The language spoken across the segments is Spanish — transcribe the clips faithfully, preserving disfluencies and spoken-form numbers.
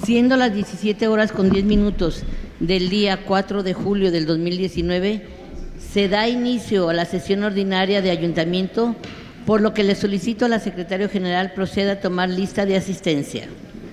Siendo las diecisiete horas con diez minutos del día cuatro de julio del dos mil diecinueve, se da inicio a la sesión ordinaria de Ayuntamiento, por lo que le solicito a la Secretaria General proceda a tomar lista de asistencia.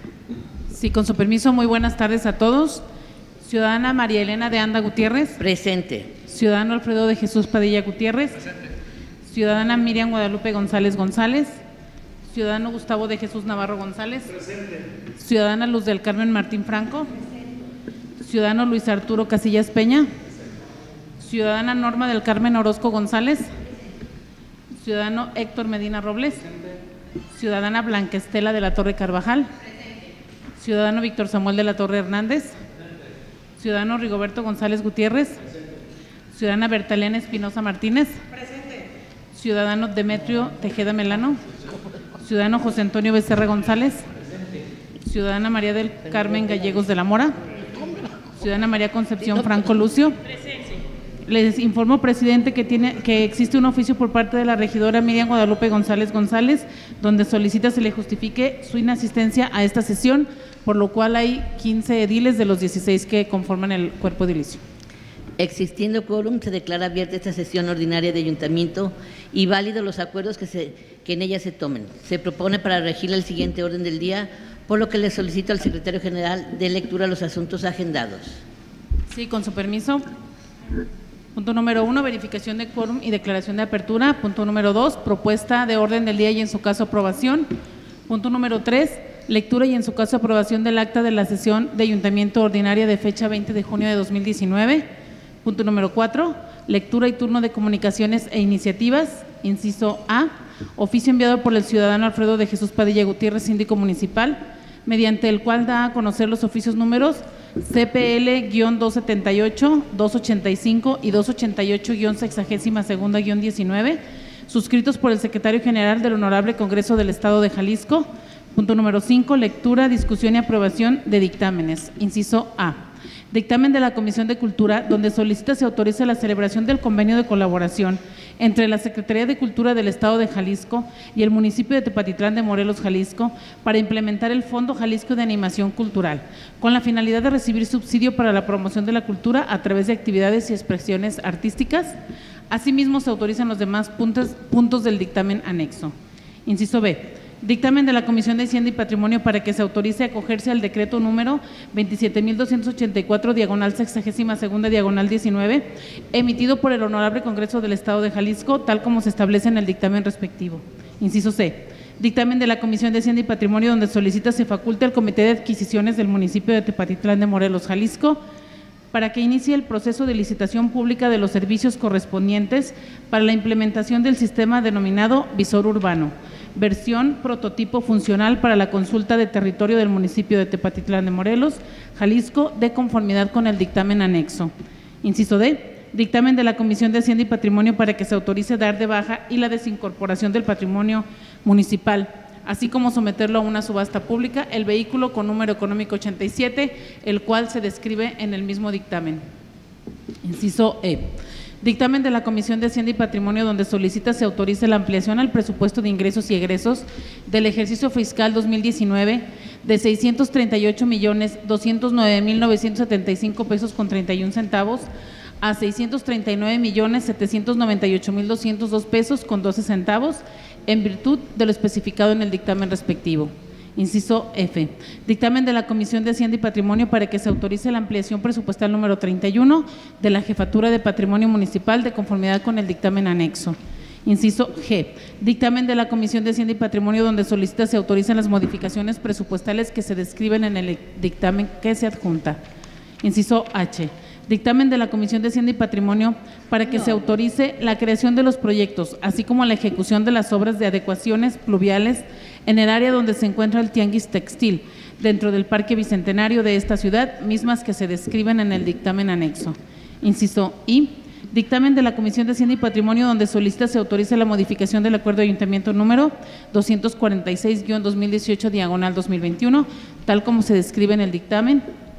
Sí, con su permiso, muy buenas tardes a todos. Ciudadana María Elena de Anda Gutiérrez. Presente. Ciudadano Alfredo de Jesús Padilla Gutiérrez. Presente. Ciudadana Miriam Guadalupe González González. Ciudadano Gustavo de Jesús Navarro González. Presente. Ciudadana Luz del Carmen Martín Franco. Presente. Ciudadano Luis Arturo Casillas Peña. Presente. Ciudadana Norma del Carmen Orozco González. Ciudadano Héctor Medina Robles. Presente. Ciudadana Blanca Estela de la Torre Carvajal. Presente. Ciudadano Víctor Samuel de la Torre Hernández. Presente. Ciudadano Rigoberto González Gutiérrez. Presente. Ciudadana Bertalena Espinosa Martínez. Presente. Ciudadano Demetrio Tejeda Melano. Ciudadano José Antonio Becerra González. Presente. Ciudadana María del Carmen Gallegos de la Mora. Ciudadana María Concepción Franco Lucio. Presente. Les informo, presidente, que tiene que existe un oficio por parte de la regidora Miriam Guadalupe González González, donde solicita se le justifique su inasistencia a esta sesión, por lo cual hay quince ediles de los dieciséis que conforman el cuerpo edilicio. Existiendo quórum, se declara abierta esta sesión ordinaria de Ayuntamiento y válidos los acuerdos que, se, que en ella se tomen. Se propone para regir el siguiente orden del día, por lo que le solicito al secretario general de lectura los asuntos agendados. Sí, con su permiso. Punto número uno, verificación de quórum y declaración de apertura. Punto número dos, propuesta de orden del día y en su caso aprobación. Punto número tres, lectura y en su caso aprobación del acta de la sesión de Ayuntamiento ordinaria de fecha veinte de junio de dos mil diecinueve. Punto número cuatro, lectura y turno de comunicaciones e iniciativas. Inciso A, oficio enviado por el ciudadano Alfredo de Jesús Padilla Gutiérrez, síndico municipal, mediante el cual da a conocer los oficios números C P L doscientos setenta y ocho, doscientos ochenta y cinco y doscientos ochenta y ocho sexagésima segunda diecinueve, suscritos por el secretario general del Honorable Congreso del Estado de Jalisco. Punto número cinco, lectura, discusión y aprobación de dictámenes. Inciso A, dictamen de la Comisión de Cultura, donde solicita se autorice la celebración del convenio de colaboración entre la Secretaría de Cultura del Estado de Jalisco y el municipio de Tepatitlán de Morelos, Jalisco, para implementar el Fondo Jalisco de Animación Cultural, con la finalidad de recibir subsidio para la promoción de la cultura a través de actividades y expresiones artísticas. Asimismo, se autorizan los demás puntos, puntos del dictamen anexo. Inciso B, dictamen de la Comisión de Hacienda y Patrimonio para que se autorice acogerse al decreto número veintisiete mil doscientos ochenta y cuatro, diagonal sexagésima segunda, diagonal diecinueve, emitido por el Honorable Congreso del Estado de Jalisco, tal como se establece en el dictamen respectivo. Inciso C, dictamen de la Comisión de Hacienda y Patrimonio, donde solicita se faculte al Comité de Adquisiciones del municipio de Tepatitlán de Morelos, Jalisco, para que inicie el proceso de licitación pública de los servicios correspondientes para la implementación del sistema denominado Visor Urbano, versión prototipo funcional para la consulta de territorio del municipio de Tepatitlán de Morelos, Jalisco, de conformidad con el dictamen anexo. Inciso D, dictamen de la Comisión de Hacienda y Patrimonio para que se autorice dar de baja y la desincorporación del patrimonio municipal, así como someterlo a una subasta pública, el vehículo con número económico ochenta y siete, el cual se describe en el mismo dictamen. Inciso E, dictamen de la Comisión de Hacienda y Patrimonio, donde solicita se autorice la ampliación al presupuesto de ingresos y egresos del ejercicio fiscal dos mil diecinueve de seiscientos treinta y ocho millones doscientos nueve mil novecientos setenta y cinco pesos con treinta y un centavos a seiscientos treinta y nueve millones setecientos noventa y ocho mil doscientos dos pesos con doce centavos, en virtud de lo especificado en el dictamen respectivo. Inciso F, dictamen de la Comisión de Hacienda y Patrimonio para que se autorice la ampliación presupuestal número treinta y uno de la Jefatura de Patrimonio Municipal de conformidad con el dictamen anexo. Inciso G, dictamen de la Comisión de Hacienda y Patrimonio, donde solicita se autoricen las modificaciones presupuestales que se describen en el dictamen que se adjunta. Inciso H, dictamen de la Comisión de Hacienda y Patrimonio para que se autorice la creación de los proyectos, así como la ejecución de las obras de adecuaciones pluviales en el área donde se encuentra el tianguis textil, dentro del Parque Bicentenario de esta ciudad, mismas que se describen en el dictamen anexo. Inciso I, dictamen de la Comisión de Hacienda y Patrimonio, donde solicita se autorice la modificación del acuerdo de ayuntamiento número doscientos cuarenta y seis guión dos mil dieciocho, diagonal dos mil veintiuno, tal como se describe en el dictamen.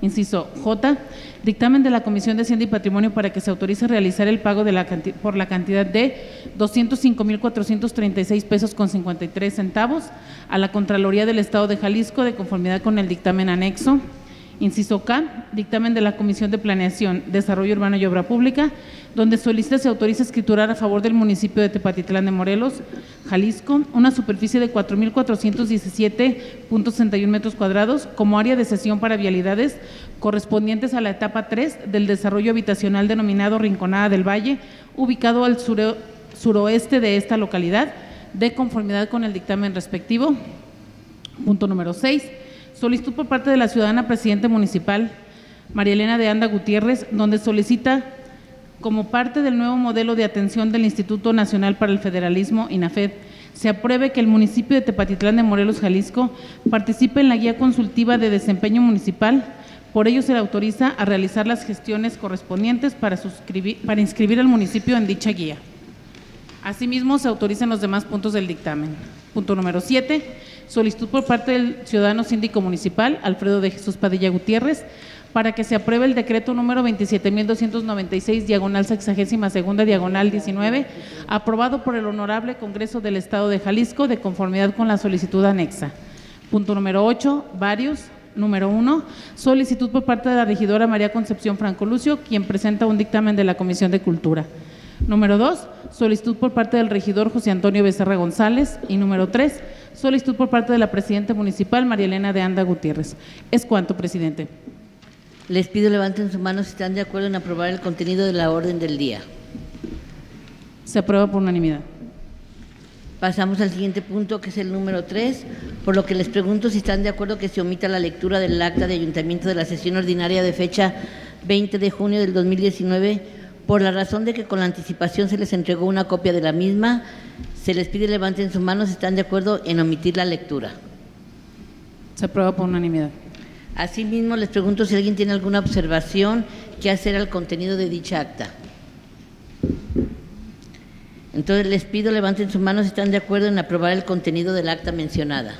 Inciso J, dictamen de la Comisión de Hacienda y Patrimonio para que se autorice realizar el pago de la por la cantidad de doscientos cinco mil cuatrocientos treinta y seis pesos con cincuenta y tres centavos a la Contraloría del Estado de Jalisco de conformidad con el dictamen anexo. Inciso K, dictamen de la Comisión de Planeación, Desarrollo Urbano y Obra Pública, donde solicita se autoriza escriturar a favor del municipio de Tepatitlán de Morelos, Jalisco, una superficie de cuatro mil cuatrocientos diecisiete punto sesenta y uno metros cuadrados como área de cesión para vialidades correspondientes a la etapa tres del desarrollo habitacional denominado Rinconada del Valle, ubicado al suro, suroeste de esta localidad, de conformidad con el dictamen respectivo. Punto número seis. Solicitud por parte de la ciudadana presidente municipal, María Elena de Anda Gutiérrez, donde solicita, como parte del nuevo modelo de atención del Instituto Nacional para el Federalismo, INAFED, se apruebe que el municipio de Tepatitlán de Morelos, Jalisco, participe en la guía consultiva de desempeño municipal. Por ello, se le autoriza a realizar las gestiones correspondientes para, suscribir, para inscribir al municipio en dicha guía. Asimismo, se autorizan los demás puntos del dictamen. Punto número siete. Solicitud por parte del ciudadano síndico municipal, Alfredo de Jesús Padilla Gutiérrez, para que se apruebe el decreto número veintisiete mil doscientos noventa y seis, diagonal sexagésima segunda, diagonal diecinueve, aprobado por el Honorable Congreso del Estado de Jalisco de conformidad con la solicitud anexa. Punto número ocho, varios. Número uno, solicitud por parte de la regidora María Concepción Franco Lucio, quien presenta un dictamen de la Comisión de Cultura. Número dos, solicitud por parte del regidor José Antonio Becerra González. Y número tres, solicitud por parte de la presidenta municipal María Elena de Anda Gutiérrez. Es cuanto, presidente. Les pido levanten su mano si están de acuerdo en aprobar el contenido de la orden del día. Se aprueba por unanimidad. Pasamos al siguiente punto, que es el número tres, por lo que les pregunto si están de acuerdo que se omita la lectura del acta de ayuntamiento de la sesión ordinaria de fecha veinte de junio del dos mil diecinueve, por la razón de que con la anticipación se les entregó una copia de la misma. Se les pide levanten su mano si están de acuerdo en omitir la lectura. Se aprueba por unanimidad. Asimismo, les pregunto si alguien tiene alguna observación que hacer al contenido de dicha acta. Entonces, les pido levanten su mano si están de acuerdo en aprobar el contenido del acta mencionada.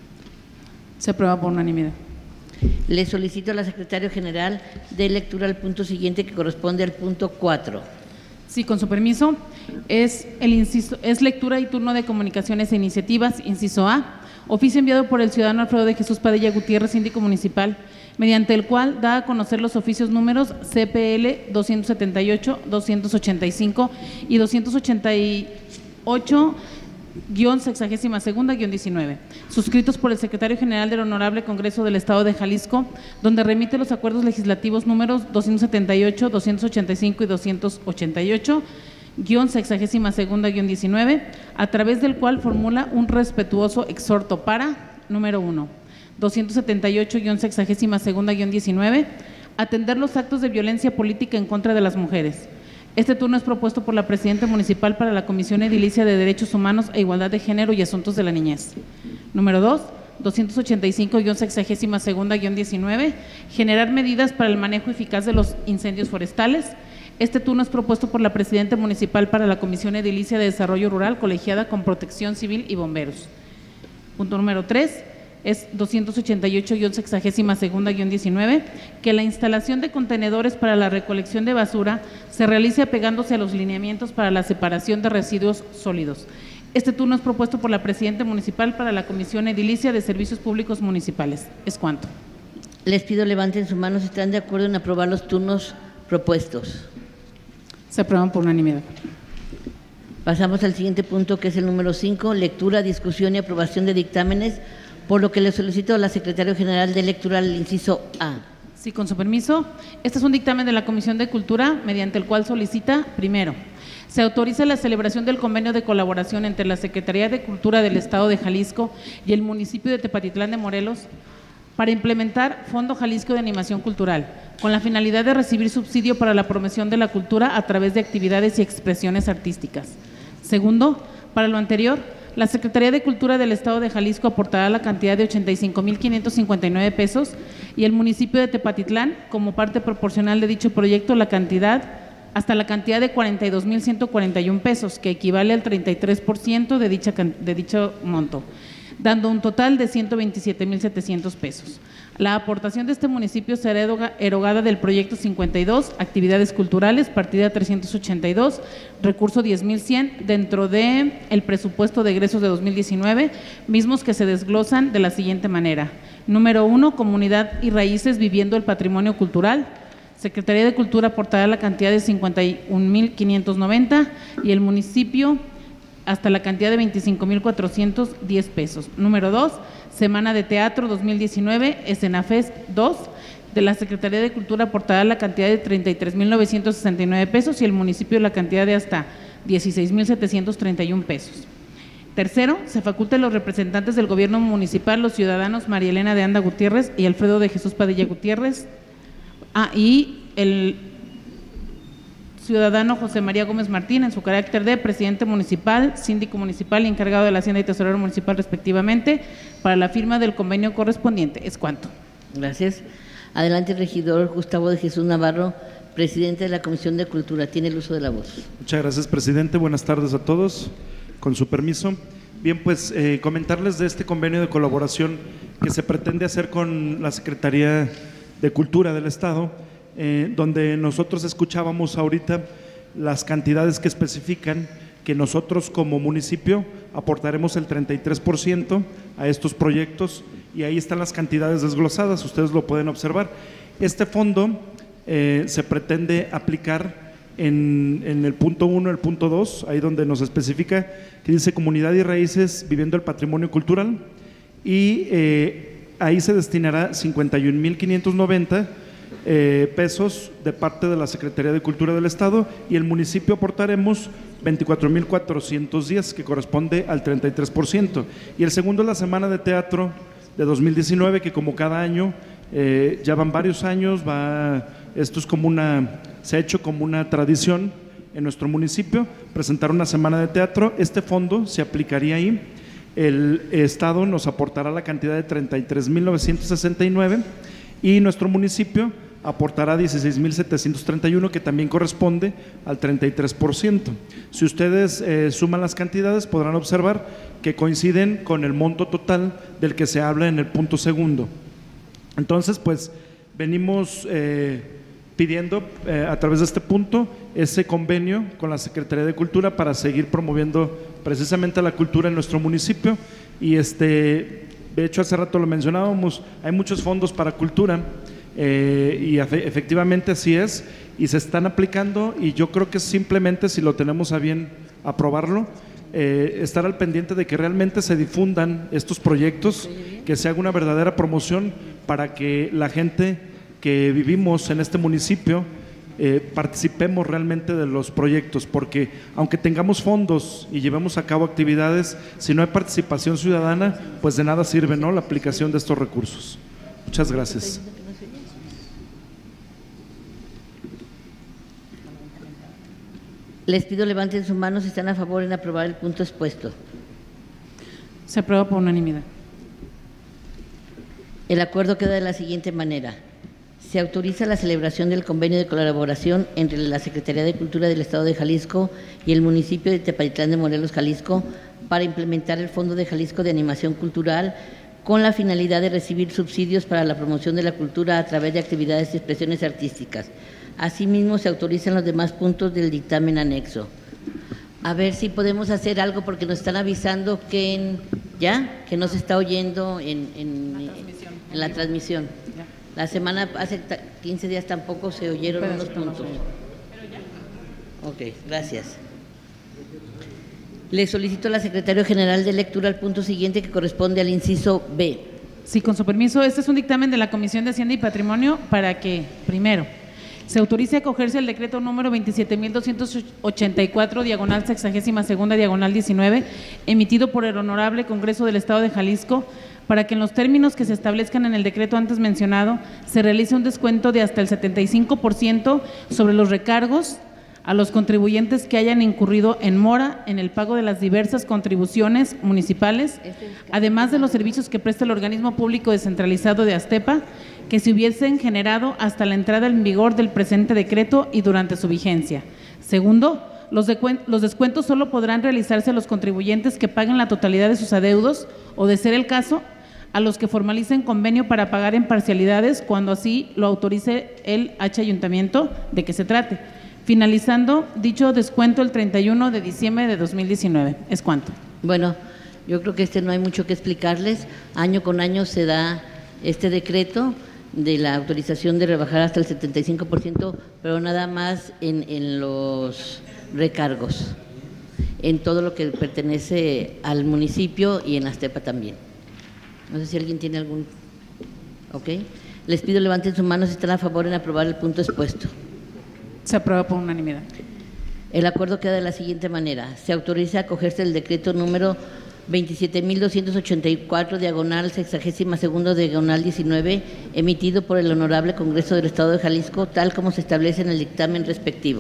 Se aprueba por unanimidad. Le solicito a la secretaria general de lectura al punto siguiente, que corresponde al punto cuatro. Sí, con su permiso, es, el inciso, es lectura y turno de comunicaciones e iniciativas, inciso A, oficio enviado por el ciudadano Alfredo de Jesús Padilla Gutiérrez, síndico municipal, mediante el cual da a conocer los oficios números C P L doscientos setenta y ocho, doscientos ochenta y cinco y doscientos ochenta y ocho guión sexagésima segunda guión diecinueve, suscritos por el secretario general del Honorable Congreso del Estado de Jalisco, donde remite los acuerdos legislativos números doscientos setenta y ocho, doscientos ochenta y cinco y doscientos ochenta y ocho guión sexagésima segunda guión diecinueve, a través del cual formula un respetuoso exhorto para, número uno, doscientos setenta y ocho guión sexagésima segunda guión diecinueve, atender los actos de violencia política en contra de las mujeres. Este turno es propuesto por la presidenta municipal para la Comisión Edilicia de Derechos Humanos e Igualdad de Género y Asuntos de la Niñez. Número dos, doscientos ochenta y cinco guión sexagésima segunda guión diecinueve, generar medidas para el manejo eficaz de los incendios forestales. Este turno es propuesto por la presidenta municipal para la Comisión Edilicia de Desarrollo Rural, colegiada con Protección Civil y Bomberos. Punto número tres, es doscientos ochenta y ocho guión sexagésima segunda guión diecinueve, que la instalación de contenedores para la recolección de basura se realice apegándose a los lineamientos para la separación de residuos sólidos. Este turno es propuesto por la presidenta municipal para la Comisión Edilicia de Servicios Públicos Municipales. Es cuanto. Les pido levanten su mano si están de acuerdo en aprobar los turnos propuestos. Se aprueban por unanimidad. Pasamos al siguiente punto, que es el número cinco, lectura, discusión y aprobación de dictámenes, por lo que le solicito a la secretaria general de lectura el inciso A. Sí, con su permiso. Este es un dictamen de la Comisión de Cultura, mediante el cual solicita, primero, se autoriza la celebración del convenio de colaboración entre la Secretaría de Cultura del Estado de Jalisco y el municipio de Tepatitlán de Morelos para implementar Fondo Jalisco de Animación Cultural, con la finalidad de recibir subsidio para la promoción de la cultura a través de actividades y expresiones artísticas. Segundo, para lo anterior, la Secretaría de Cultura del Estado de Jalisco aportará la cantidad de ochenta y cinco mil quinientos cincuenta y nueve pesos y el municipio de Tepatitlán, como parte proporcional de dicho proyecto, la cantidad hasta la cantidad de cuarenta y dos mil ciento cuarenta y uno pesos, que equivale al treinta y tres por ciento de, dicha, de dicho monto, dando un total de ciento veintisiete mil setecientos pesos. La aportación de este municipio será erogada del proyecto cincuenta y dos, actividades culturales, partida trescientos ochenta y dos, recurso diez mil cien, dentro del presupuesto de egresos de dos mil diecinueve, mismos que se desglosan de la siguiente manera. Número uno, Comunidad y Raíces viviendo el patrimonio cultural. Secretaría de Cultura aportará la cantidad de cincuenta y un mil quinientos noventa y el municipio hasta la cantidad de veinticinco mil cuatrocientos diez pesos. Número dos, Semana de Teatro dos mil diecinueve, Escenafest dos, de la Secretaría de Cultura aportará la cantidad de treinta y tres mil novecientos sesenta y nueve pesos y el municipio la cantidad de hasta dieciséis mil setecientos treinta y un pesos. Tercero, se faculta a los representantes del gobierno municipal, los ciudadanos María Elena de Anda Gutiérrez y Alfredo de Jesús Padilla Gutiérrez, ah, y el ciudadano José María Gómez Martín, en su carácter de presidente municipal, síndico municipal y encargado de la Hacienda y tesorero municipal respectivamente, para la firma del convenio correspondiente. Es cuanto. Gracias. Adelante, regidor Gustavo de Jesús Navarro, presidente de la Comisión de Cultura. Tiene el uso de la voz. Muchas gracias, presidente. Buenas tardes a todos. Con su permiso. Bien, pues eh, comentarles de este convenio de colaboración que se pretende hacer con la Secretaría de Cultura del Estado, eh, donde nosotros escuchábamos ahorita las cantidades que especifican que nosotros como municipio aportaremos el treinta y tres por ciento a estos proyectos y ahí están las cantidades desglosadas, ustedes lo pueden observar. Este fondo eh, se pretende aplicar en, en el punto uno, el punto dos, ahí donde nos especifica que dice Comunidad y Raíces viviendo el patrimonio cultural y eh, ahí se destinará cincuenta y un mil quinientos noventa eh, pesos de parte de la Secretaría de Cultura del Estado y el municipio aportaremos veinticuatro mil cuatrocientos diez, que corresponde al treinta y tres por ciento. Y el segundo es la Semana de Teatro de dos mil diecinueve, que como cada año, eh, ya van varios años, va, esto es como una, se ha hecho como una tradición en nuestro municipio, presentar una semana de teatro. Este fondo se aplicaría ahí, el Estado nos aportará la cantidad de treinta y tres mil novecientos sesenta y nueve y nuestro municipio aportará dieciséis mil setecientos treinta y uno, que también corresponde al treinta y tres por ciento. Si ustedes eh, suman las cantidades, podrán observar que coinciden con el monto total del que se habla en el punto segundo. Entonces, pues, venimos eh, pidiendo eh, a través de este punto ese convenio con la Secretaría de Cultura para seguir promoviendo precisamente la cultura en nuestro municipio. Y este, de hecho, hace rato lo mencionábamos, hay muchos fondos para cultura. Eh, y efectivamente así es, y se están aplicando, y yo creo que simplemente si lo tenemos a bien aprobarlo, eh, estar al pendiente de que realmente se difundan estos proyectos, que se haga una verdadera promoción para que la gente que vivimos en este municipio eh, participemos realmente de los proyectos, porque aunque tengamos fondos y llevemos a cabo actividades, si no hay participación ciudadana, pues de nada sirve, ¿no?, la aplicación de estos recursos. Muchas gracias. Les pido levanten sus manos si están a favor en aprobar el punto expuesto. Se aprueba por unanimidad. El acuerdo queda de la siguiente manera. Se autoriza la celebración del convenio de colaboración entre la Secretaría de Cultura del Estado de Jalisco y el municipio de Tepatitlán de Morelos, Jalisco, para implementar el Fondo de Jalisco de Animación Cultural con la finalidad de recibir subsidios para la promoción de la cultura a través de actividades y expresiones artísticas. Asimismo, se autorizan los demás puntos del dictamen anexo. A ver si podemos hacer algo, porque nos están avisando que en, ya que no se está oyendo en, en, la, transmisión. en la transmisión. Ya. La semana, hace quince días tampoco se oyeron Pero unos puntos. Ok, gracias. Le solicito al secretario general de lectura al punto siguiente, que corresponde al inciso B. Sí, con su permiso, este es un dictamen de la Comisión de Hacienda y Patrimonio para que, primero, se autorice a acogerse al decreto número veintisiete mil doscientos ochenta y cuatro, diagonal sexagésima segunda, diagonal diecinueve, emitido por el Honorable Congreso del Estado de Jalisco, para que en los términos que se establezcan en el decreto antes mencionado, se realice un descuento de hasta el setenta y cinco por ciento sobre los recargos a los contribuyentes que hayan incurrido en mora en el pago de las diversas contribuciones municipales, además de los servicios que presta el organismo público descentralizado de Aztepa, que se hubiesen generado hasta la entrada en vigor del presente decreto y durante su vigencia. Segundo, los, los descuentos solo podrán realizarse a los contribuyentes que paguen la totalidad de sus adeudos o, de ser el caso, a los que formalicen convenio para pagar en parcialidades cuando así lo autorice el H ayuntamiento de que se trate, finalizando dicho descuento el treinta y uno de diciembre de dos mil diecinueve. ¿Es cuánto? Bueno, yo creo que este no hay mucho que explicarles. Año con año se da este decreto de la autorización de rebajar hasta el setenta y cinco por ciento, pero nada más en, en los recargos, en todo lo que pertenece al municipio y en Astepa también. No sé si alguien tiene algún… Ok. Les pido levanten su mano si están a favor en aprobar el punto expuesto. Se aprueba por unanimidad. El acuerdo queda de la siguiente manera. Se autoriza a acogerse el decreto número veintisiete mil doscientos ochenta y cuatro, diagonal sexagésima segundo, diagonal diecinueve, emitido por el Honorable Congreso del Estado de Jalisco, tal como se establece en el dictamen respectivo.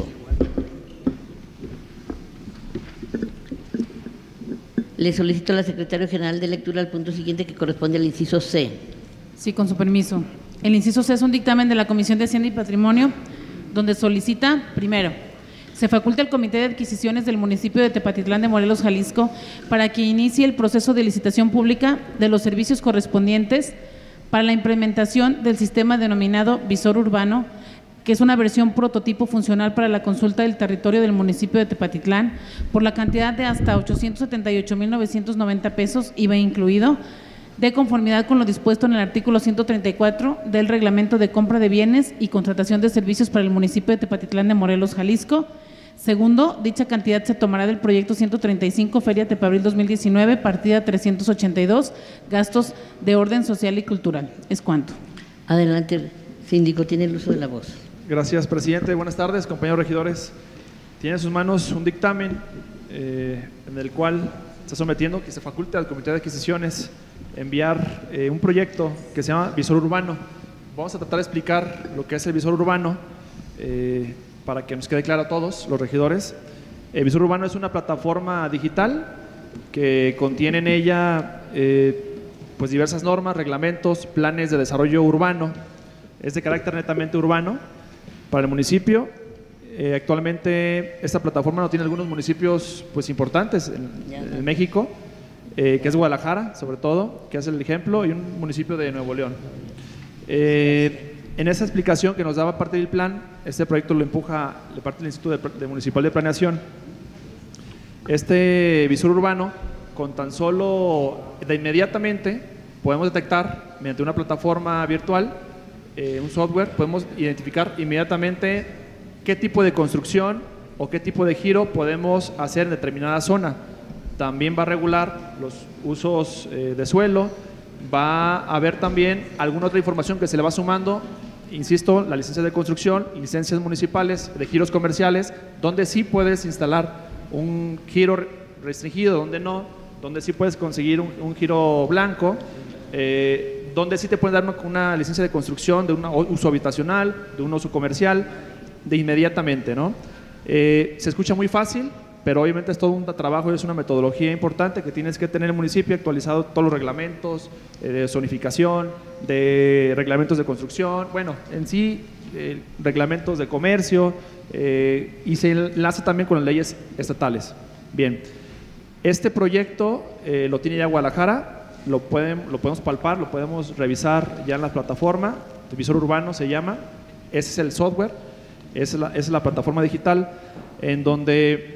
Le solicito al secretario general de lectura al punto siguiente, que corresponde al inciso C. Sí, con su permiso. El inciso C es un dictamen de la Comisión de Hacienda y Patrimonio, donde solicita, primero, se faculta al Comité de Adquisiciones del municipio de Tepatitlán de Morelos, Jalisco, para que inicie el proceso de licitación pública de los servicios correspondientes para la implementación del sistema denominado Visor Urbano, que es una versión prototipo funcional para la consulta del territorio del municipio de Tepatitlán, por la cantidad de hasta ochocientos setenta y ocho mil novecientos noventa pesos, I V A incluido, de conformidad con lo dispuesto en el artículo ciento treinta y cuatro del Reglamento de Compra de Bienes y Contratación de Servicios para el municipio de Tepatitlán de Morelos, Jalisco. Segundo, dicha cantidad se tomará del proyecto ciento treinta y cinco, Feria Tepabril dos mil diecinueve, partida trescientos ochenta y dos, gastos de orden social y cultural. ¿Es cuánto? Adelante, síndico, tiene el uso de la voz. Gracias, presidente. Buenas tardes, compañeros regidores. Tiene en sus manos un dictamen eh, en el cual está sometiendo que se faculte al Comité de Adquisiciones enviar eh, un proyecto que se llama Visor Urbano. Vamos a tratar de explicar lo que es el Visor Urbano eh, para que nos quede claro a todos los regidores. El Visor Urbano es una plataforma digital que contiene en ella eh, pues diversas normas, reglamentos, planes de desarrollo urbano. Es de carácter netamente urbano para el municipio. Eh, actualmente esta plataforma no tiene algunos municipios pues importantes en, en México, eh, que es Guadalajara sobre todo, que es el ejemplo, y un municipio de Nuevo León. Eh, en esa explicación que nos daba parte del plan, este proyecto lo empuja de parte del Instituto de, de Municipal de Planeación. Este visor urbano, con tan solo de inmediatamente podemos detectar mediante una plataforma virtual, eh, un software, podemos identificar inmediatamente qué tipo de construcción o qué tipo de giro podemos hacer en determinada zona. También va a regular los usos eh, de suelo, va a haber también alguna otra información que se le va sumando, insisto, la licencia de construcción, licencias municipales de giros comerciales, donde sí puedes instalar un giro restringido, donde no, donde sí puedes conseguir un, un giro blanco, eh, donde sí te pueden dar una, una licencia de construcción de un uso habitacional, de un uso comercial, de inmediatamente, ¿no? Eh, se escucha muy fácil, pero obviamente es todo un trabajo y es una metodología importante que tienes que tener el municipio actualizado todos los reglamentos eh, de zonificación, de reglamentos de construcción, bueno, en sí, eh, reglamentos de comercio, eh, y se enlaza también con las leyes estatales. Bien, este proyecto eh, lo tiene ya Guadalajara, lo, pueden, lo podemos palpar, lo podemos revisar ya en la plataforma, el Visor Urbano se llama, ese es el software, esa es la, esa es la plataforma digital en donde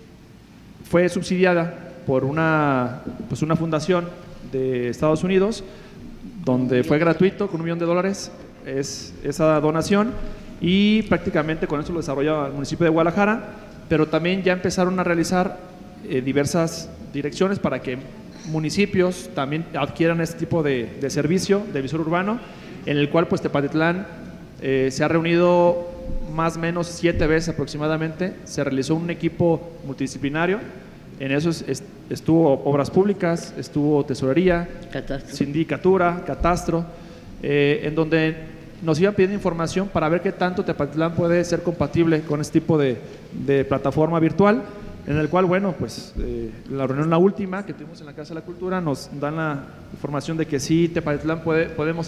fue subsidiada por una, pues una fundación de Estados Unidos, donde fue gratuito con un millón de dólares es esa donación, y prácticamente con eso lo desarrollaba el municipio de Guadalajara, pero también ya empezaron a realizar eh, diversas direcciones para que municipios también adquieran este tipo de, de servicio de visor urbano, en el cual pues Tepatitlán eh, se ha reunido más o menos siete veces aproximadamente, se realizó un equipo multidisciplinario, en eso estuvo Obras Públicas, estuvo Tesorería, Catastro. Sindicatura, Catastro, eh, en donde nos iban pidiendo información para ver qué tanto Tepatitlán puede ser compatible con este tipo de, de plataforma virtual, en el cual, bueno, pues eh, la reunión la última que tuvimos en la Casa de la Cultura nos dan la información de que sí, Tepatitlán puede, podemos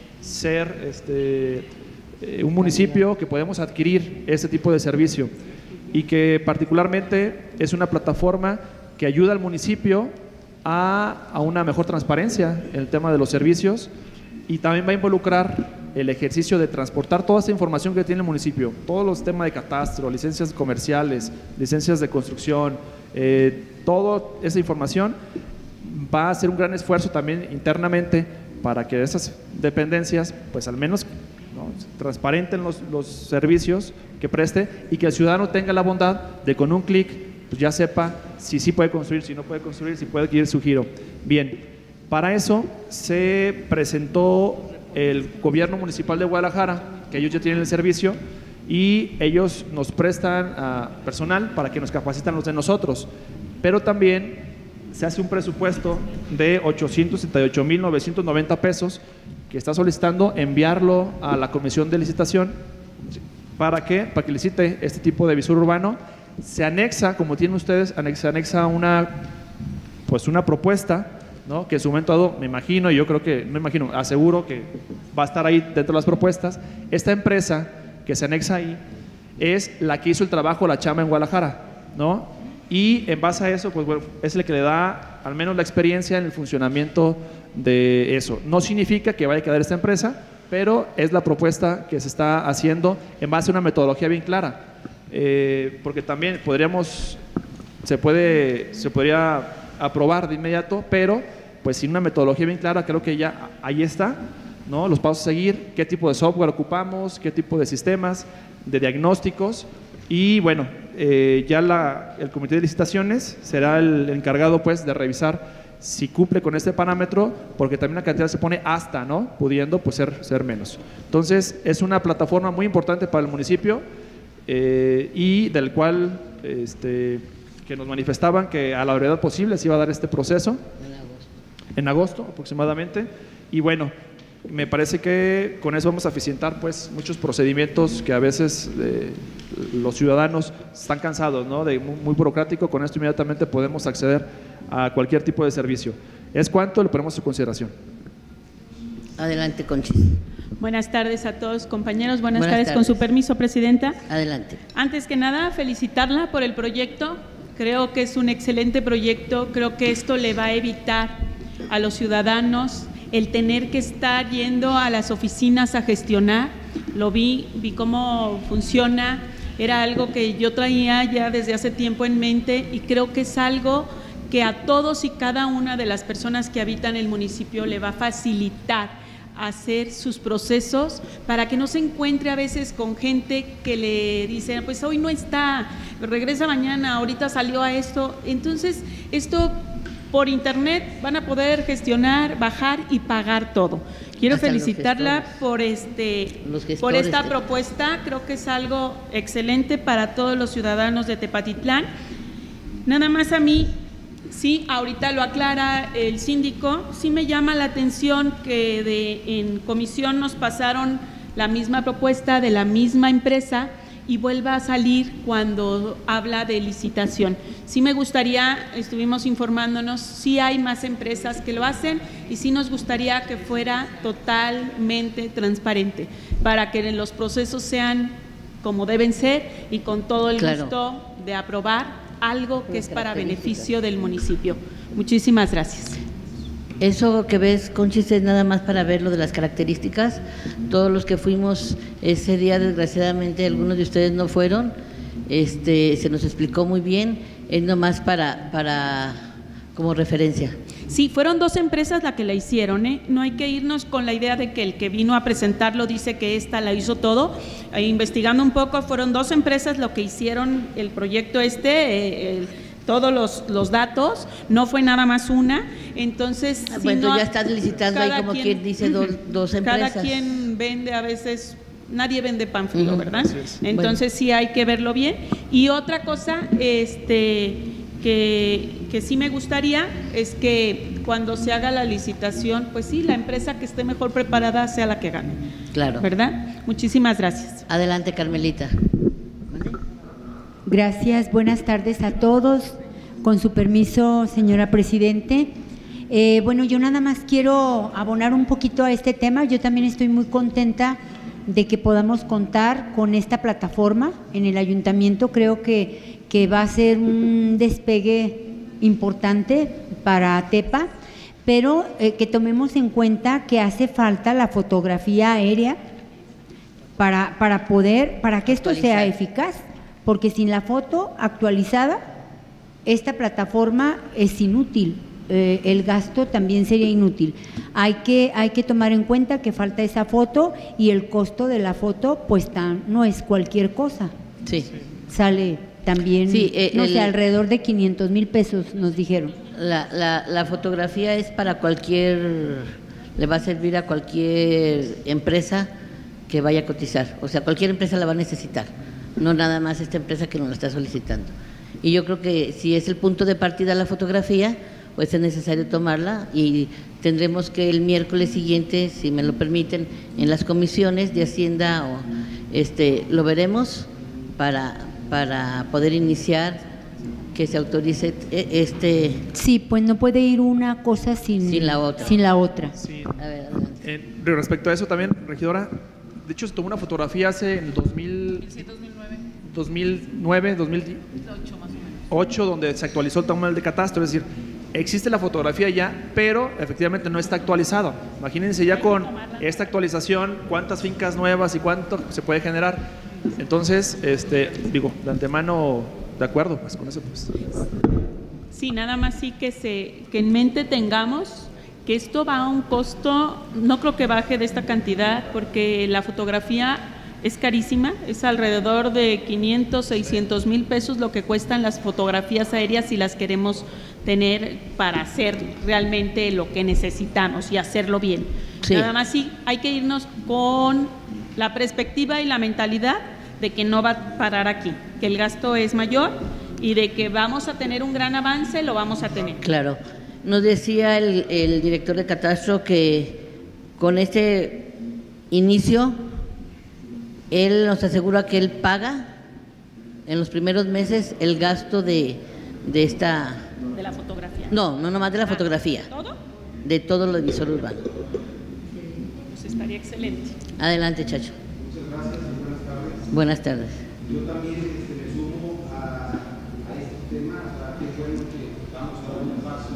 ser este, eh, un municipio que podemos adquirir este tipo de servicio, y que particularmente es una plataforma que ayuda al municipio a, a una mejor transparencia en el tema de los servicios, y también va a involucrar el ejercicio de transportar toda esa información que tiene el municipio, todos los temas de catastro, licencias comerciales, licencias de construcción, eh, toda esa información. Va a hacer un gran esfuerzo también internamente para que esas dependencias, pues al menos, ¿no?, transparenten los, los servicios que preste, y que el ciudadano tenga la bondad de con un clic pues ya sepa si sí puede construir, si no puede construir, si puede adquirir su giro. Bien, para eso se presentó el gobierno municipal de Guadalajara, que ellos ya tienen el servicio, y ellos nos prestan a personal para que nos capacitan los de nosotros, pero también se hace un presupuesto de ochocientos setenta y ocho mil novecientos noventa pesos que está solicitando enviarlo a la comisión de licitación. ¿Para qué? Para que licite este tipo de visor urbano. Se anexa, como tienen ustedes, se anexa una, pues una propuesta, ¿no?, que en su momento dado, me imagino, y yo creo que, no me imagino, aseguro que va a estar ahí dentro de las propuestas. Esta empresa que se anexa ahí es la que hizo el trabajo, la chamba en Guadalajara, ¿no? Y en base a eso, pues bueno, es el que le da al menos la experiencia en el funcionamiento de eso. No significa que vaya a quedar esta empresa, pero es la propuesta que se está haciendo en base a una metodología bien clara, eh, porque también podríamos, se puede, se podría aprobar de inmediato, pero pues sin una metodología bien clara, creo que ya ahí está, ¿no?, los pasos a seguir, qué tipo de software ocupamos, qué tipo de sistemas, de diagnósticos, y bueno, eh, ya la, el comité de licitaciones será el encargado pues de revisar si cumple con este parámetro, porque también la cantidad se pone hasta, ¿no?, pudiendo pues ser, ser menos. Entonces es una plataforma muy importante para el municipio, eh, y del cual este, que nos manifestaban que a la brevedad posible se iba a dar este proceso en agosto, en agosto aproximadamente, y bueno, me parece que con eso vamos a eficientar pues muchos procedimientos que a veces eh, los ciudadanos están cansados, ¿no?, de muy, muy burocrático. Con esto inmediatamente podemos acceder a cualquier tipo de servicio. Es cuanto, lo ponemos a su consideración. Adelante, Conchis. Buenas tardes a todos, compañeros. Buenas, Buenas tardes. tardes. Con su permiso, Presidenta. Adelante. Antes que nada, felicitarla por el proyecto. Creo que es un excelente proyecto. Creo que esto le va a evitar a los ciudadanos el tener que estar yendo a las oficinas a gestionar. Lo vi, vi cómo funciona. Era algo que yo traía ya desde hace tiempo en mente, y creo que es algo que a todos y cada una de las personas que habitan el municipio le va a facilitar hacer sus procesos, para que no se encuentre a veces con gente que le dice, pues hoy no está, regresa mañana, ahorita salió a esto. Entonces, esto por internet van a poder gestionar, bajar y pagar todo. Quiero Hasta felicitarla por este Los gestores, por esta sí. propuesta. Creo que es algo excelente para todos los ciudadanos de Tepatitlán. Nada más a mí, sí, ahorita lo aclara el síndico, sí me llama la atención que de, en comisión nos pasaron la misma propuesta de la misma empresa y vuelva a salir cuando habla de licitación. Sí me gustaría, estuvimos informándonos, sí hay más empresas que lo hacen, y sí nos gustaría que fuera totalmente transparente, para que los procesos sean como deben ser y con todo el Claro. gusto de aprobar algo que es para beneficio del municipio. Muchísimas gracias. Eso que ves, Conchis, es nada más para ver lo de las características. Todos los que fuimos ese día, desgraciadamente, algunos de ustedes no fueron. Este, se nos explicó muy bien, es nomás para, para como referencia. Sí, fueron dos empresas las que la hicieron, ¿eh? No hay que irnos con la idea de que el que vino a presentarlo dice que esta la hizo todo. Eh, investigando un poco, fueron dos empresas lo que hicieron el proyecto este, eh, el, todos los, los datos, no fue nada más una. Entonces, Ah, si bueno, no, ya estás licitando ahí cada como quien dice dos, dos empresas. Cada quien vende a veces, nadie vende pánfilo, Ujú. ¿verdad? Así es. Entonces Bueno. sí hay que verlo bien. Y otra cosa, este, que, que sí me gustaría es que cuando se haga la licitación, pues sí, la empresa que esté mejor preparada sea la que gane, Claro. ¿verdad? Muchísimas gracias. Adelante, Carmelita. Gracias, buenas tardes a todos. Con su permiso, señora Presidente. Eh, bueno, yo nada más quiero abonar un poquito a este tema. Yo también estoy muy contenta de que podamos contar con esta plataforma en el ayuntamiento. Creo que, que va a ser un despegue importante para Tepa, pero eh, que tomemos en cuenta que hace falta la fotografía aérea para, para poder, para que esto sea Actualizar. eficaz, porque sin la foto actualizada, esta plataforma es inútil, eh, el gasto también sería inútil. Hay que, hay que tomar en cuenta que falta esa foto y el costo de la foto, pues tan, no es cualquier cosa. Sí. Sale también, Sí, eh, no el- sé, alrededor de quinientos mil pesos, nos dijeron. La, la, la fotografía es para cualquier, le va a servir a cualquier empresa que vaya a cotizar. O sea, cualquier empresa la va a necesitar, no nada más esta empresa que nos la está solicitando. Y yo creo que si es el punto de partida la fotografía, pues es necesario tomarla y tendremos que el miércoles siguiente, si me lo permiten, en las comisiones de Hacienda o este lo veremos para, para poder iniciar que se autorice este Sí, pues no puede ir una cosa sin, Sin la otra. sin la otra. Sí. a ver, adelante. Eh, respecto a eso también, regidora, de hecho se tomó una fotografía hace en el dos mil, dos mil nueve, dos mil ocho, donde se actualizó el tabulador de catastro, es decir, existe la fotografía ya, pero efectivamente no está actualizado. Imagínense ya con esta actualización cuántas fincas nuevas y cuánto se puede generar. Entonces, este, digo, de antemano, de acuerdo, pues con eso pues. Sí, nada más sí que, se, que en mente tengamos que esto va a un costo, no creo que baje de esta cantidad, porque la fotografía es carísima, es alrededor de quinientos, seiscientos mil pesos lo que cuestan las fotografías aéreas si las queremos tener para hacer realmente lo que necesitamos y hacerlo bien. Sí. Nada más sí, hay que irnos con la perspectiva y la mentalidad de que no va a parar aquí, que el gasto es mayor y de que vamos a tener un gran avance, lo vamos a tener. Claro. Nos decía el, el director de catastro que con este inicio él nos asegura que él paga en los primeros meses el gasto de, de esta De la fotografía. no, no nomás de la fotografía, ¿Todo? de todo lo de visor urbano. Pues estaría excelente. Adelante, Chacho. Buenas tardes. Yo también este, me sumo a, a este tema, o sea, qué bueno que vamos a dar un paso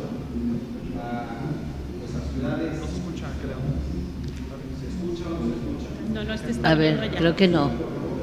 a nuestras ciudades. No se escucha, creo. ¿Se escucha o no se escucha? No, no, este está A bien ver, rayado. creo que no.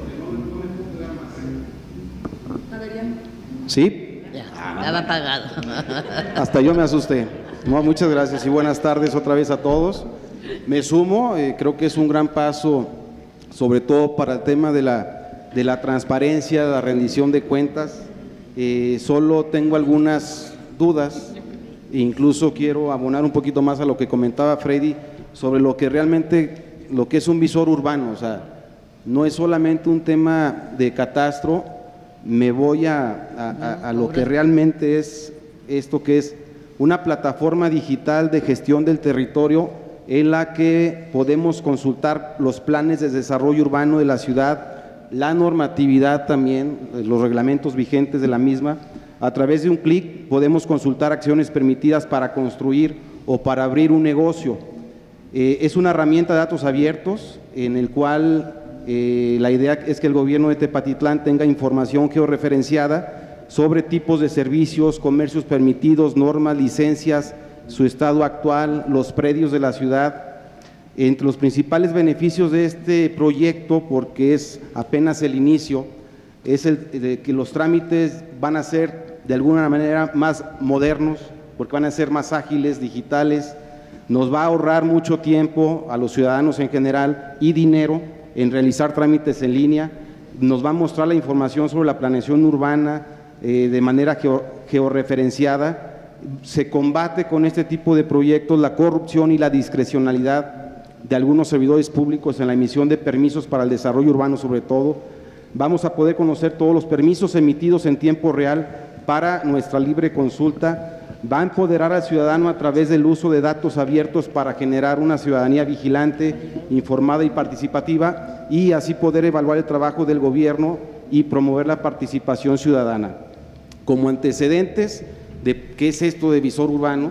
Sí, Ya, estaba apagado. hasta yo me asusté. No, muchas gracias y buenas tardes otra vez a todos. Me sumo, eh, creo que es un gran paso, sobre todo para el tema de la, de la transparencia, la rendición de cuentas. Eh, solo tengo algunas dudas, e incluso quiero abonar un poquito más a lo que comentaba Freddy sobre lo que realmente, lo que es un visor urbano. O sea, no es solamente un tema de catastro, me voy a, a, a, a lo que realmente es esto, que es una plataforma digital de gestión del territorio en la que podemos consultar los planes de desarrollo urbano de la ciudad, la normatividad también, los reglamentos vigentes de la misma. A través de un clic podemos consultar acciones permitidas para construir o para abrir un negocio. Eh, es una herramienta de datos abiertos en el cual eh, la idea es que el gobierno de Tepatitlán tenga información georreferenciada sobre tipos de servicios, comercios permitidos, normas, licencias, su estado actual, los predios de la ciudad. Entre los principales beneficios de este proyecto, porque es apenas el inicio, es el de que los trámites van a ser de alguna manera más modernos, porque van a ser más ágiles, digitales. Nos va a ahorrar mucho tiempo a los ciudadanos en general y dinero en realizar trámites en línea. Nos va a mostrar la información sobre la planeación urbana eh, de manera geo, georreferenciada. Se combate con este tipo de proyectos la corrupción y la discrecionalidad de algunos servidores públicos en la emisión de permisos para el desarrollo urbano, sobre todo. Vamos a poder conocer todos los permisos emitidos en tiempo real para nuestra libre consulta. Va a empoderar al ciudadano a través del uso de datos abiertos para generar una ciudadanía vigilante, informada y participativa, y así poder evaluar el trabajo del gobierno y promover la participación ciudadana. Como antecedentes de qué es esto de visor urbano,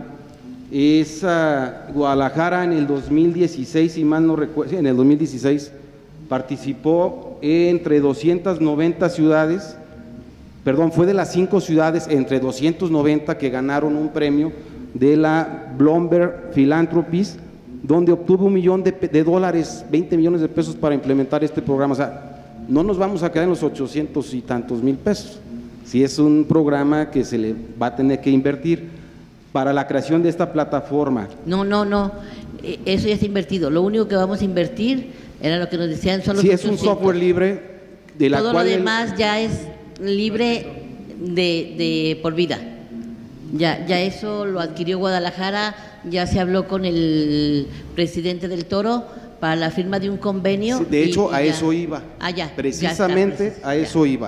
es uh, Guadalajara en el dos mil dieciséis, si mal no recuerdo, en el dos mil dieciséis participó entre doscientas noventa ciudades, perdón, fue de las cinco ciudades entre doscientas noventa que ganaron un premio de la Bloomberg Philanthropies, donde obtuvo un millón de, de dólares, veinte millones de pesos para implementar este programa. O sea, no nos vamos a quedar en los ochocientos y tantos mil pesos. Si es un programa que se le va a tener que invertir para la creación de esta plataforma. No, no, no, eso ya está invertido. Lo único que vamos a invertir era lo que nos decían, son los Sí, es un software libre de la Todo cual lo el- demás ya es libre de, de por vida. Ya, ya eso lo adquirió Guadalajara, ya se habló con el presidente del Toro para la firma de un convenio. Sí, de y- hecho, y a ya. eso iba. Ah, ya, ya Precisamente está, a ya. eso iba.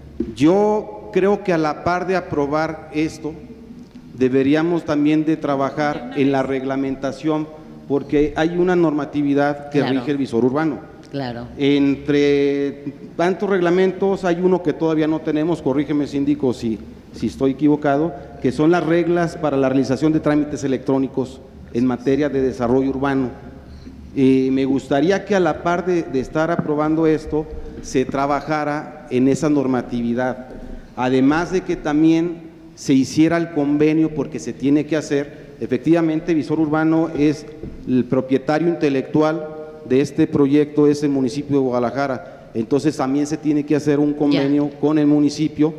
Yo creo que a la par de aprobar esto, deberíamos también de trabajar en la reglamentación, porque hay una normatividad que Claro. rige el visor urbano. Claro. Entre tantos reglamentos hay uno que todavía no tenemos, corrígeme síndico si, si estoy equivocado, que son las reglas para la realización de trámites electrónicos en materia de desarrollo urbano. Eh, me gustaría que a la par de, de estar aprobando esto, se trabajara en esa normatividad, además de que también se hiciera el convenio, porque se tiene que hacer. Efectivamente, Visor Urbano es el propietario intelectual de este proyecto, es el municipio de Guadalajara, entonces también se tiene que hacer un convenio con el municipio,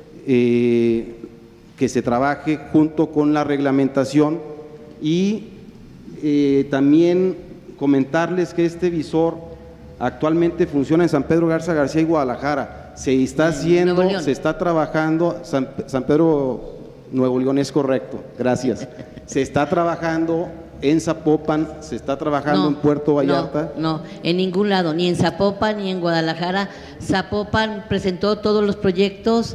eh, que se trabaje junto con la reglamentación y eh, también comentarles que este visor actualmente funciona en San Pedro Garza García y Guadalajara. Se está haciendo, Nuevo León. se está trabajando, San, San Pedro Nuevo León es correcto, gracias. Se está trabajando en Zapopan, se está trabajando No, en Puerto Vallarta. No, no, en ningún lado, ni en Zapopan ni en Guadalajara. Zapopan presentó todos los proyectos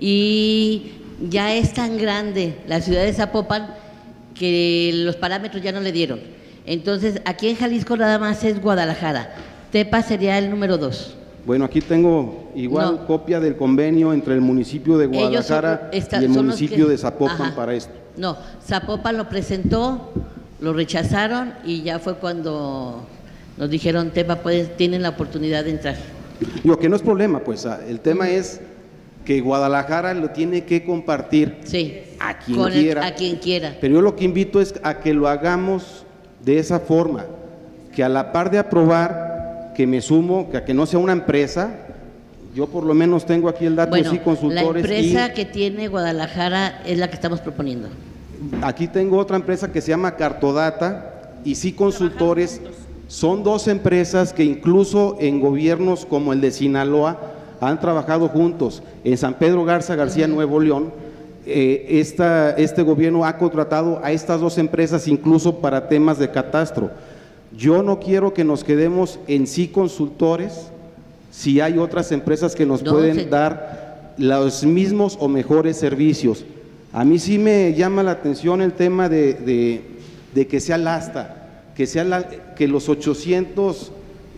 y ya es tan grande la ciudad de Zapopan que los parámetros ya no le dieron. Entonces, aquí en Jalisco nada más es Guadalajara. Tepa sería el número dos. Bueno, aquí tengo igual No. copia del convenio entre el municipio de Ellos son- Guadalajara está- y el son los municipio que- de Zapopan Ajá. para esto. No, Zapopan lo presentó, lo rechazaron y ya fue cuando nos dijeron, Tepa, pues tienen la oportunidad de entrar. Digo que no es problema, pues ah, el tema es que Guadalajara lo tiene que compartir Sí, a quien con el- quiera. a quien quiera. Pero yo lo que invito es a que lo hagamos de esa forma, que a la par de aprobar, que me sumo, que a que no sea una empresa, yo por lo menos tengo aquí el dato, Bueno, sí, la consultores, empresa y que tiene Guadalajara es la que estamos proponiendo. aquí tengo otra empresa que se llama Cartodata y sí consultores. Son dos empresas que incluso en gobiernos como el de Sinaloa han trabajado juntos. En San Pedro Garza García, Nuevo León, eh, esta, este gobierno ha contratado a estas dos empresas incluso para temas de catastro. Yo no quiero que nos quedemos en sí consultores si hay otras empresas que nos No, pueden se- dar los mismos o mejores servicios. A mí sí me llama la atención el tema de, de, de que sea Lasta, que sea la, que los ochocientos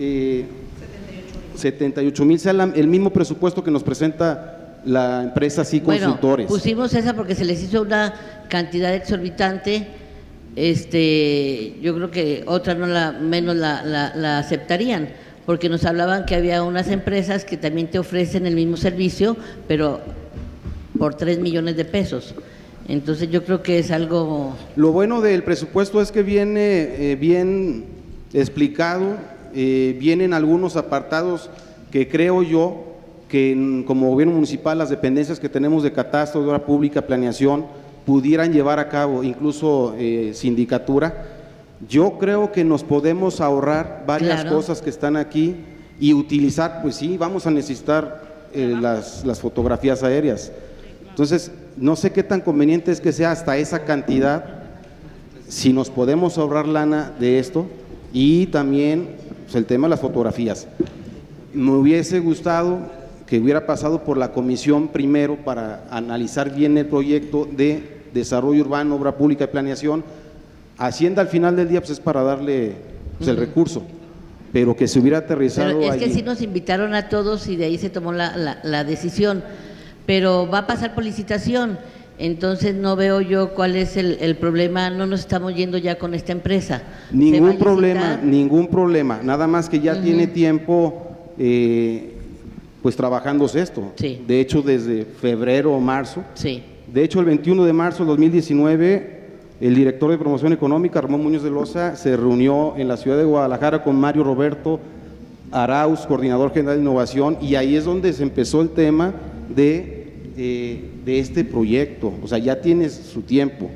setenta y ocho mil sea la- el mismo presupuesto que nos presenta la empresa sí consultores. Bueno, pusimos esa porque se les hizo una cantidad exorbitante. Este, yo creo que otra no la menos la, la, la aceptarían, porque nos hablaban que había unas empresas que también te ofrecen el mismo servicio, pero por tres millones de pesos. Entonces yo creo que es algo. Lo bueno del presupuesto es que viene eh, bien explicado, eh, vienen algunos apartados que creo yo que en- como gobierno municipal las dependencias que tenemos de catastro, de obra pública, planeación, pudieran llevar a cabo, incluso eh, sindicatura. Yo creo que nos podemos ahorrar varias Claro. cosas que están aquí y utilizar, pues sí, vamos a necesitar eh, las, las fotografías aéreas. Entonces, no sé qué tan conveniente es que sea hasta esa cantidad, si nos podemos ahorrar lana de esto, y también pues, el tema de las fotografías. Me hubiese gustado que hubiera pasado por la comisión primero para analizar bien el proyecto de desarrollo urbano, obra pública y planeación. Hacienda al final del día pues es para darle pues, el recurso, pero que se hubiera aterrizado Pero es que allí. sí nos invitaron a todos y de ahí se tomó la, la, la decisión. Pero va a pasar por licitación, entonces no veo yo cuál es el, el problema. No nos estamos yendo ya con esta empresa. Se va a Ningún licitar. problema, ningún problema, nada más que ya Ujú. tiene tiempo eh, pues trabajándose esto. Sí. De hecho, desde febrero o marzo. Sí. De hecho, el veintiuno de marzo de dos mil diecinueve el director de promoción económica, Ramón Muñoz de Loza, se reunió en la ciudad de Guadalajara con Mario Roberto Arauz, coordinador general de innovación, y ahí es donde se empezó el tema de, eh, de este proyecto. O sea, ya tiene su tiempo.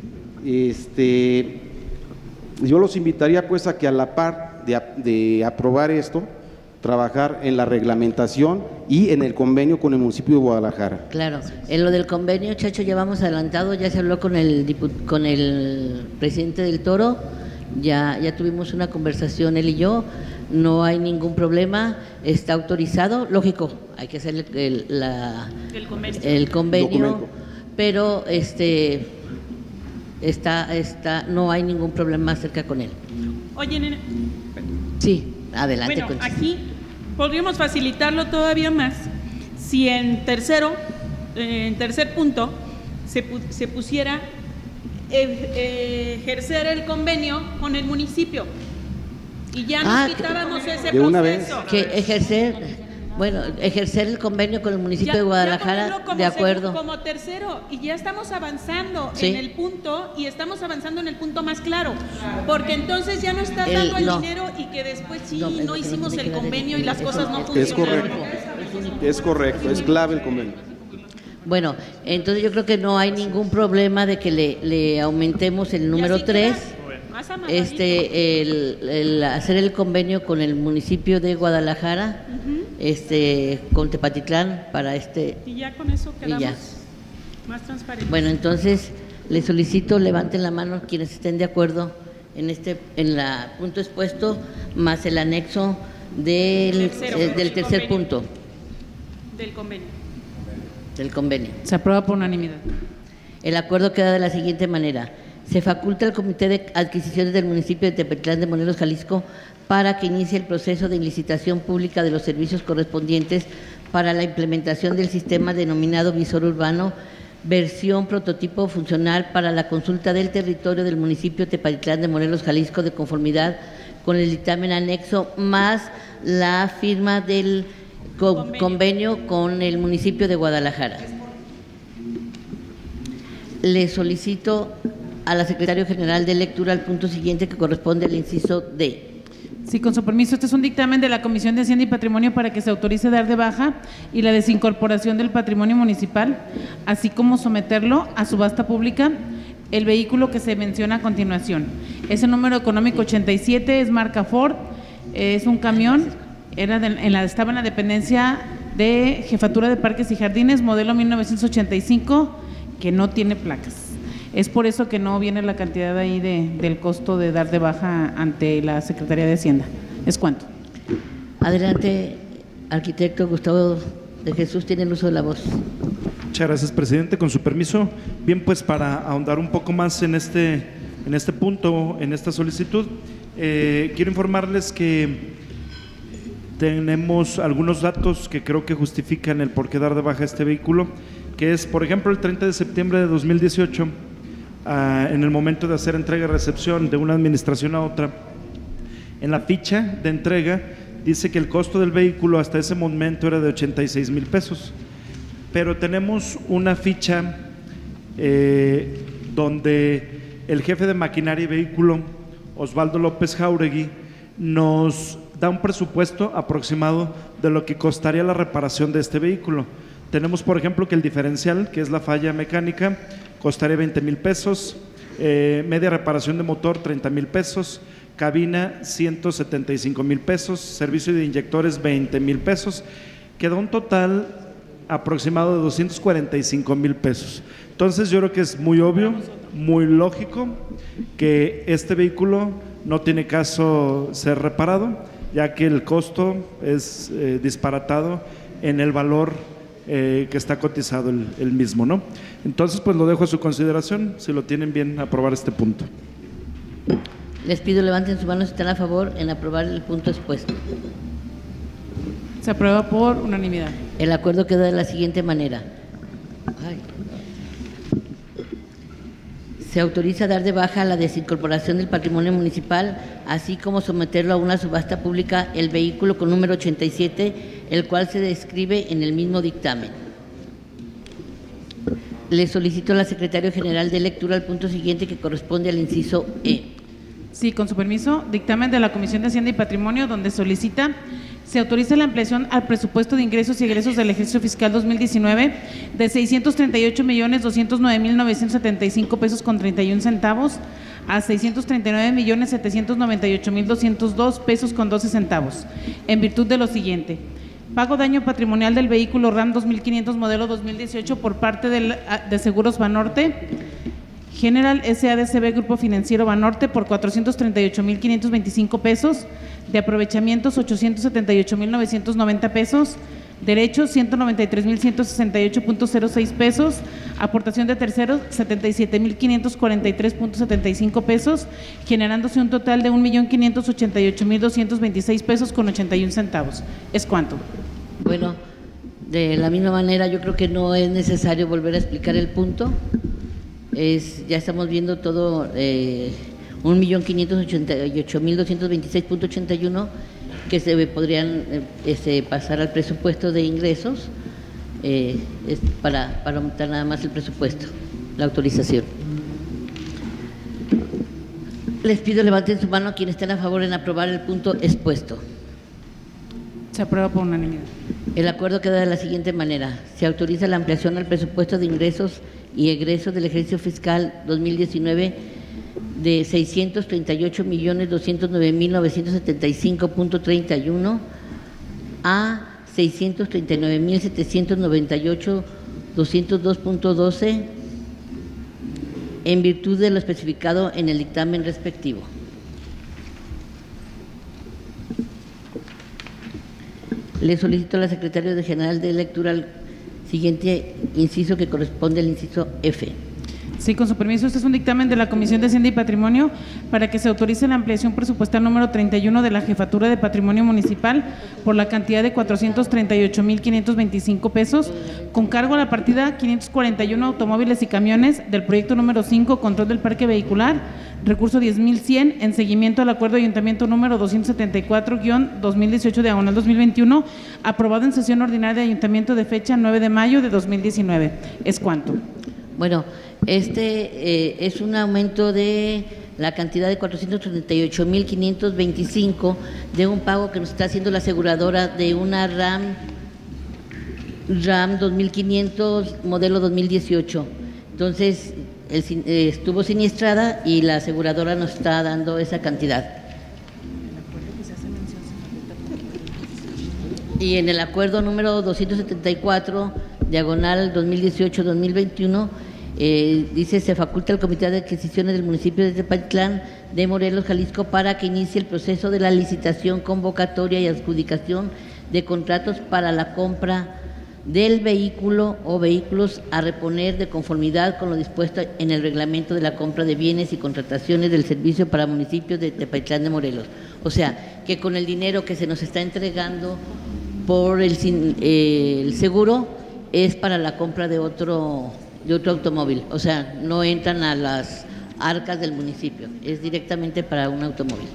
Este, yo los invitaría pues a que a la par de, de aprobar esto, trabajar en la reglamentación y en el convenio con el municipio de Guadalajara. Claro, en lo del convenio, Chacho, ya vamos adelantado, ya se habló con el diput- con el presidente del Toro, ya, ya tuvimos una conversación él y yo, no hay ningún problema, está autorizado, lógico, hay que hacer el, el, la, El convenio. el convenio, Documento. pero este está, está, no hay ningún problema acerca con él. Oye, nena, Sí, adelante. bueno, Concha. aquí podríamos facilitarlo todavía más si en tercero, eh, en tercer punto, se, pu- se pusiera eh, eh, ejercer el convenio con el municipio y ya nos Ah, quitábamos ese de una proceso. Que ejercer, bueno, ejercer el convenio con el municipio Ya- de ya Guadalajara, ponerlo como de segu- acuerdo. como tercero, y ya estamos avanzando Sí. en el punto, y estamos avanzando en el punto más claro, porque entonces ya no estás El- dando el no. dinero y que después sí No, no, es lo que no hicimos tiene el que ver convenio en- y las eso cosas no es- Es funcionaron. correcto, es correcto, es clave el convenio. Bueno, entonces yo creo que no hay ningún problema de que le, le aumentemos el número Y así tres, queda más amarradito. este, el, el hacer el convenio con el municipio de Guadalajara, este, con Tepatitlán para este. Y ya con eso Y quedamos ya. más transparentes. Bueno, entonces le solicito levanten la mano quienes estén de acuerdo en este, en la punto expuesto más el anexo del, Tercero, eh, del del tercer convenio. punto Del convenio. del convenio. Se aprueba por unanimidad. El acuerdo queda de la siguiente manera. Se faculta al Comité de Adquisiciones del municipio de Tepetitlán de Morelos, Jalisco, para que inicie el proceso de licitación pública de los servicios correspondientes para la implementación del sistema denominado visor urbano, versión prototipo funcional para la consulta del territorio del municipio de Tepetitlán de Morelos, Jalisco, de conformidad con el dictamen anexo, más la firma del co- Convenio. convenio con el municipio de Guadalajara. Le solicito a la Secretaria General de lectura al punto siguiente que corresponde al inciso D. Sí, con su permiso, este es un dictamen de la Comisión de Hacienda y Patrimonio para que se autorice dar de baja y la desincorporación del patrimonio municipal, así como someterlo a subasta pública el vehículo que se menciona a continuación. Es el número económico ochenta y siete, es marca Ford, es un camión, era de- en la, estaba en la dependencia de Jefatura de Parques y Jardines, modelo mil novecientos ochenta y cinco, que no tiene placas. Es por eso que no viene la cantidad ahí de, del costo de dar de baja ante la Secretaría de Hacienda. ¿Es cuánto? Adelante, arquitecto Gustavo de Jesús, tiene el uso de la voz. Muchas gracias, presidente. Con su permiso, bien, pues para ahondar un poco más en este, en este punto, en esta solicitud, eh, quiero informarles que tenemos algunos datos que creo que justifican el por qué dar de baja este vehículo, que es, por ejemplo, el treinta de septiembre de dos mil dieciocho, ah, en el momento de hacer entrega y recepción de una administración a otra, en la ficha de entrega dice que el costo del vehículo hasta ese momento era de ochenta y seis mil pesos, pero tenemos una ficha eh, donde el jefe de maquinaria y vehículo, Osvaldo López Jauregui, nos da un presupuesto aproximado de lo que costaría la reparación de este vehículo. Tenemos, por ejemplo, que el diferencial, que es la falla mecánica, costaría veinte mil pesos, eh, media reparación de motor treinta mil pesos, cabina ciento setenta y cinco mil pesos, servicio de inyectores veinte mil pesos, queda un total aproximado de doscientos cuarenta y cinco mil pesos. Entonces yo creo que es muy obvio, muy lógico que este vehículo no tiene caso ser reparado, ya que el costo es eh, disparatado en el valor eh, que está cotizado el, el mismo, ¿no? Entonces pues lo dejo a su consideración, si lo tienen bien, aprobar este punto. Les pido levanten su mano si están a favor en aprobar el punto expuesto. Se aprueba por unanimidad. El acuerdo queda de la siguiente manera. Ay. Se autoriza dar de baja la desincorporación del patrimonio municipal, así como someterlo a una subasta pública el vehículo con número ochenta y siete, el cual se describe en el mismo dictamen. Le solicito al secretario general de lectura el punto siguiente que corresponde al inciso E. Sí, con su permiso, dictamen de la Comisión de Hacienda y Patrimonio, donde solicita se autoriza la ampliación al presupuesto de ingresos y egresos del ejercicio fiscal dos mil diecinueve de seiscientos treinta y ocho millones doscientos nueve mil novecientos setenta y cinco pesos con treinta y un centavos a seiscientos treinta y nueve millones setecientos noventa y ocho mil doscientos dos pesos con doce centavos, en virtud de lo siguiente: pago daño patrimonial del vehículo RAM dos mil quinientos modelo dos mil dieciocho por parte del, de Seguros Banorte, General S A D C B Grupo Financiero Banorte por cuatrocientos treinta y ocho mil quinientos veinticinco pesos, de aprovechamientos ochocientos setenta y ocho mil novecientos noventa pesos, derechos ciento noventa y tres mil ciento sesenta y ocho punto cero seis pesos, aportación de terceros setenta y siete mil quinientos cuarenta y tres punto setenta y cinco pesos, generándose un total de un millón quinientos ochenta y ocho mil doscientos veintiséis pesos con ochenta y un centavos. ¿Es cuánto? Bueno, de la misma manera yo creo que no es necesario volver a explicar el punto. Es, ya estamos viendo todo, eh, un millón quinientos ochenta y ocho mil doscientos veintiséis punto ochenta y uno que se podrían eh, este, pasar al presupuesto de ingresos eh, es para, para aumentar nada más el presupuesto, la autorización. Les pido levanten su mano a quienes estén a favor en aprobar el punto expuesto. Se aprueba por unanimidad. El acuerdo queda de la siguiente manera: se autoriza la ampliación al presupuesto de ingresos y egresos del ejercicio fiscal dos mil diecinueve de seiscientos treinta y ocho millones doscientos nueve mil novecientos setenta y cinco punto treinta y uno a seiscientos treinta y nueve mil setecientos noventa y ocho punto doscientos dos punto doce en virtud de lo especificado en el dictamen respectivo. Le solicito a la Secretaria General de Lectura el siguiente inciso que corresponde al inciso F. Sí, con su permiso, este es un dictamen de la Comisión de Hacienda y Patrimonio para que se autorice la ampliación presupuestal número treinta y uno de la Jefatura de Patrimonio Municipal por la cantidad de cuatrocientos treinta y ocho mil quinientos veinticinco pesos, con cargo a la partida quinientos cuarenta y uno automóviles y camiones del proyecto número cinco, control del parque vehicular, recurso diez mil cien, en seguimiento al acuerdo de ayuntamiento número doscientos setenta y cuatro guión dos mil dieciocho diagonal dos mil veintiuno, aprobado en sesión ordinaria de ayuntamiento de fecha nueve de mayo de dos mil diecinueve. ¿Es cuánto? Bueno, este eh, es un aumento de la cantidad de cuatrocientos treinta y ocho mil quinientos veinticinco de un pago que nos está haciendo la aseguradora de una RAM RAM dos mil quinientos modelo dos mil dieciocho. Entonces, el, eh, estuvo siniestrada y la aseguradora nos está dando esa cantidad. Y en el acuerdo número doscientos setenta y cuatro, diagonal dos mil dieciocho dos mil veintiuno, eh, dice: se faculta al Comité de Adquisiciones del municipio de Tepatitlán de Morelos, Jalisco, para que inicie el proceso de la licitación, convocatoria y adjudicación de contratos para la compra del vehículo o vehículos a reponer de conformidad con lo dispuesto en el reglamento de la compra de bienes y contrataciones del servicio para municipios de Tepatitlán de Morelos. O sea, que con el dinero que se nos está entregando por el, eh, el seguro es para la compra de otro, de otro automóvil. O sea, no entran a las arcas del municipio, es directamente para un automóvil.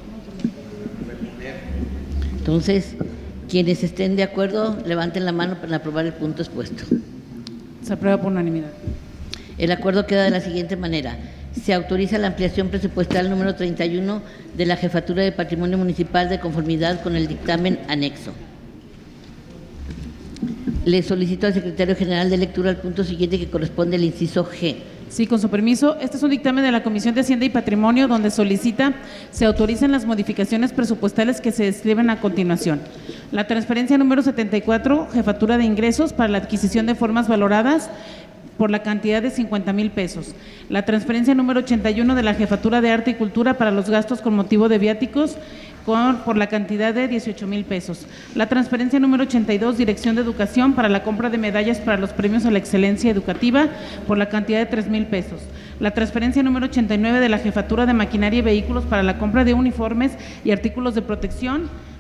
Entonces, quienes estén de acuerdo, levanten la mano para aprobar el punto expuesto. Se aprueba por unanimidad. El acuerdo queda de la siguiente manera: se autoriza la ampliación presupuestal número treinta y uno de la Jefatura de Patrimonio Municipal de conformidad con el dictamen anexo. Le solicito al Secretario General de Lectura el punto siguiente que corresponde al inciso G. Sí, con su permiso, este es un dictamen de la Comisión de Hacienda y Patrimonio donde solicita se autoricen las modificaciones presupuestales que se describen a continuación. La transferencia número setenta y cuatro, Jefatura de Ingresos para la adquisición de formas valoradas por la cantidad de cincuenta mil pesos. La transferencia número ochenta y uno de la Jefatura de Arte y Cultura para los gastos con motivo de viáticos con, por la cantidad de dieciocho mil pesos. La transferencia número ochenta y dos, Dirección de Educación para la compra de medallas para los premios a la excelencia educativa por la cantidad de tres mil pesos. La transferencia número ochenta y nueve de la Jefatura de Maquinaria y Vehículos para la compra de uniformes y artículos de protección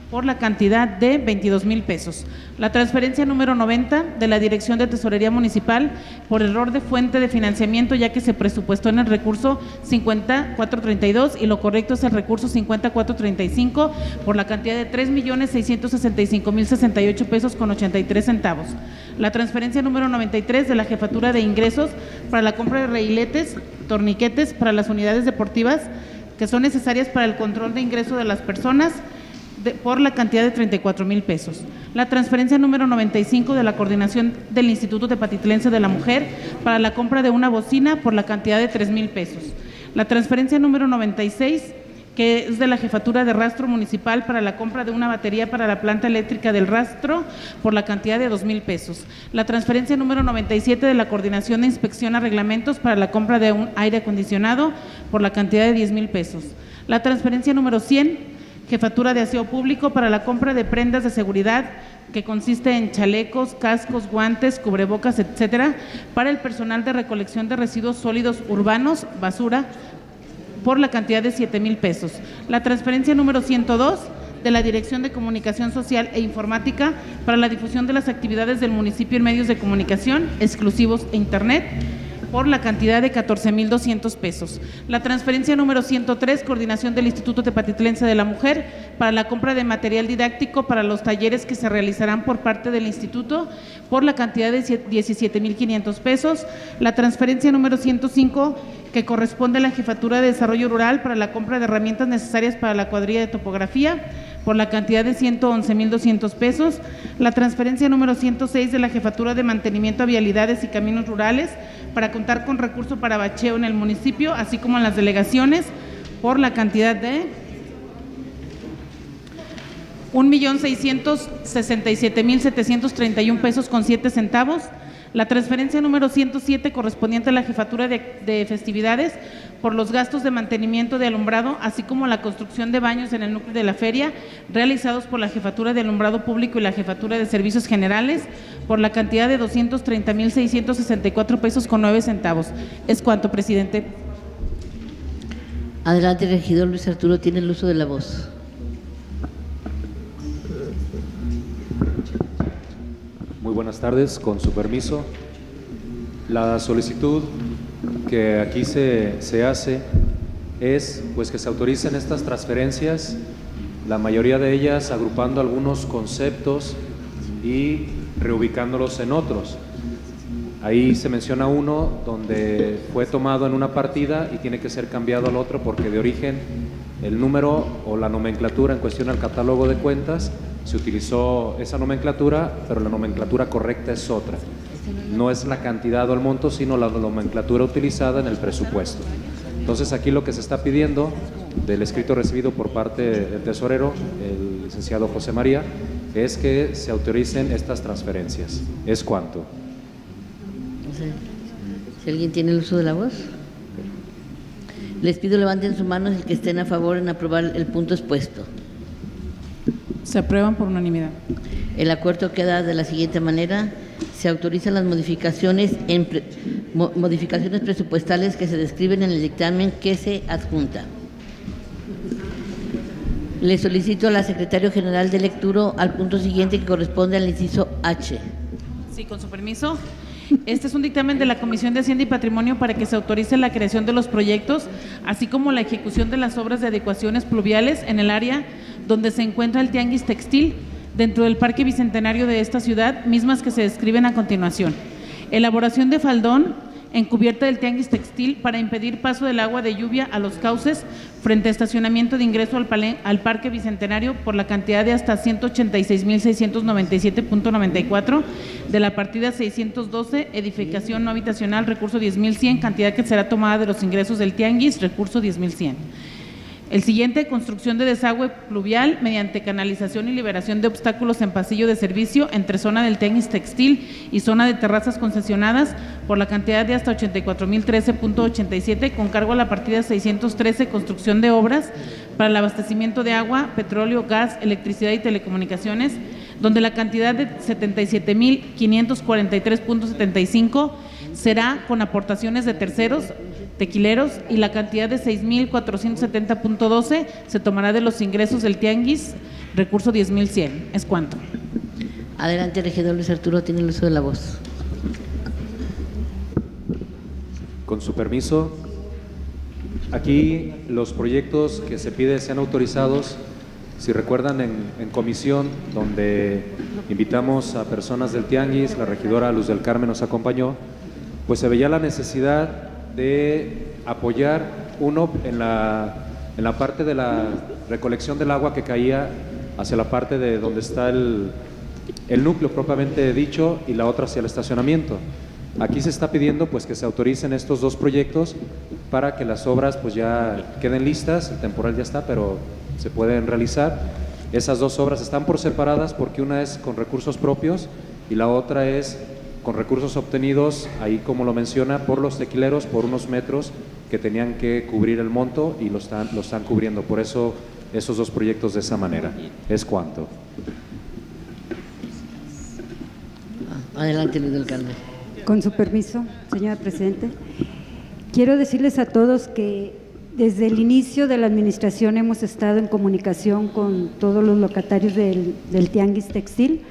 por la cantidad de veintidós mil pesos. La transferencia número noventa de la Dirección de Tesorería Municipal por error de fuente de financiamiento, ya que se presupuestó en el recurso cincuenta mil cuatrocientos treinta y dos y lo correcto es el recurso cincuenta mil cuatrocientos treinta y cinco por la cantidad de tres millones seiscientos sesenta y cinco mil sesenta y ocho pesos con ochenta y tres centavos. La transferencia número noventa y tres de la Jefatura de Ingresos para la compra de raíletes, torniquetes para las unidades deportivas que son necesarias para el control de ingreso de las personas, De, por la cantidad de treinta y cuatro mil pesos. La transferencia número noventa y cinco de la Coordinación del Instituto Tepatitlense de la Mujer para la compra de una bocina por la cantidad de tres mil pesos. La transferencia número noventa y seis, que es de la Jefatura de Rastro Municipal para la compra de una batería para la planta eléctrica del rastro por la cantidad de dos mil pesos. La transferencia número noventa y siete de la Coordinación de Inspección a Reglamentos para la compra de un aire acondicionado por la cantidad de diez mil pesos. La transferencia número cien, Jefatura de Aseo Público para la compra de prendas de seguridad que consiste en chalecos, cascos, guantes, cubrebocas, etcétera, para el personal de recolección de residuos sólidos urbanos, basura, por la cantidad de siete mil pesos. La transferencia número ciento dos de la Dirección de Comunicación Social e Informática para la difusión de las actividades del municipio en medios de comunicación exclusivos e internet, por la cantidad de catorce mil doscientos pesos. La transferencia número ciento tres, Coordinación del Instituto Tepatitlense de la Mujer para la compra de material didáctico para los talleres que se realizarán por parte del instituto por la cantidad de diecisiete mil quinientos pesos. La transferencia número ciento cinco, que corresponde a la Jefatura de Desarrollo Rural para la compra de herramientas necesarias para la cuadrilla de topografía por la cantidad de ciento once mil doscientos pesos. La transferencia número ciento seis de la Jefatura de Mantenimiento a Vialidades y Caminos Rurales para contar con recurso para bacheo en el municipio, así como en las delegaciones, por la cantidad de un millón seiscientos sesenta y siete mil setecientos treinta y un pesos con siete centavos. La transferencia número ciento siete, correspondiente a la Jefatura de, de Festividades por los gastos de mantenimiento de alumbrado, así como la construcción de baños en el núcleo de la feria, realizados por la Jefatura de Alumbrado Público y la Jefatura de Servicios Generales, por la cantidad de doscientos treinta mil seiscientos sesenta y cuatro pesos con nueve centavos. Es cuanto, presidente. Adelante, regidor Luis Arturo, tiene el uso de la voz. Muy buenas tardes, con su permiso. La solicitud que aquí se, se hace es pues que se autoricen estas transferencias, la mayoría de ellas agrupando algunos conceptos y reubicándolos en otros. Ahí se menciona uno donde fue tomado en una partida y tiene que ser cambiado al otro porque de origen el número o la nomenclatura en cuestión al catálogo de cuentas se utilizó esa nomenclatura, pero la nomenclatura correcta es otra. No es la cantidad o el monto, sino la nomenclatura utilizada en el presupuesto. Entonces aquí lo que se está pidiendo del escrito recibido por parte del tesorero, el licenciado José María, es que se autoricen estas transferencias. ¿Es cuánto? Si alguien tiene el uso de la voz. Les pido levanten sus manos el que estén a favor en aprobar el punto expuesto. Se aprueban por unanimidad. El acuerdo queda de la siguiente manera: se autorizan las modificaciones, en pre, mo, modificaciones presupuestales que se describen en el dictamen que se adjunta. Le solicito a la Secretario General de lectura al punto siguiente que corresponde al inciso H. Sí, con su permiso. Este es un dictamen de la Comisión de Hacienda y Patrimonio para que se autorice la creación de los proyectos, así como la ejecución de las obras de adecuaciones pluviales en el área donde se encuentra el Tianguis Textil dentro del Parque Bicentenario de esta ciudad, mismas que se describen a continuación. Elaboración de faldón en cubierta del Tianguis Textil para impedir paso del agua de lluvia a los cauces frente a estacionamiento de ingreso al, palen, al Parque Bicentenario por la cantidad de hasta ciento ochenta y seis mil seiscientos noventa y siete punto noventa y cuatro de la partida seiscientos doce, edificación no habitacional, recurso diez mil cien, cantidad que será tomada de los ingresos del Tianguis, recurso diez mil cien. El siguiente, construcción de desagüe pluvial mediante canalización y liberación de obstáculos en pasillo de servicio entre zona del Tianguis Textil y zona de terrazas concesionadas por la cantidad de hasta ochenta y cuatro mil trece punto ochenta y siete con cargo a la partida seiscientos trece, construcción de obras para el abastecimiento de agua, petróleo, gas, electricidad y telecomunicaciones, donde la cantidad de setenta y siete mil quinientos cuarenta y tres punto setenta y cinco será con aportaciones de terceros tequileros y la cantidad de seis mil cuatrocientos setenta punto doce se tomará de los ingresos del tianguis, recurso diez mil cien. ¿Es cuánto? Adelante, regidor Luis Arturo, tiene el uso de la voz. Con su permiso, aquí los proyectos que se pide sean autorizados. Si recuerdan, en, en comisión, donde invitamos a personas del tianguis, la regidora Luz del Carmen nos acompañó, pues se veía la necesidad de apoyar, uno, en la, en la parte de la recolección del agua que caía hacia la parte de donde está el, el núcleo propiamente dicho, y la otra hacia el estacionamiento. Aquí se está pidiendo pues que se autoricen estos dos proyectos para que las obras pues ya queden listas. El temporal ya está, pero se pueden realizar. Esas dos obras están por separadas porque una es con recursos propios y la otra es con recursos obtenidos, ahí como lo menciona, por los tequileros, por unos metros que tenían que cubrir el monto y lo están, lo están cubriendo. Por eso esos dos proyectos de esa manera. ¿Es cuánto? Adelante, Luis del Carmen. Con su permiso, señora Presidente. Quiero decirles a todos que desde el inicio de la administración hemos estado en comunicación con todos los locatarios del, del Tianguis Textil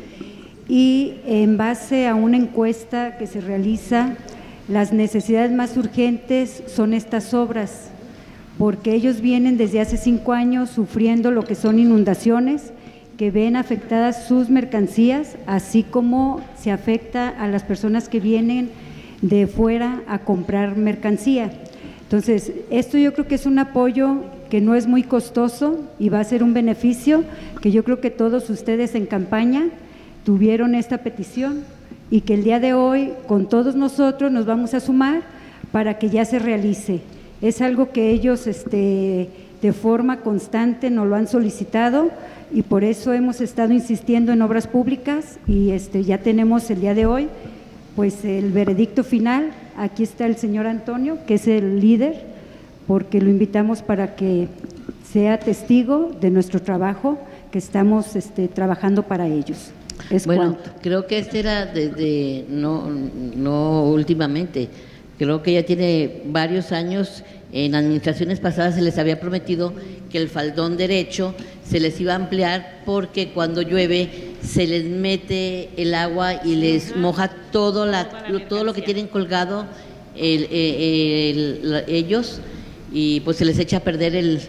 y en base a una encuesta que se realiza, las necesidades más urgentes son estas obras, porque ellos vienen desde hace cinco años sufriendo lo que son inundaciones, que ven afectadas sus mercancías, así como se afecta a las personas que vienen de fuera a comprar mercancía. Entonces, esto yo creo que es un apoyo que no es muy costoso y va a ser un beneficio que yo creo que todos ustedes en campaña tuvieron esta petición y que el día de hoy con todos nosotros nos vamos a sumar para que ya se realice. Es algo que ellos este, de forma constante nos lo han solicitado y por eso hemos estado insistiendo en obras públicas y este, ya tenemos el día de hoy pues el veredicto final. Aquí está el señor Antonio, que es el líder, porque lo invitamos para que sea testigo de nuestro trabajo, que estamos este, trabajando para ellos. ¿Es bueno, cuánto? Creo que este era desde, no, no últimamente, creo que ya tiene varios años. En administraciones pasadas se les había prometido que el faldón derecho se les iba a ampliar porque cuando llueve se les mete el agua y les moja todo, la, todo lo que tienen colgado el, el, el, ellos y pues se les echa a perder el,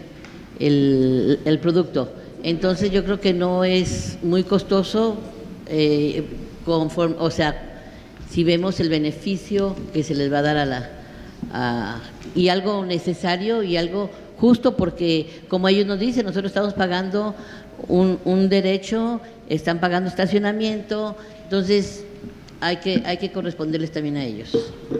el, el producto. Entonces yo creo que no es muy costoso, eh, conforme, o sea, si vemos el beneficio que se les va a dar a la… A, y algo necesario y algo justo, porque como ellos nos dicen, nosotros estamos pagando un, un derecho, están pagando estacionamiento, entonces hay que, hay que corresponderles también a ellos.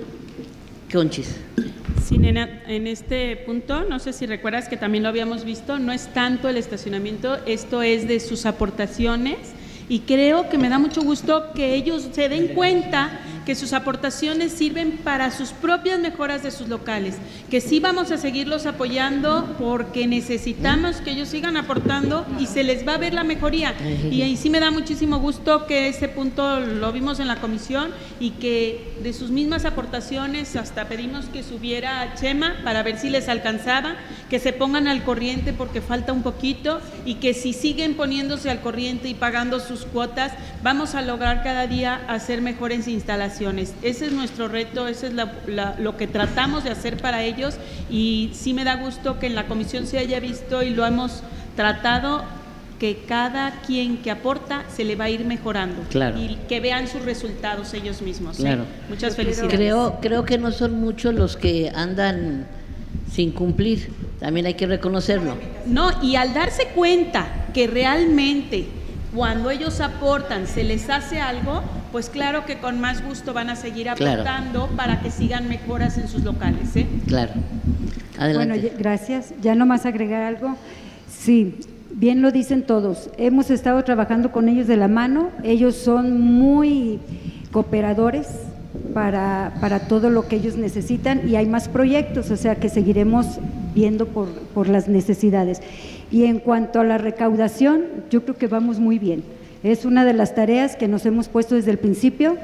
Conchis. Sí, nena, en este punto, no sé si recuerdas que también lo habíamos visto, no es tanto el estacionamiento, esto es de sus aportaciones y creo que me da mucho gusto que ellos se den cuenta que sus aportaciones sirven para sus propias mejoras de sus locales, que sí vamos a seguirlos apoyando porque necesitamos que ellos sigan aportando y se les va a ver la mejoría. Y ahí sí me da muchísimo gusto que ese punto lo vimos en la comisión y que de sus mismas aportaciones hasta pedimos que subiera a Chema para ver si les alcanzaba, que se pongan al corriente porque falta un poquito y que si siguen poniéndose al corriente y pagando sus cuotas, vamos a lograr cada día hacer mejores instalaciones. Ese es nuestro reto, ese es la, la, lo que tratamos de hacer para ellos y sí me da gusto que en la comisión se haya visto y lo hemos tratado, que cada quien que aporta se le va a ir mejorando. Claro. Y que vean sus resultados ellos mismos. Claro. ¿Sí? Muchas felicidades. Creo, creo que no son muchos los que andan sin cumplir, también hay que reconocerlo. No, y al darse cuenta que realmente cuando ellos aportan se les hace algo, pues claro que con más gusto van a seguir aportando, claro, para que sigan mejoras en sus locales, ¿eh? Claro. Adelante. Bueno, gracias. Ya nomás agregar algo. Sí, bien lo dicen todos. Hemos estado trabajando con ellos de la mano. Ellos son muy cooperadores para, para todo lo que ellos necesitan y hay más proyectos, o sea que seguiremos viendo por, por las necesidades. Y en cuanto a la recaudación, yo creo que vamos muy bien. Es una de las tareas que nos hemos puesto desde el principio,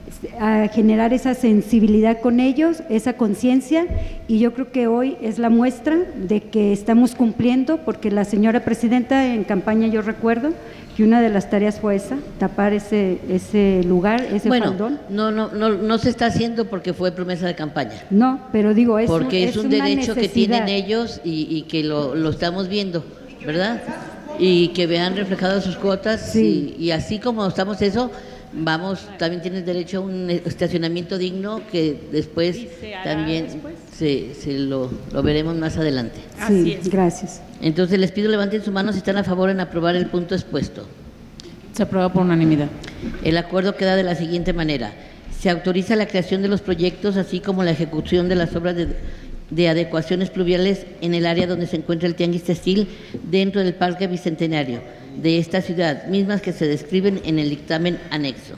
a generar esa sensibilidad con ellos, esa conciencia, y yo creo que hoy es la muestra de que estamos cumpliendo, porque la señora presidenta en campaña, yo recuerdo que una de las tareas fue esa, tapar ese ese lugar, ese bueno, faldón. No, no, no, no se está haciendo porque fue promesa de campaña. No, pero digo, es porque un, es es un una derecho que necesidad. tienen ellos y, y que lo, lo estamos viendo, ¿verdad? Y que vean reflejadas sus cuotas, Sí. y, y así como estamos eso, vamos, también tienes derecho a un estacionamiento digno que después ¿Y se hará también después? se, se lo, lo veremos más adelante. Así Sí, es. gracias. Entonces les pido levanten su mano si están a favor en aprobar el punto expuesto. Se aprueba por unanimidad. El acuerdo queda de la siguiente manera. Se autoriza la creación de los proyectos, así como la ejecución de las obras de, de adecuaciones pluviales en el área donde se encuentra el Tianguis Textil dentro del Parque Bicentenario de esta ciudad, mismas que se describen en el dictamen anexo.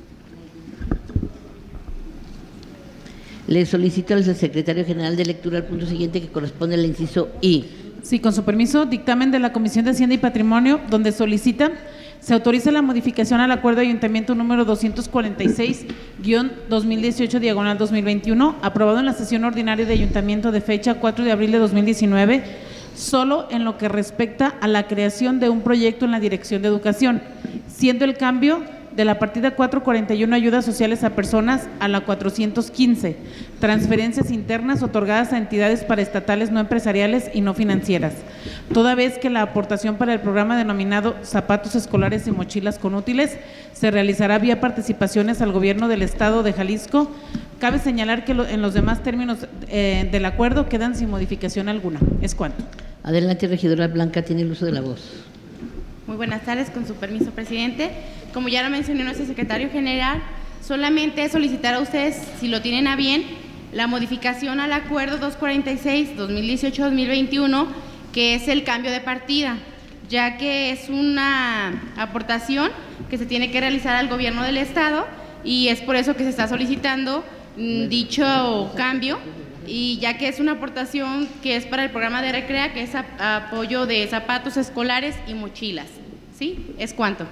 Le solicito al secretario general de lectura al punto siguiente que corresponde al inciso I. Sí, con su permiso, dictamen de la Comisión de Hacienda y Patrimonio, donde solicita se autoriza la modificación al acuerdo de ayuntamiento número doscientos cuarenta y seis guión dos mil dieciocho diagonal dos mil veintiuno, aprobado en la sesión ordinaria de ayuntamiento de fecha cuatro de abril de dos mil diecinueve, solo en lo que respecta a la creación de un proyecto en la Dirección de Educación, siendo el cambio de la partida cuatrocientos cuarenta y uno ayudas sociales a personas a la cuatrocientos quince, transferencias internas otorgadas a entidades paraestatales no empresariales y no financieras, toda vez que la aportación para el programa denominado Zapatos Escolares y Mochilas con Útiles se realizará vía participaciones al Gobierno del Estado de Jalisco. Cabe señalar que lo, en los demás términos eh, del acuerdo quedan sin modificación alguna. Es cuanto. Adelante, regidora Blanca, tiene el uso de la voz. Muy buenas tardes, con su permiso, presidente. Como ya lo mencionó nuestro secretario general, solamente solicitar a ustedes, si lo tienen a bien, la modificación al acuerdo doscientos cuarenta y seis dos mil dieciocho dos mil veintiuno, que es el cambio de partida, ya que es una aportación que se tiene que realizar al gobierno del estado y es por eso que se está solicitando mmm, dicho cambio, y ya que es una aportación que es para el programa de Recrea, que es a, apoyo de zapatos escolares y mochilas. ¿Sí? ¿Es cuánto?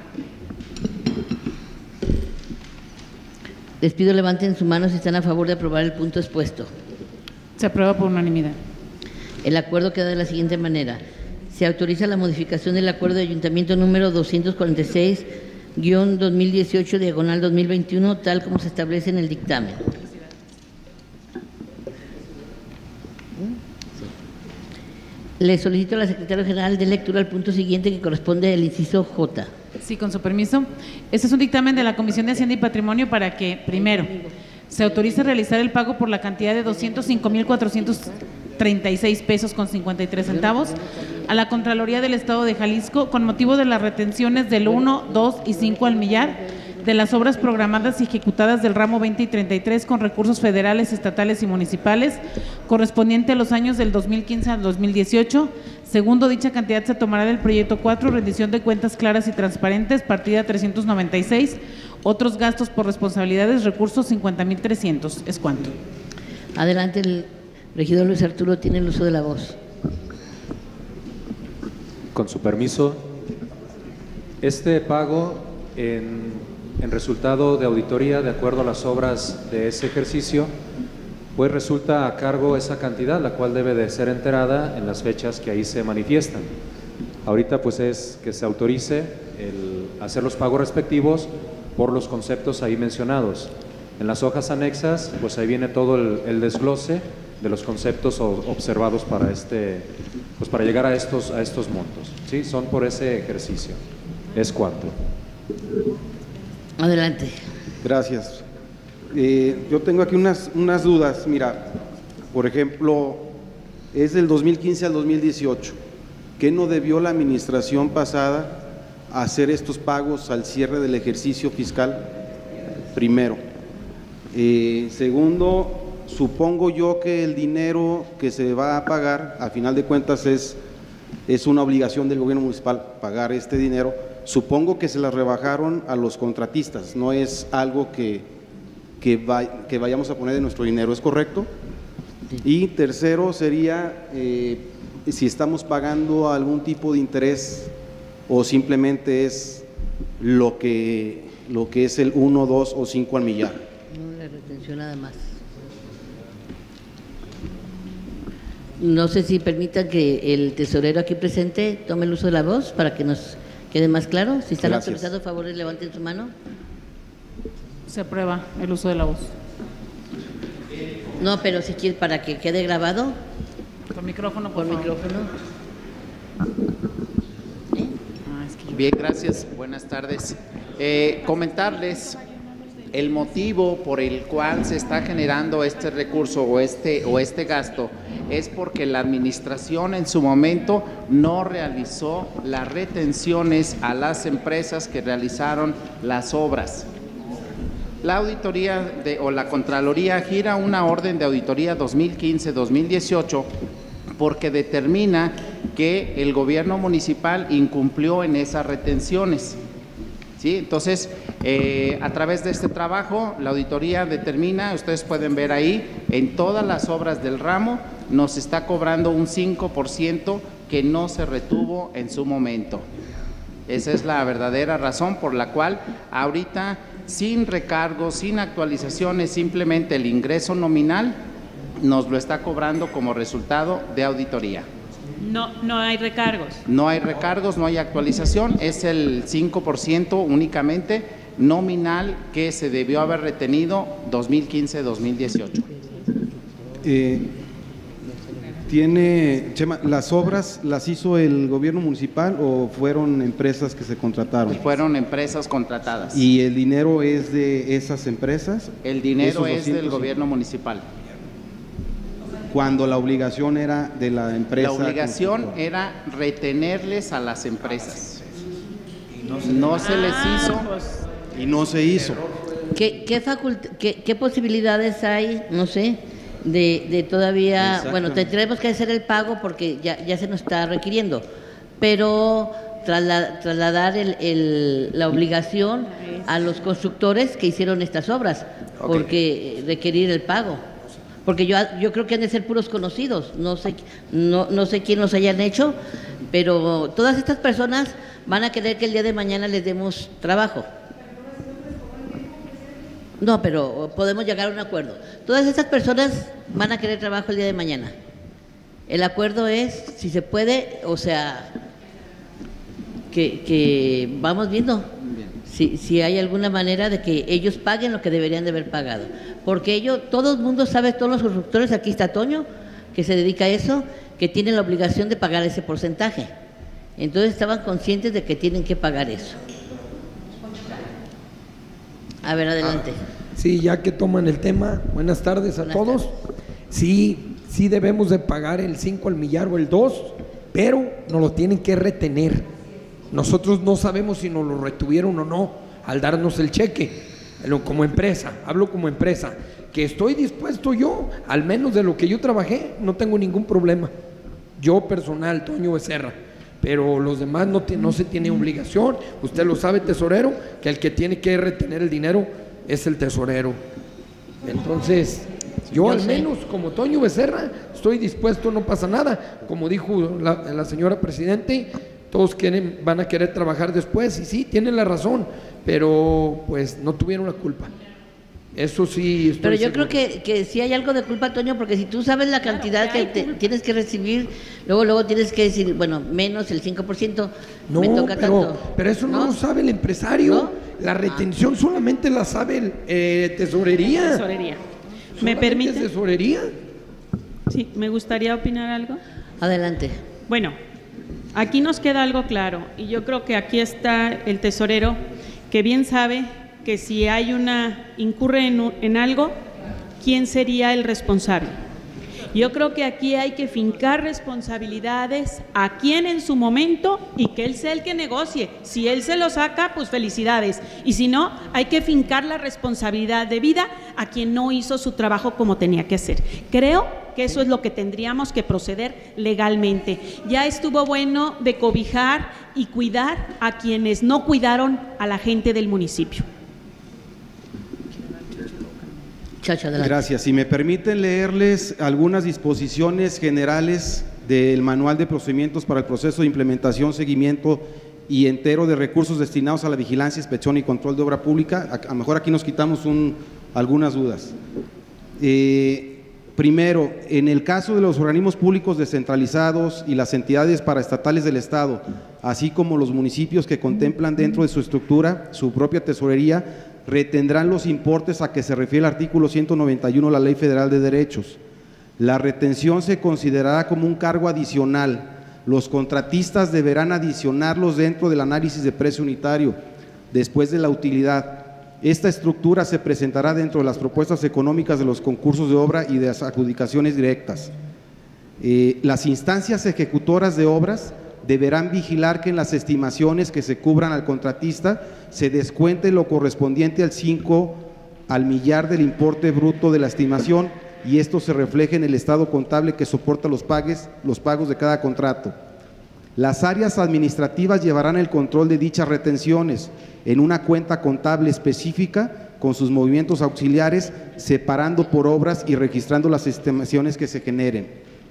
Les pido levanten su mano si están a favor de aprobar el punto expuesto. Se aprueba por unanimidad. El acuerdo queda de la siguiente manera. Se autoriza la modificación del acuerdo de ayuntamiento número doscientos cuarenta y seis guión dos mil dieciocho diagonal dos mil veintiuno, tal como se establece en el dictamen. Le solicito a la secretaria general de lectura al punto siguiente que corresponde al inciso J. Sí, con su permiso. Este es un dictamen de la Comisión de Hacienda y Patrimonio para que, primero, se autorice realizar el pago por la cantidad de doscientos cinco mil cuatrocientos treinta y seis pesos con cincuenta y tres centavos a la Contraloría del Estado de Jalisco con motivo de las retenciones del uno, dos y cinco al millar de las obras programadas y ejecutadas del ramo veinte y treinta y tres con recursos federales, estatales y municipales correspondiente a los años del dos mil quince al dos mil dieciocho. Segundo, dicha cantidad se tomará del proyecto cuatro, rendición de cuentas claras y transparentes, partida trescientos noventa y seis, otros gastos por responsabilidades, recursos cincuenta mil trescientos. ¿Es cuánto? Adelante, el regidor Luis Arturo tiene el uso de la voz. Con su permiso, este pago en, en resultado de auditoría, de acuerdo a las obras de ese ejercicio, pues resulta a cargo esa cantidad, la cual debe de ser enterada en las fechas que ahí se manifiestan. Ahorita pues es que se autorice el hacer los pagos respectivos por los conceptos ahí mencionados. En las hojas anexas, pues ahí viene todo el, el desglose de los conceptos observados para este, pues para llegar a estos, a estos montos. ¿Sí? Son por ese ejercicio. ¿Es cuánto? Adelante. Gracias. Eh, yo tengo aquí unas, unas dudas. Mira, por ejemplo, es del dos mil quince al dos mil dieciocho. ¿Qué no debió la administración pasada hacer estos pagos al cierre del ejercicio fiscal? Primero. Eh, segundo, supongo yo que el dinero que se va a pagar, a final de cuentas es, es una obligación del gobierno municipal pagar este dinero. Supongo que se las rebajaron a los contratistas, no es algo que Que, va, que vayamos a poner de nuestro dinero, ¿es correcto? Sí. Y tercero sería eh, si estamos pagando algún tipo de interés o simplemente es lo que, lo que es el uno, dos o cinco al millar. Yo nada más. No sé si permitan que el tesorero aquí presente tome el uso de la voz para que nos quede más claro. Si están Gracias. autorizados, por favor, levanten su mano. Se aprueba el uso de la voz. No, pero si quiere, para que quede grabado, Con micrófono, por, por favor. micrófono. Ah, es que yo- Bien, gracias. Buenas tardes. Eh, comentarles el motivo por el cual se está generando este recurso o este, o este gasto es porque la administración en su momento no realizó las retenciones a las empresas que realizaron las obras. La auditoría de, o la Contraloría gira una orden de auditoría dos mil quince dos mil dieciocho porque determina que el gobierno municipal incumplió en esas retenciones. ¿Sí? Entonces, eh, a través de este trabajo, la auditoría determina, ustedes pueden ver ahí, en todas las obras del ramo, nos está cobrando un cinco por ciento que no se retuvo en su momento. Esa es la verdadera razón por la cual ahorita, sin recargos, sin actualizaciones, simplemente el ingreso nominal nos lo está cobrando como resultado de auditoría. No, no hay recargos. No hay recargos, no hay actualización, es el cinco por ciento únicamente nominal que se debió haber retenido dos mil quince dos mil dieciocho. Eh, tiene, Chema, ¿las obras las hizo el gobierno municipal o fueron empresas que se contrataron? Fueron empresas contratadas. ¿Y el dinero es de esas empresas? El dinero Esos es del doscientos gobierno municipal. Cuando la obligación era de la empresa. La obligación constructora. era retenerles a las empresas. No se les hizo. Y no se hizo. ¿Qué, qué, facult- qué, qué posibilidades hay, no sé, de, de todavía, Exacto. bueno, tendremos que hacer el pago porque ya, ya se nos está requiriendo, pero trasla- trasladar el, el- la obligación a los constructores que hicieron estas obras, Ok. porque requerir el pago. Porque yo, yo creo que han de ser puros conocidos, no sé, no, no sé quién los hayan hecho, pero todas estas personas van a querer que el día de mañana les demos trabajo. No, pero podemos llegar a un acuerdo. Todas estas personas van a querer trabajo el día de mañana. El acuerdo es, si se puede, o sea, que, que vamos viendo si, si hay alguna manera de que ellos paguen lo que deberían de haber pagado. Porque ellos, todo el mundo sabe, todos los constructores, aquí está Toño, que se dedica a eso, que tienen la obligación de pagar ese porcentaje. Entonces estaban conscientes de que tienen que pagar eso. A ver, adelante. Sí, ya que toman el tema, buenas tardes a Buenas todos. Sí, sí debemos de pagar el cinco al millar o el dos, pero nos lo tienen que retener. Nosotros no sabemos si nos lo retuvieron o no al darnos el cheque, Lo- como empresa, hablo como empresa, que estoy dispuesto yo, al menos de lo que yo trabajé, no tengo ningún problema. Yo personal, Toño Becerra, pero los demás no, ti- no se tiene obligación. Usted lo sabe, tesorero, que el que tiene que retener el dinero es el tesorero. Entonces, yo, Yo al sé. menos como Toño Becerra estoy dispuesto, no pasa nada. Como dijo la, la señora Presidente, todos quieren, van a querer trabajar después, y sí, tienen la razón, pero pues no tuvieron la culpa. Eso sí estoy Pero yo seguro. creo que, que sí hay algo de culpa, Toño, porque si tú sabes la cantidad que te- tienes que recibir, luego luego tienes que decir, bueno, menos el cinco por ciento, No, me toca pero, tanto. pero eso no, lo sabe el empresario. ¿No? La retención solamente la sabe el, eh, tesorería. Tesorería. ¿Me Solamente permite? es tesorería. Sí, me gustaría opinar algo. Adelante. Bueno, aquí nos queda algo claro y yo creo que aquí está el tesorero que bien sabe que si hay una incurre en, u- en algo, ¿quién sería el responsable? Yo creo que aquí hay que fincar responsabilidades a quien en su momento y que él sea el que negocie. Si él se lo saca, pues felicidades. Y si no, hay que fincar la responsabilidad debida a quien no hizo su trabajo como tenía que hacer. Creo que eso es lo que tendríamos que proceder legalmente. Ya estuvo bueno de cobijar y cuidar a quienes no cuidaron a la gente del municipio. Chacha, adelante. Gracias. Si me permiten leerles algunas disposiciones generales del Manual de Procedimientos para el Proceso de Implementación, Seguimiento y Entero de Recursos destinados a la Vigilancia, Inspección y Control de Obra Pública. A lo mejor aquí nos quitamos un, algunas dudas. Eh, primero, en el caso de los organismos públicos descentralizados y las entidades paraestatales del Estado, así como los municipios que contemplan dentro de su estructura su propia tesorería, retendrán los importes a que se refiere el artículo ciento noventa y uno de la Ley Federal de Derechos. La retención se considerará como un cargo adicional. Los contratistas deberán adicionarlos dentro del análisis de precio unitario, después de la utilidad. Esta estructura se presentará dentro de las propuestas económicas de los concursos de obra y de las adjudicaciones directas. Eh, las instancias ejecutoras de obras deberán vigilar que en las estimaciones que se cubran al contratista se descuente lo correspondiente al cinco al millar del importe bruto de la estimación, y esto se refleje en el estado contable que soporta los, pagues, los pagos de cada contrato. Las áreas administrativas llevarán el control de dichas retenciones en una cuenta contable específica con sus movimientos auxiliares, separando por obras y registrando las estimaciones que se generen.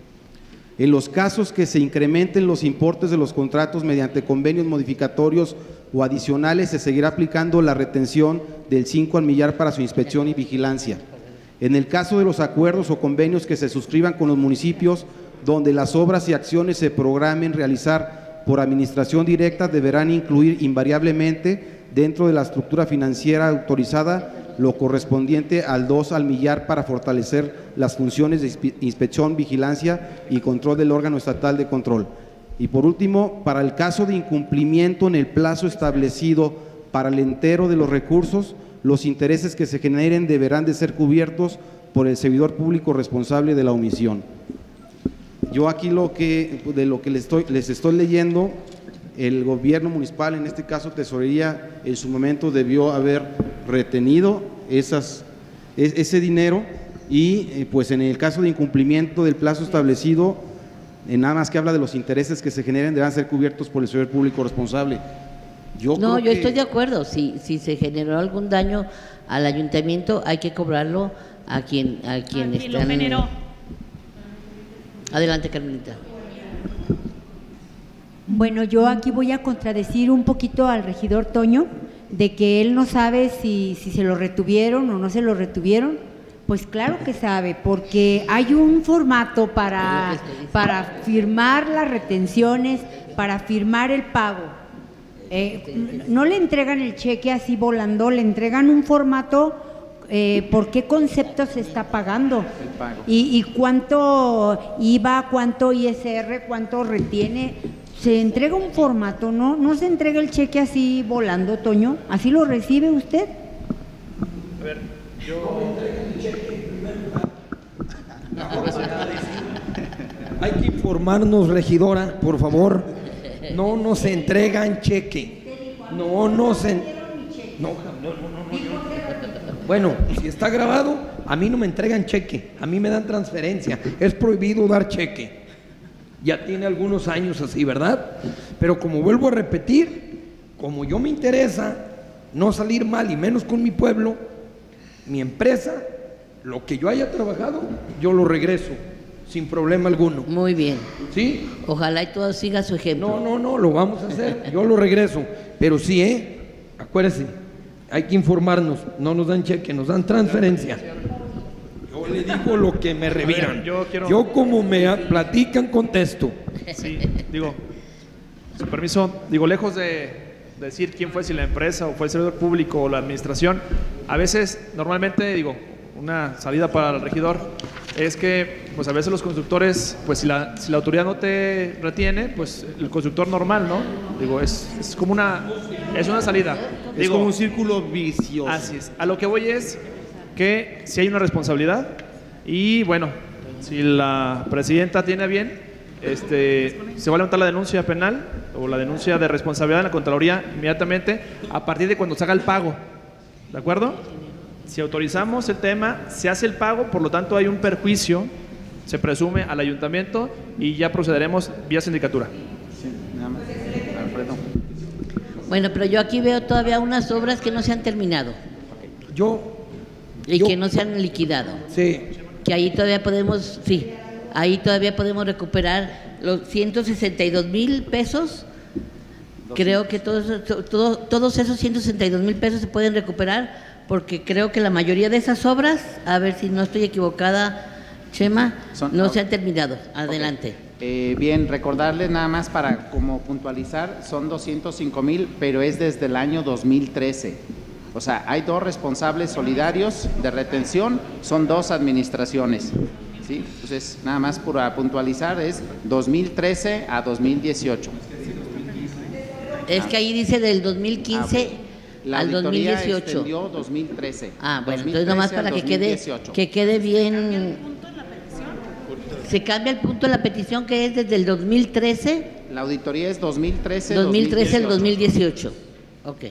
En los casos que se incrementen los importes de los contratos mediante convenios modificatorios o adicionales, se seguirá aplicando la retención del cinco al millar para su inspección y vigilancia. En el caso de los acuerdos o convenios que se suscriban con los municipios, donde las obras y acciones se programen realizar por administración directa, deberán incluir invariablemente dentro de la estructura financiera autorizada lo correspondiente al dos al millar para fortalecer las funciones de inspección, vigilancia y control del órgano estatal de control. Y por último, para el caso de incumplimiento en el plazo establecido para el entero de los recursos, los intereses que se generen deberán de ser cubiertos por el servidor público responsable de la omisión. Yo aquí lo que, de lo que les estoy, les estoy leyendo, el gobierno municipal, en este caso Tesorería, en su momento debió haber retenido esas, ese dinero y pues en el caso de incumplimiento del plazo establecido, en nada más que habla de los intereses que se generen, deberán ser cubiertos por el servidor público responsable. Yo no, yo que... estoy de acuerdo. Si, si se generó algún daño al ayuntamiento, hay que cobrarlo a quien, a quien, a quien lo están... generó. Adelante, Carmelita. Bueno, yo aquí voy a contradecir un poquito al regidor Toño, de que él no sabe si, si se lo retuvieron o no se lo retuvieron. Pues claro que sabe, porque hay un formato para, para firmar las retenciones, para firmar el pago. Eh, no le entregan el cheque así volando, le entregan un formato, eh, por qué concepto se está pagando y, y cuánto I V A, cuánto I S R, cuánto retiene. Se entrega un formato, ¿no? No se entrega el cheque así volando, Toño. ¿Así lo recibe usted? A ver, yo... Hay que informarnos, regidora, por favor. No nos entregan cheque. No nos en... no, no, no, no, no, yo... Bueno, si está grabado, a mí no me entregan cheque, a mí me dan transferencia. Es prohibido dar cheque. Ya tiene algunos años así, ¿verdad? Pero como vuelvo a repetir, como yo me interesa no salir mal y menos con mi pueblo, mi empresa, lo que yo haya trabajado, yo lo regreso sin problema alguno. Muy bien. ¿Sí? Ojalá y todo siga su ejemplo. No, no, no, lo vamos a hacer, yo lo regreso. Pero sí, ¿eh? Acuérdese, hay que informarnos, no nos dan cheque, nos dan transferencia. Yo le digo lo que me reviran. Yo, quiero... yo como me platican, contesto. Sí, digo, su permiso, digo, lejos de decir quién fue, si la empresa o fue el servidor público o la administración, a veces, normalmente, digo, una salida para el regidor es que, pues a veces los constructores, pues si la, si la autoridad no te retiene, pues el constructor normal, ¿no? Digo, es, es como una, es una salida. Es Digo, como un círculo vicioso. Así es. A lo que voy es que si hay una responsabilidad y bueno, si la presidenta tiene bien, este, se va a levantar la denuncia penal o la denuncia de responsabilidad en la Contraloría inmediatamente a partir de cuando se haga el pago, ¿de acuerdo? Si autorizamos el tema, se hace el pago, por lo tanto hay un perjuicio, se presume al ayuntamiento y ya procederemos vía sindicatura. Sí, nada más. Alfredo. Bueno, pero yo aquí veo todavía unas obras que no se han terminado. Yo... Y yo, que no se han liquidado. Sí. Que ahí todavía podemos, sí, ahí todavía podemos recuperar los ciento sesenta y dos mil pesos. Creo que todos, todo, todos esos ciento sesenta y dos mil pesos se pueden recuperar porque creo que la mayoría de esas obras, a ver si no estoy equivocada, Chema, Son- no ok. se han terminado. Adelante. Eh, bien, recordarles nada más para como puntualizar, son doscientos cinco mil, pero es desde el año dos mil trece. O sea, hay dos responsables solidarios de retención, son dos administraciones. ¿Sí? Entonces, nada más para puntualizar, es dos mil trece a dos mil dieciocho. Es que ahí dice del dos mil quince La al dos mil auditoría dieciocho. extendió dos mil trece. Ah, bueno, dos mil entonces nomás trece al para que quede, dos mil dieciocho. que quede bien. Se cambia el punto de la petición que es desde el dos mil trece, La auditoría es dos mil trece, dos mil trece al dos dos mil mil dieciocho. Ok.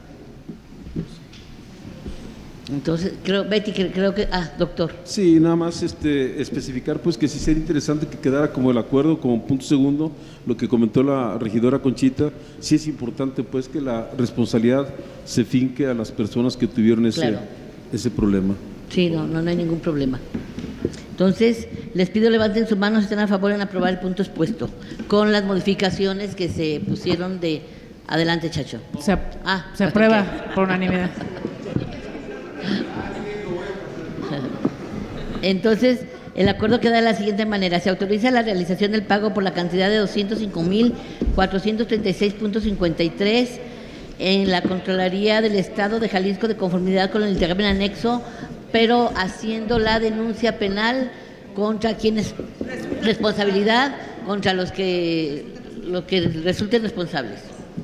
Entonces, creo, Betty, que- creo que, ah, doctor. Sí, nada más este, especificar pues que sí sería interesante que quedara como el acuerdo, como punto segundo, lo que comentó la regidora Conchita, sí es importante pues que la responsabilidad se finque a las personas que tuvieron ese, Claro. ese problema. Sí, no, no, no hay ningún problema. Entonces, les pido levanten sus manos si están a favor en aprobar el punto expuesto, con las modificaciones que se pusieron de... Adelante, Chacho. Se, ap- Ah, se aprueba por unanimidad. Entonces, el acuerdo queda de la siguiente manera. Se autoriza la realización del pago por la cantidad de doscientos cinco mil cuatrocientos treinta y seis punto cincuenta y tres en la Contraloría del Estado de Jalisco de conformidad con el dictamen anexo, pero haciendo la denuncia penal contra quienes responsabilidad contra los que los que resulten responsables.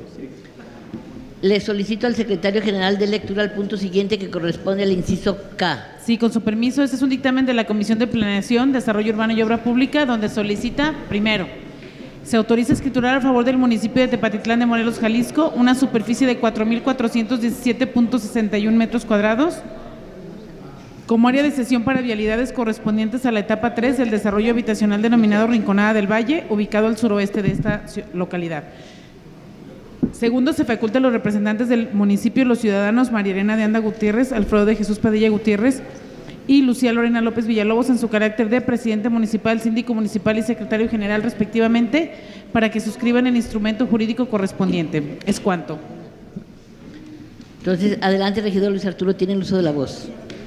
Le solicito al secretario general de lectura al punto siguiente que corresponde al inciso K. Sí, con su permiso, este es un dictamen de la Comisión de Planeación, Desarrollo Urbano y Obra Pública, donde solicita, primero, se autoriza a escriturar a favor del municipio de Tepatitlán de Morelos, Jalisco, una superficie de cuatro mil cuatrocientos diecisiete punto sesenta y uno metros cuadrados, como área de cesión para vialidades correspondientes a la etapa tres del desarrollo habitacional denominado Rinconada del Valle, ubicado al suroeste de esta ci- localidad. Segundo, se faculta a los representantes del municipio, los ciudadanos María Elena de Anda Gutiérrez, Alfredo de Jesús Padilla Gutiérrez y Lucía Lorena López Villalobos en su carácter de presidente municipal, síndico municipal y secretario general respectivamente, para que suscriban el instrumento jurídico correspondiente. Es cuanto. Entonces, adelante, regidor Luis Arturo, tiene el uso de la voz.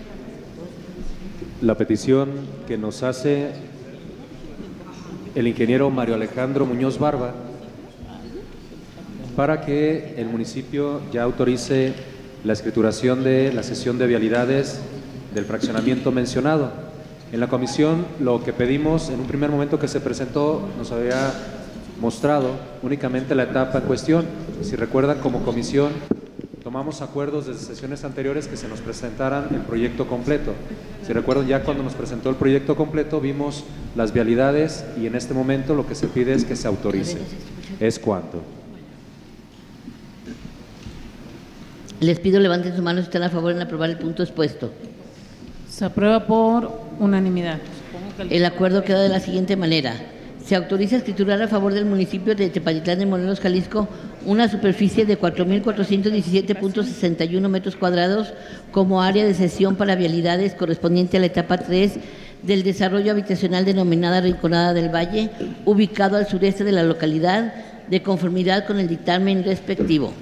La petición que nos hace el ingeniero Mario Alejandro Muñoz Barba para que el municipio ya autorice la escrituración de la cesión de vialidades del fraccionamiento mencionado. En la comisión lo que pedimos en un primer momento que se presentó nos había mostrado únicamente la etapa en cuestión. Si recuerdan, como comisión tomamos acuerdos desde sesiones anteriores que se nos presentaran el proyecto completo. Si recuerdan, ya cuando nos presentó el proyecto completo vimos las vialidades y en este momento lo que se pide es que se autorice. ¿Es cuánto? Les pido levanten sus manos si están a favor en aprobar el punto expuesto. Se aprueba por unanimidad. El acuerdo queda de la siguiente manera. Se autoriza a escriturar a favor del municipio de Tepatitlán de Morelos, Jalisco, una superficie de cuatro mil cuatrocientos diecisiete punto sesenta y uno metros cuadrados como área de cesión para vialidades correspondiente a la etapa tres del desarrollo habitacional denominada Rinconada del Valle, ubicado al sureste de la localidad, de conformidad con el dictamen respectivo.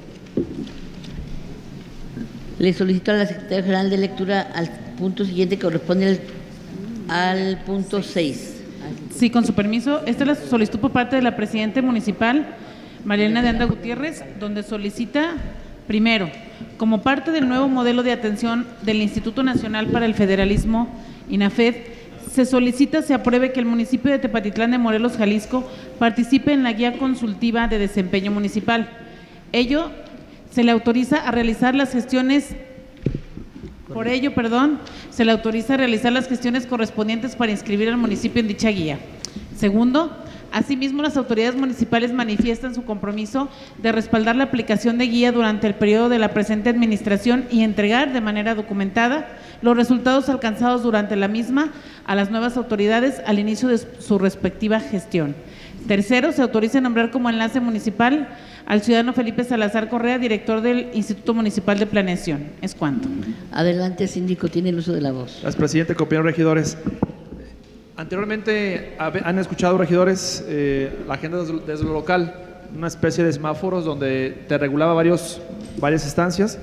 Le solicito a la Secretaría General de Lectura al punto siguiente que corresponde al, al punto seis. Sí, con su permiso, esta es la solicitud por parte de la Presidenta Municipal, Mariana de Anda Gutiérrez, donde solicita, primero, como parte del nuevo modelo de atención del Instituto Nacional para el Federalismo, INAFED, se solicita se apruebe que el municipio de Tepatitlán de Morelos, Jalisco, participe en la guía consultiva de desempeño municipal. Ello se le autoriza a realizar las gestiones Por ello, perdón, se le autoriza a realizar las gestiones correspondientes para inscribir al municipio en dicha guía. Segundo, asimismo, las autoridades municipales manifiestan su compromiso de respaldar la aplicación de guía durante el periodo de la presente administración y entregar de manera documentada los resultados alcanzados durante la misma a las nuevas autoridades al inicio de su respectiva gestión. Tercero, se autoriza a nombrar como enlace municipal al ciudadano Felipe Salazar Correa, director del Instituto Municipal de Planeación. Es cuanto. Adelante, síndico, tiene el uso de la voz. Gracias, presidente, compañeros regidores. Anteriormente han escuchado, regidores, eh, la agenda desde, desde lo local, una especie de semáforos donde te regulaba varios, varias instancias.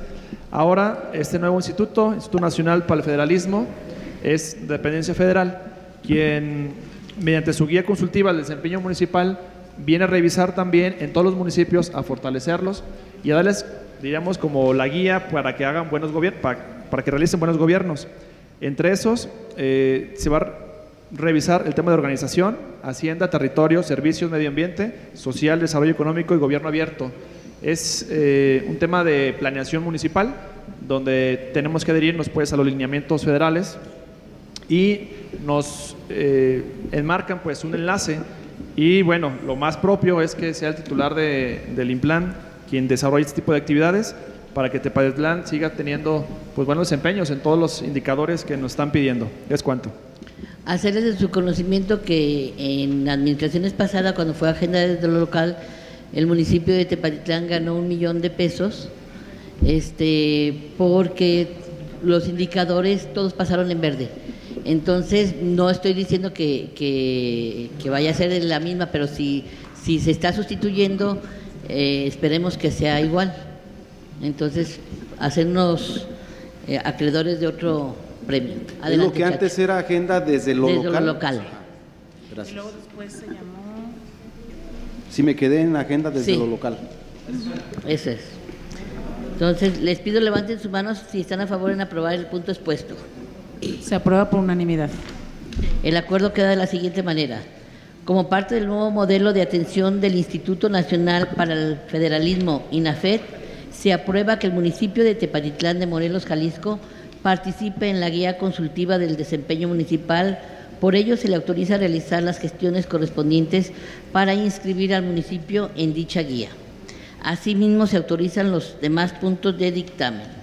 Ahora, este nuevo instituto, Instituto Nacional para el Federalismo, es dependencia federal, quien mediante su guía consultiva del desempeño municipal viene a revisar también en todos los municipios, a fortalecerlos y a darles, diríamos, como la guía para que hagan buenos gobiernos, para, para que realicen buenos gobiernos. Entre esos, eh, se va a revisar el tema de organización, hacienda, territorio, servicios, medio ambiente, social, desarrollo económico y gobierno abierto. Es eh, un tema de planeación municipal, donde tenemos que adherirnos pues a los lineamientos federales y nos eh, enmarcan pues un enlace. Y bueno, lo más propio es que sea el titular de, del INPLAN quien desarrolle este tipo de actividades para que Tepatitlán siga teniendo pues buenos desempeños en todos los indicadores que nos están pidiendo. ¿Es cuánto? Hacerles de su conocimiento que en administraciones pasadas, cuando fue agenda desde lo local, el municipio de Tepatitlán ganó un millón de pesos este, porque los indicadores todos pasaron en verde. Entonces, no estoy diciendo que, que, que vaya a ser la misma, pero si, si se está sustituyendo, eh, esperemos que sea igual. Entonces, hacernos eh, acreedores de otro premio. Adelante, es lo que Chacho. antes era agenda desde lo desde local. Lo local. Gracias. Y luego después se llamó… Sí, me quedé en agenda desde Sí. lo local. Eso es. Entonces, les pido levanten sus manos si están a favor en aprobar el punto expuesto. Se aprueba por unanimidad. El acuerdo queda de la siguiente manera. Como parte del nuevo modelo de atención del Instituto Nacional para el Federalismo, INAFED, se aprueba que el municipio de Tepatitlán de Morelos, Jalisco, participe en la guía consultiva del desempeño municipal. Por ello, se le autoriza a realizar las gestiones correspondientes para inscribir al municipio en dicha guía. Asimismo, se autorizan los demás puntos de dictamen.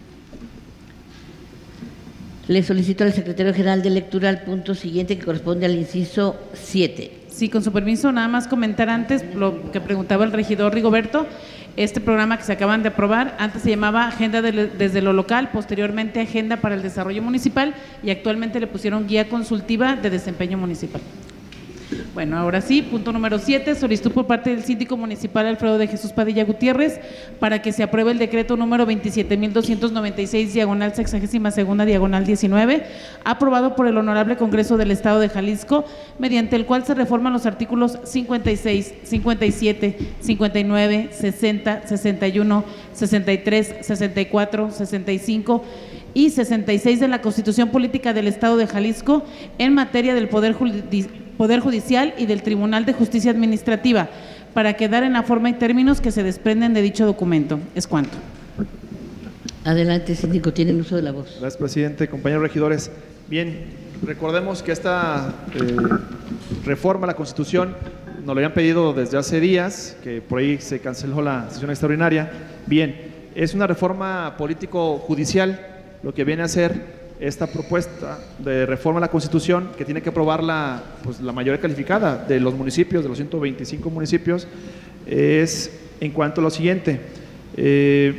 Le solicito al secretario general de lectura el punto siguiente que corresponde al inciso siete. Sí, con su permiso, nada más comentar antes lo que preguntaba el regidor Rigoberto. Este programa que se acaban de aprobar, antes se llamaba Agenda de, desde lo local, posteriormente Agenda para el Desarrollo Municipal y actualmente le pusieron Guía Consultiva de Desempeño Municipal. Bueno, ahora sí, punto número siete, solicitud por parte del síndico municipal Alfredo de Jesús Padilla Gutiérrez para que se apruebe el decreto número veintisiete mil doscientos noventa y seis, diagonal sexagésima segunda, diagonal diecinueve, aprobado por el Honorable Congreso del Estado de Jalisco, mediante el cual se reforman los artículos cincuenta y seis, cincuenta y siete, cincuenta y nueve, sesenta, sesenta y uno, sesenta y tres, sesenta y cuatro, sesenta y cinco y sesenta y seis de la Constitución Política del Estado de Jalisco en materia del Poder Judicial Poder Judicial y del Tribunal de Justicia Administrativa, para quedar en la forma y términos que se desprenden de dicho documento. Es cuanto. Adelante, síndico, tiene el uso de la voz. Gracias, presidente. Compañeros regidores. Bien, recordemos que esta eh, reforma a la Constitución nos lo habían pedido desde hace días, que por ahí se canceló la sesión extraordinaria. Bien, es una reforma político-judicial, lo que viene a ser esta propuesta de reforma a la Constitución, que tiene que aprobar la, pues, la mayoría calificada de los municipios, de los ciento veinticinco municipios, es en cuanto a lo siguiente. Eh,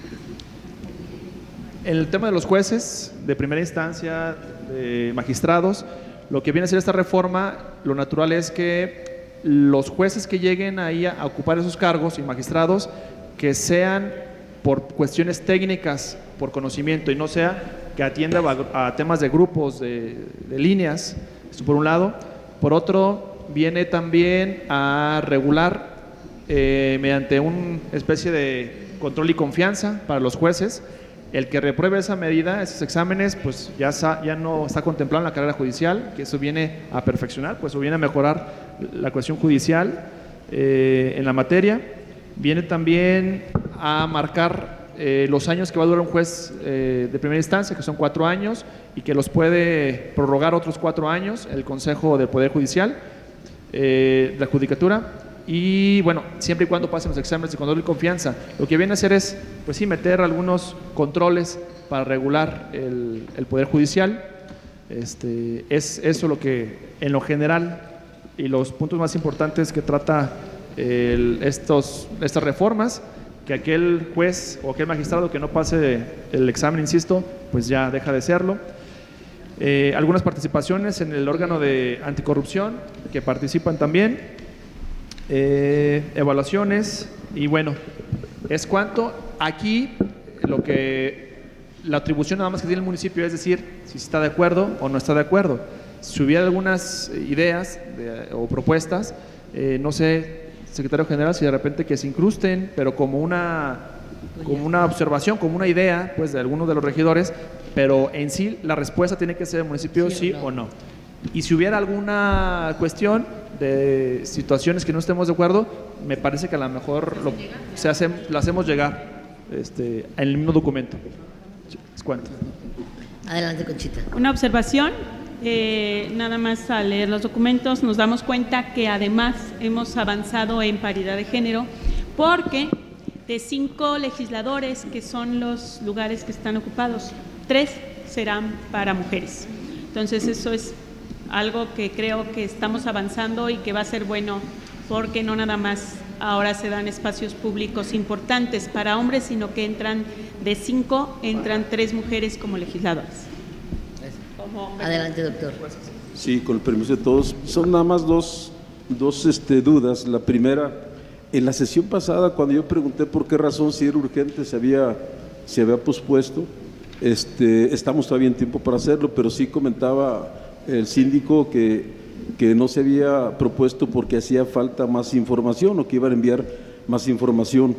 en el tema de los jueces de primera instancia, de magistrados, lo que viene a ser esta reforma, lo natural es que los jueces que lleguen ahí a ocupar esos cargos y magistrados, que sean por cuestiones técnicas, por conocimiento, y no sea que atienda a temas de grupos, de, de líneas, esto por un lado. Por otro, viene también a regular eh, mediante una especie de control y confianza para los jueces. El que repruebe esa medida, esos exámenes, pues ya, sa, ya no está contemplado en la carrera judicial, que eso viene a perfeccionar, pues eso viene a mejorar la cuestión judicial eh, en la materia. Viene también a marcar Eh, los años que va a durar un juez eh, de primera instancia, que son cuatro años, y que los puede prorrogar otros cuatro años el Consejo del Poder Judicial, eh, la Judicatura, y bueno, siempre y cuando pasen los exámenes de control y confianza. Lo que viene a hacer es, pues sí, meter algunos controles para regular el, el Poder Judicial. Este, es eso lo que, en lo general, y los puntos más importantes que trata el, estos, estas reformas, que aquel juez o aquel magistrado que no pase el examen, insisto, pues ya deja de serlo. Eh, algunas participaciones en el órgano de anticorrupción, que participan también, eh, evaluaciones, y bueno, es cuanto. Aquí lo que la atribución nada más que tiene el municipio es decir si está de acuerdo o no está de acuerdo. Si hubiera algunas ideas de, o propuestas, eh, no sé, secretario general, si de repente que se incrusten, pero como una, como una observación, como una idea, pues de algunos de los regidores, pero en sí la respuesta tiene que ser del municipio sí, sí o, no. o no. Y si hubiera alguna cuestión de situaciones que no estemos de acuerdo, me parece que a lo mejor lo, se hace, lo hacemos llegar este, en el mismo documento. Les cuento. Adelante, Conchita. Una observación, eh, nada más al leer los documentos nos damos cuenta que además hemos avanzado en paridad de género porque de cinco legisladores que son los lugares que están ocupados, tres serán para mujeres. Entonces eso es algo que creo que estamos avanzando y que va a ser bueno porque no nada más ahora se dan espacios públicos importantes para hombres, sino que entran de cinco, entran tres mujeres como legisladoras. Adelante, doctor. Sí, con el permiso de todos. Son nada más dos, dos este, dudas. La primera, en la sesión pasada, cuando yo pregunté por qué razón, si era urgente, se había, se había pospuesto, este, estamos todavía en tiempo para hacerlo, pero sí comentaba el síndico que, que no se había propuesto porque hacía falta más información o que iban a enviar más información.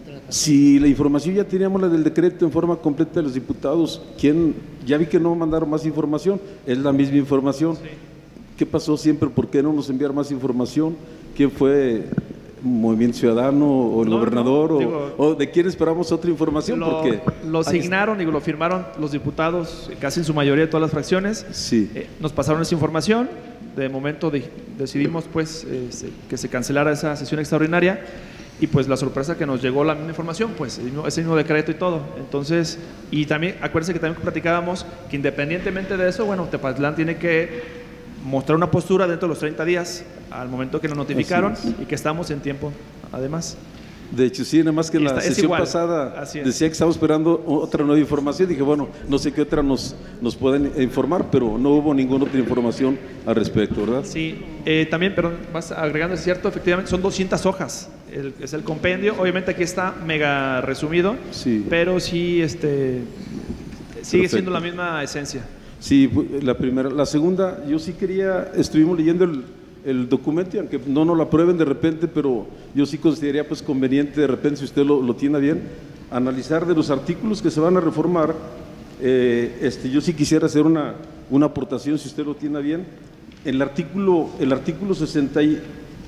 Si la información ya teníamos la del decreto en forma completa de los diputados, ¿quién? Ya vi que no mandaron más información, es la misma información. Sí. ¿Qué pasó siempre? ¿Por qué no nos enviaron más información? ¿Quién fue? ¿Movimiento Ciudadano o el no, gobernador? No, digo, o, ¿O de quién esperamos otra información? Lo, Porque lo asignaron y lo firmaron los diputados, casi en su mayoría de todas las fracciones. Sí. Eh, nos pasaron esa información. De momento de, decidimos pues eh, se, que se cancelara esa sesión extraordinaria. Y pues la sorpresa que nos llegó la misma información, pues ese mismo decreto y todo. Entonces, y también, acuérdense que también platicábamos que independientemente de eso, bueno, Tepatitlán tiene que mostrar una postura dentro de los treinta días al momento que nos notificaron y que estamos en tiempo, además. De hecho, sí, nada más que en la sesión pasada decía que estábamos esperando otra nueva información. Dije, bueno, no sé qué otra nos, nos pueden informar, pero no hubo ninguna otra información al respecto, ¿verdad? Sí, eh, también, pero vas agregando, es cierto, efectivamente son doscientas hojas, el, es el compendio. Obviamente aquí está mega resumido, sí. pero sí este, sigue Perfecto. siendo la misma esencia. Sí, la primera. La segunda, yo sí quería, estuvimos leyendo el el documento, y aunque no nos lo aprueben de repente, pero yo sí consideraría pues conveniente de repente, si usted lo, lo tiene bien, analizar de los artículos que se van a reformar. eh, este, yo sí quisiera hacer una, una aportación, si usted lo tiene bien. El artículo, el artículo sesenta y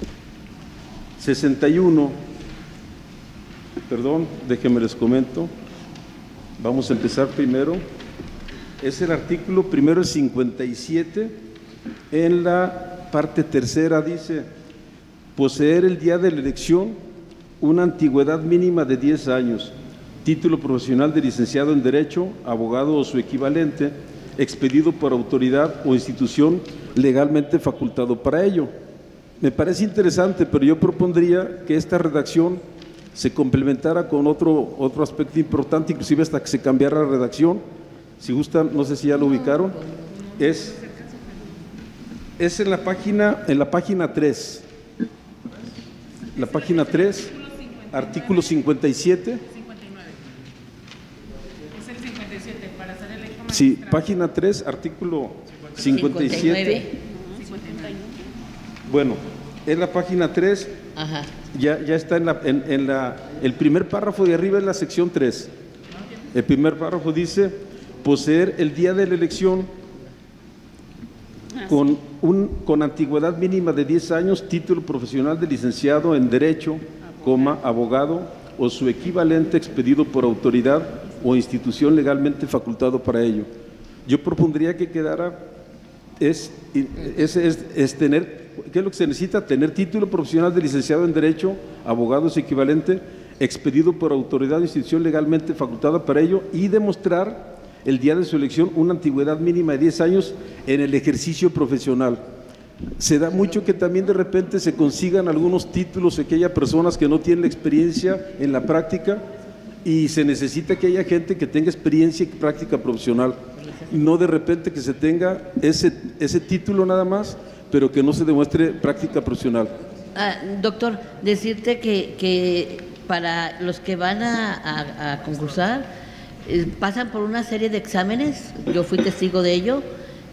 uno, perdón, déjenme les comento, vamos a empezar primero, es el artículo primero, el cincuenta y siete, en la parte tercera dice, poseer el día de la elección una antigüedad mínima de diez años, título profesional de licenciado en Derecho, abogado o su equivalente, expedido por autoridad o institución legalmente facultado para ello. Me parece interesante, pero yo propondría que esta redacción se complementara con otro, otro aspecto importante, inclusive hasta que se cambiara la redacción. Si gustan, no sé si ya lo ubicaron, es... Es en la página, en la página tres. La página tres, artículo cincuenta y siete. Es el cincuenta y siete, para hacer el eje Sí, página tres, artículo cincuenta y siete. Bueno, en la página tres, Ajá. Ya, ya está en la, en, en la, el primer párrafo de arriba en la sección tres. El primer párrafo dice, poseer el día de la elección Con, un, con antigüedad mínima de diez años, título profesional de licenciado en Derecho, coma, abogado o su equivalente expedido por autoridad o institución legalmente facultado para ello. Yo propondría que quedara, es, es, es, es tener, ¿qué es lo que se necesita? Tener título profesional de licenciado en Derecho, abogado o su equivalente expedido por autoridad o institución legalmente facultada para ello y demostrar el día de su elección una antigüedad mínima de diez años en el ejercicio profesional. Se da mucho que también de repente se consigan algunos títulos de que haya personas que no tienen la experiencia en la práctica y se necesita que haya gente que tenga experiencia y práctica profesional, no de repente que se tenga ese, ese título nada más, pero que no se demuestre práctica profesional. Ah, doctor, decirte que, que para los que van a, a, a concursar, eh, pasan por una serie de exámenes, yo fui testigo de ello,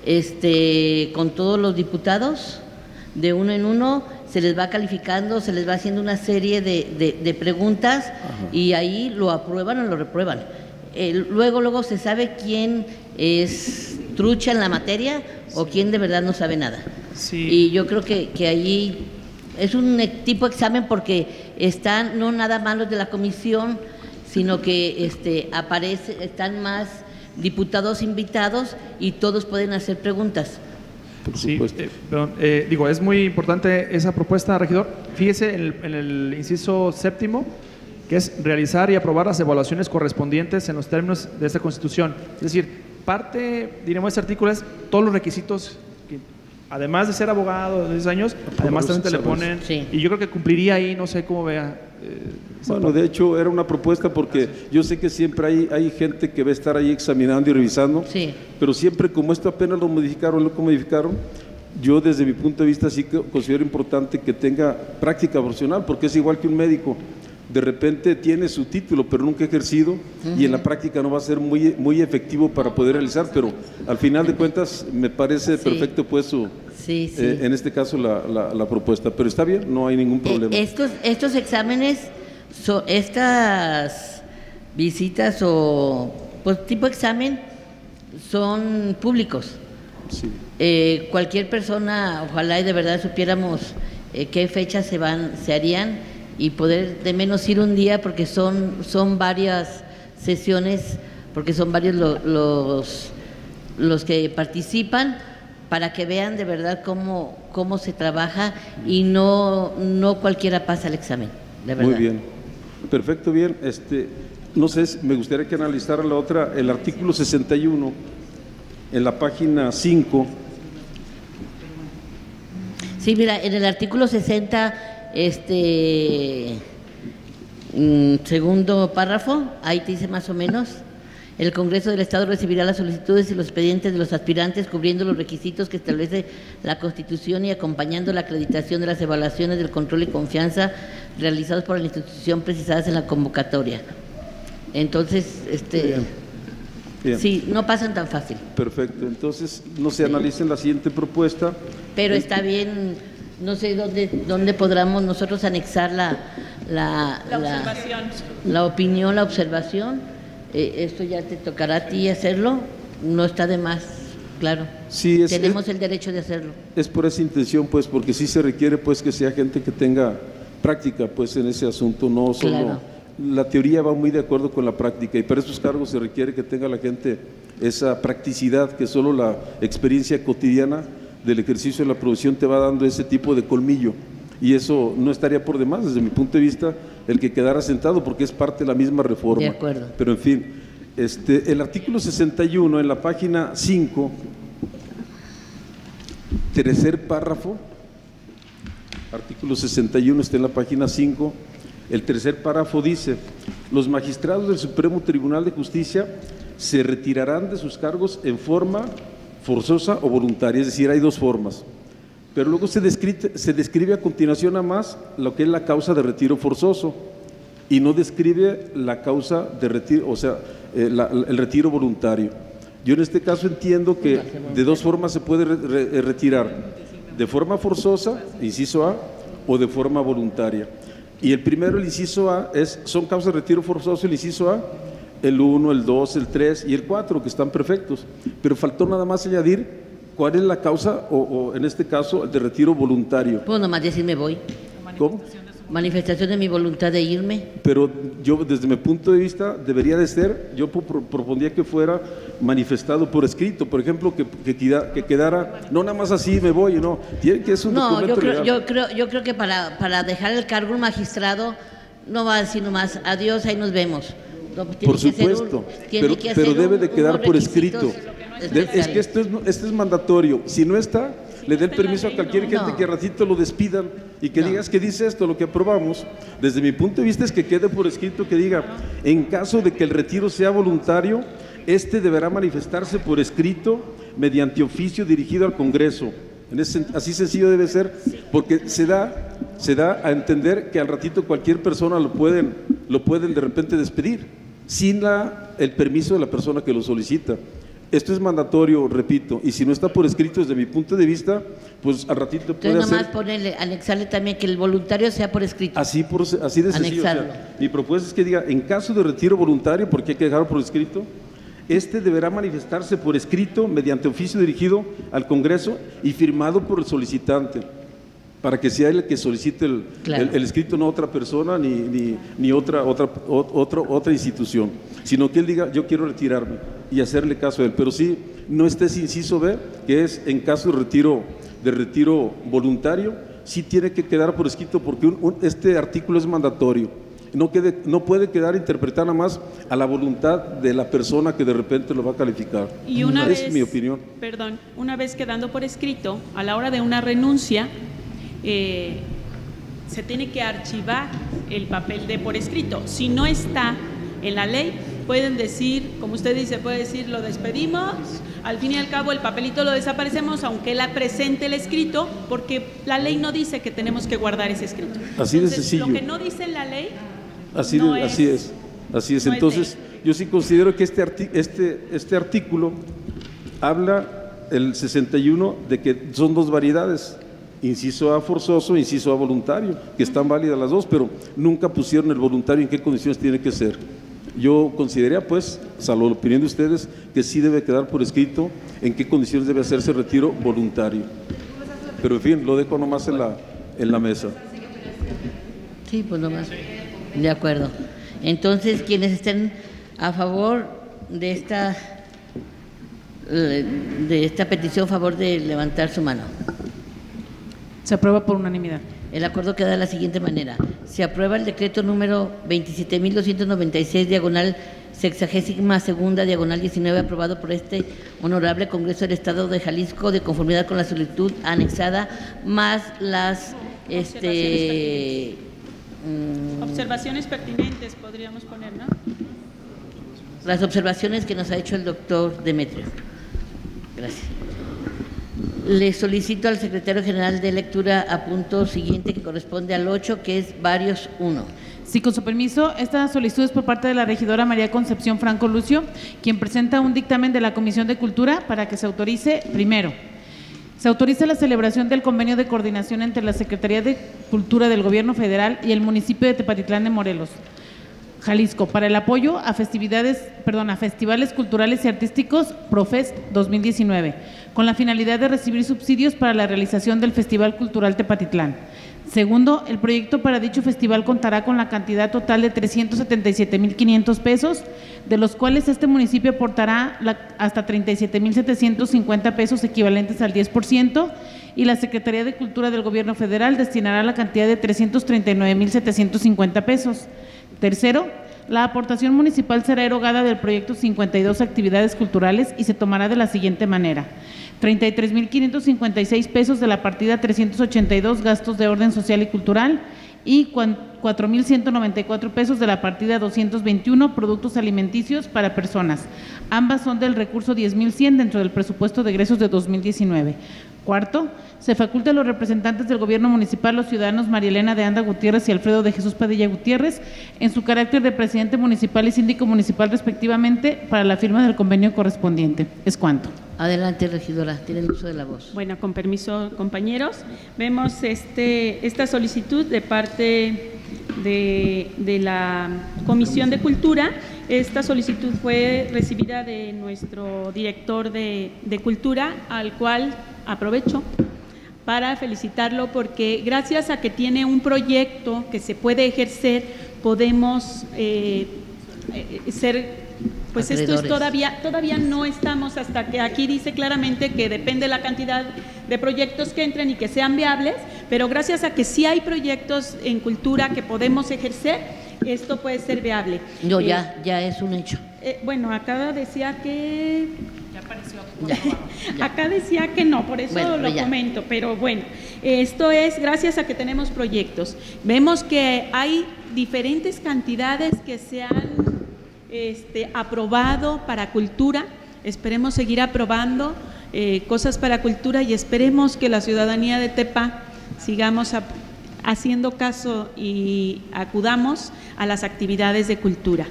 este, con todos los diputados, de uno en uno, se les va calificando, se les va haciendo una serie de, de, de preguntas. Ajá. Y ahí lo aprueban o lo reprueban. Eh, luego, luego se sabe quién es trucha en la materia o quién de verdad no sabe nada. Sí. Y yo creo que, que ahí es un tipo de examen porque están no nada más los de la comisión, sino que este, aparece, están más diputados invitados y todos pueden hacer preguntas. Sí, eh, perdón, eh, digo, es muy importante esa propuesta, regidor. Fíjese en el, en el inciso séptimo, que es realizar y aprobar las evaluaciones correspondientes en los términos de esta Constitución. Es decir, parte, diremos, de este artículo es todos los requisitos que, además de ser abogado de diez años, además también te le ponen, sí. Y yo creo que cumpliría ahí, no sé cómo vea. Eh, bueno, de hecho era una propuesta porque yo sé que siempre hay, hay gente que va a estar ahí examinando y revisando, sí. Pero siempre como esto apenas lo modificaron, lo modificaron, yo desde mi punto de vista sí que considero importante que tenga práctica profesional, porque es igual que un médico. De repente tiene su título pero nunca ha ejercido, uh-huh. Y en la práctica no va a ser muy, muy efectivo para poder realizar, pero al final de cuentas me parece sí. Perfecto pues su, sí, sí. Eh, en este caso la, la, la propuesta, pero está bien, no hay ningún problema. Eh, estos, estos exámenes, so, estas visitas o pues, tipo de examen son públicos. Sí. Eh, cualquier persona, ojalá y de verdad supiéramos eh, qué fechas se van, se harían, y poder de menos ir un día porque son, son varias sesiones, porque son varios lo, los, los que participan, para que vean de verdad cómo, cómo se trabaja y no, no cualquiera pasa el examen, de verdad. Muy bien, perfecto, bien. Este, no sé, me gustaría que analizara la otra, el artículo sesenta y uno, en la página cinco. Sí, mira, en el artículo sesenta... Este mm, segundo párrafo, ahí te dice más o menos: el Congreso del Estado recibirá las solicitudes y los expedientes de los aspirantes cubriendo los requisitos que establece la Constitución y acompañando la acreditación de las evaluaciones del control y confianza realizados por la institución precisadas en la convocatoria. Entonces, este Bien. Bien. Sí, no pasan tan fácil. Perfecto, entonces no se analicen la siguiente propuesta. Pero está bien. No sé dónde, dónde podamos nosotros anexar la, la, la, observación. la, la opinión, la observación. Eh, esto ya te tocará a ti hacerlo, no está de más, claro. Sí, es, tenemos es, el derecho de hacerlo. Es por esa intención, pues, porque sí se requiere pues que sea gente que tenga práctica pues en ese asunto, no solo… Claro. La teoría va muy de acuerdo con la práctica y para esos cargos se requiere que tenga la gente esa practicidad que solo la experiencia cotidiana del ejercicio de la profesión te va dando ese tipo de colmillo, y eso no estaría por demás desde mi punto de vista el que quedara sentado, porque es parte de la misma reforma. De acuerdo. Pero en fin, este, el artículo sesenta y uno en la página cinco, tercer párrafo, artículo sesenta y uno está en la página cinco, el tercer párrafo dice: los magistrados del Supremo Tribunal de Justicia se retirarán de sus cargos en forma forzosa o voluntaria, es decir, hay dos formas, pero luego se describe, se describe a continuación a más lo que es la causa de retiro forzoso y no describe la causa de retiro, o sea, eh, la, el retiro voluntario. Yo en este caso entiendo que de dos formas se puede re, re, retirar, de forma forzosa, inciso A, o de forma voluntaria. Y el primero, el inciso A, es, son causas de retiro forzoso, el inciso A, el uno, el dos, el tres y el cuatro, que están perfectos, pero faltó nada más añadir cuál es la causa, o, o en este caso, el de retiro voluntario. Puedo nomás decir me voy. ¿Cómo? Manifestación de mi voluntad de irme. Pero yo, desde mi punto de vista, debería de ser, yo propondría que fuera manifestado por escrito, por ejemplo, que, que, que quedara, no nada más así me voy, no, tiene que es un no, documento yo creo, legal. yo creo, yo creo que para, para dejar el cargo un magistrado no va a decir nomás adiós, ahí nos vemos. No, por supuesto, un, pero, pero debe un, de quedar por escrito. De, es que esto es, esto es mandatorio. Si no está, si le dé el permiso a cualquier no. gente que a ratito lo despidan y que no. digas que dice esto, lo que aprobamos. Desde mi punto de vista es que quede por escrito que diga, en caso de que el retiro sea voluntario, este deberá manifestarse por escrito mediante oficio dirigido al Congreso. En ese, así sencillo debe ser, porque se da, se da a entender que al ratito cualquier persona lo pueden, lo pueden de repente despedir. sin la, el permiso de la persona que lo solicita. Esto es mandatorio, repito, y si no está por escrito desde mi punto de vista, pues al ratito puede Entonces, nomás hacer… ponerle, anexarle también que el voluntario sea por escrito. Así, por, así de sencillo. O sea, mi propuesta es que diga, en caso de retiro voluntario, porque hay que dejarlo por escrito, este deberá manifestarse por escrito mediante oficio dirigido al Congreso y firmado por el solicitante, para que sea él el que solicite el, claro. el, el escrito, no otra persona ni, ni, ni otra, otra, otra, otra institución, sino que él diga, yo quiero retirarme y hacerle caso a él. Pero sí, no esté ese inciso B, que es en caso de retiro, de retiro voluntario, sí tiene que quedar por escrito, porque un, un, este artículo es mandatorio. No, quede, no puede quedar interpretada nada más a la voluntad de la persona que de repente lo va a calificar. Y una es vez, mi opinión. Perdón, una vez quedando por escrito, a la hora de una renuncia, eh, se tiene que archivar el papel de por escrito. Si no está en la ley, pueden decir, como usted dice, puede decir, lo despedimos, al fin y al cabo el papelito lo desaparecemos, aunque él presente el escrito, porque la ley no dice que tenemos que guardar ese escrito. Así Entonces, de sencillo. Lo que no dice en la ley… Así, no de, es, así es, así es. No Entonces, es yo sí considero que este, arti este, este artículo habla, el sesenta y uno, de que son dos variedades, inciso A forzoso, inciso A voluntario, que están válidas las dos, pero nunca pusieron el voluntario en qué condiciones tiene que ser. Yo consideraría, pues, salvo la opinión de ustedes, que sí debe quedar por escrito en qué condiciones debe hacerse el retiro voluntario. Pero, en fin, lo dejo nomás en la, en la mesa. Sí, pues nomás. De acuerdo. Entonces, quienes estén a favor de esta de esta petición, a favor de levantar su mano. Se aprueba por unanimidad. El acuerdo queda de la siguiente manera. Se aprueba el decreto número veintisiete mil doscientos noventa y seis, diagonal sexagésima segunda, diagonal diecinueve, aprobado por este honorable Congreso del Estado de Jalisco, de conformidad con la solicitud anexada, más las… este Observaciones pertinentes, podríamos poner, ¿no? Las observaciones que nos ha hecho el doctor Demetrio. Gracias. Le solicito al secretario general de lectura a punto siguiente, que corresponde al ocho, que es varios uno. Sí, con su permiso, esta solicitud es por parte de la regidora María Concepción Franco Lucio, quien presenta un dictamen de la Comisión de Cultura para que se autorice, primero, se autoriza la celebración del convenio de coordinación entre la Secretaría de Cultura del Gobierno Federal y el municipio de Tepatitlán de Morelos, Jalisco, para el apoyo a festividades, perdón, a festivales culturales y artísticos ProFest dos mil diecinueve, con la finalidad de recibir subsidios para la realización del Festival Cultural Tepatitlán. Segundo, el proyecto para dicho festival contará con la cantidad total de trescientos setenta y siete mil quinientos pesos, de los cuales este municipio aportará la, hasta treinta y siete mil setecientos cincuenta pesos, equivalentes al diez por ciento, y la Secretaría de Cultura del Gobierno Federal destinará la cantidad de trescientos treinta y nueve mil setecientos cincuenta pesos. Tercero, la aportación municipal será erogada del proyecto cincuenta y dos actividades culturales y se tomará de la siguiente manera: treinta y tres mil quinientos cincuenta y seis pesos de la partida trescientos ochenta y dos gastos de orden social y cultural y cuatro mil ciento noventa y cuatro pesos de la partida doscientos veintiuno productos alimenticios para personas. Ambas son del recurso diez mil cien dentro del presupuesto de egresos de dos mil diecinueve. Cuarto, se faculta a los representantes del gobierno municipal, los ciudadanos María Elena de Anda Gutiérrez y Alfredo de Jesús Padilla Gutiérrez, en su carácter de presidente municipal y síndico municipal respectivamente, para la firma del convenio correspondiente. Es cuanto. Adelante, regidora, tienen uso de la voz. Bueno, con permiso, compañeros, vemos este, esta solicitud de parte de, de la Comisión de Cultura. Esta solicitud fue recibida de nuestro director de, de Cultura, al cual aprovecho para felicitarlo, porque gracias a que tiene un proyecto que se puede ejercer, podemos eh, ser… Pues esto es todavía, todavía no estamos, hasta que aquí dice claramente que depende la cantidad de proyectos que entren y que sean viables, pero gracias a que sí hay proyectos en cultura que podemos ejercer, esto puede ser viable. No, eh, ya, ya es un hecho. Eh, bueno, acá decía que… Ya apareció. Ya, acá decía que no, por eso bueno, lo ya. comento, pero bueno, esto es gracias a que tenemos proyectos. Vemos que hay diferentes cantidades que se han… Este, aprobado para cultura, esperemos seguir aprobando eh, cosas para cultura y esperemos que la ciudadanía de Tepa sigamos a, haciendo caso y acudamos a las actividades de cultura.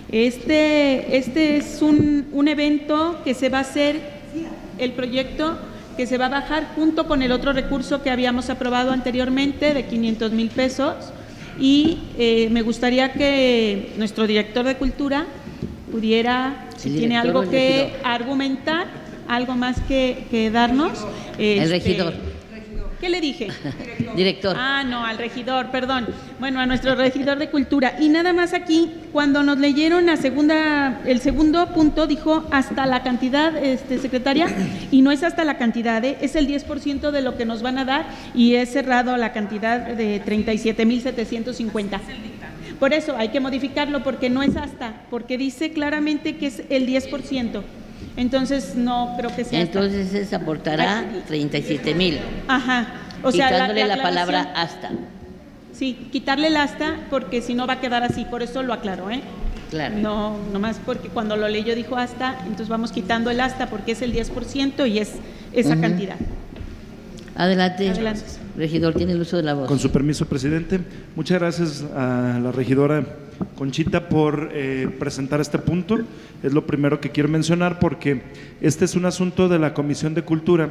Este, este es un, un evento que se va a hacer, el proyecto que se va a bajar junto con el otro recurso que habíamos aprobado anteriormente de quinientos mil pesos, y eh, me gustaría que nuestro director de Cultura pudiera, si tiene algo que argumentar, algo más que, que darnos. El este, regidor. ¿Qué le dije? Director. Ah, no, al regidor, perdón. Bueno, a nuestro regidor de Cultura. Y nada más aquí, cuando nos leyeron la segunda, el segundo punto, dijo hasta la cantidad, este, secretaria, y no es hasta la cantidad, ¿eh? Es el diez por ciento de lo que nos van a dar, y es cerrado a la cantidad de treinta y siete mil setecientos cincuenta. Por eso hay que modificarlo, porque no es hasta, porque dice claramente que es el diez por ciento. Entonces no creo que sea. Entonces se aportará treinta y siete mil. Ajá. O sea, quitándole la, la, la palabra hasta. Sí, quitarle el hasta, porque si no va a quedar así, por eso lo aclaro, ¿eh? Claro. No, nomás porque cuando lo leyó dijo hasta, entonces vamos quitando el hasta porque es el diez por ciento y es esa uh-huh. cantidad. Adelante. Adelante. Regidor, tiene el uso de la voz. Con su permiso, presidente. Muchas gracias a la regidora Conchita por eh, presentar este punto. Es lo primero que quiero mencionar, porque este es un asunto de la Comisión de Cultura,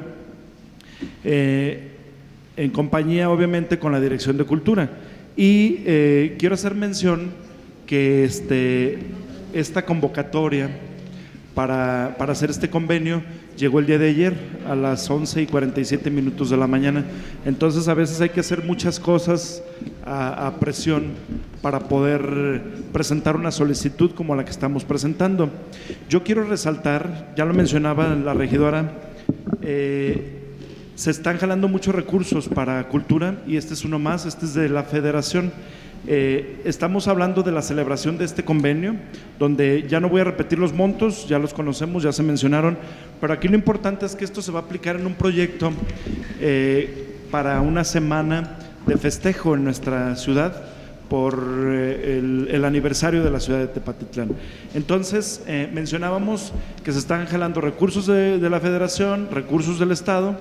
eh, en compañía obviamente con la Dirección de Cultura. Y eh, quiero hacer mención que este, esta convocatoria para, para hacer este convenio llegó el día de ayer a las once y cuarenta y siete minutos de la mañana. Entonces a veces hay que hacer muchas cosas a, a presión para poder presentar una solicitud como la que estamos presentando. Yo quiero resaltar, ya lo mencionaba la regidora, eh, se están jalando muchos recursos para cultura, y este es uno más, este es de la Federación. Eh, estamos hablando de la celebración de este convenio, donde ya no voy a repetir los montos, ya los conocemos, ya se mencionaron, pero aquí lo importante es que esto se va a aplicar en un proyecto eh, para una semana de festejo en nuestra ciudad por eh, el, el aniversario de la ciudad de Tepatitlán. Entonces, eh, mencionábamos que se están jalando recursos de, de la Federación, recursos del Estado,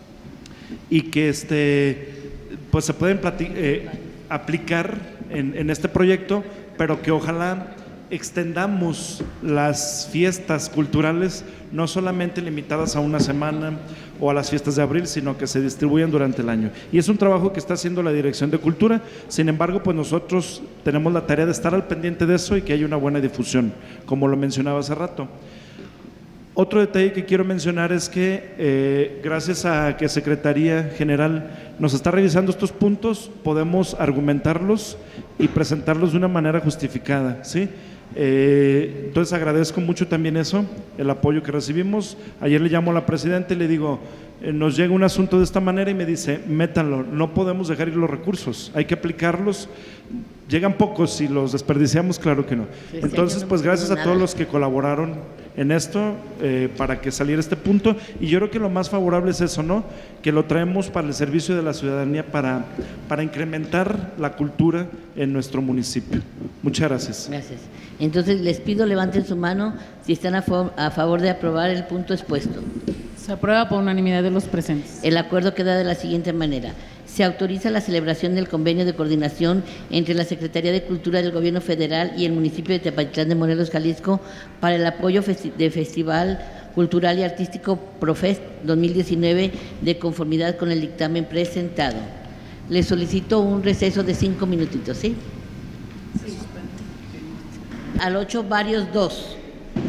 y que este, pues se pueden eh, aplicar en, en este proyecto, pero que ojalá extendamos las fiestas culturales no solamente limitadas a una semana o a las fiestas de abril, sino que se distribuyan durante el año. Y es un trabajo que está haciendo la Dirección de Cultura. Sin embargo, pues nosotros tenemos la tarea de estar al pendiente de eso y que haya una buena difusión, como lo mencionaba hace rato. Otro detalle que quiero mencionar es que eh, gracias a que Secretaría General nos está revisando estos puntos, podemos argumentarlos y presentarlos de una manera justificada, ¿sí? Eh, entonces agradezco mucho también eso, el apoyo que recibimos. Ayer le llamo a la presidenta y le digo, eh, nos llega un asunto de esta manera, y me dice, métanlo, no podemos dejar ir los recursos, hay que aplicarlos. Llegan pocos y los desperdiciamos, claro que no. Entonces, pues gracias a todos los que colaboraron en esto eh, para que saliera este punto, y yo creo que lo más favorable es eso, ¿no? Que lo traemos para el servicio de la ciudadanía, para, para incrementar la cultura en nuestro municipio. Muchas gracias. Gracias. Entonces les pido levanten su mano si están a, a favor de aprobar el punto expuesto. Se aprueba por unanimidad de los presentes. El acuerdo queda de la siguiente manera. Se autoriza la celebración del convenio de coordinación entre la Secretaría de Cultura del Gobierno Federal y el municipio de Tepatitlán de Morelos, Jalisco, para el apoyo festi de Festival Cultural y Artístico Profest dos mil diecinueve, de conformidad con el dictamen presentado. Le solicito un receso de cinco minutitos, ¿sí? Sí. Al ocho, varios dos.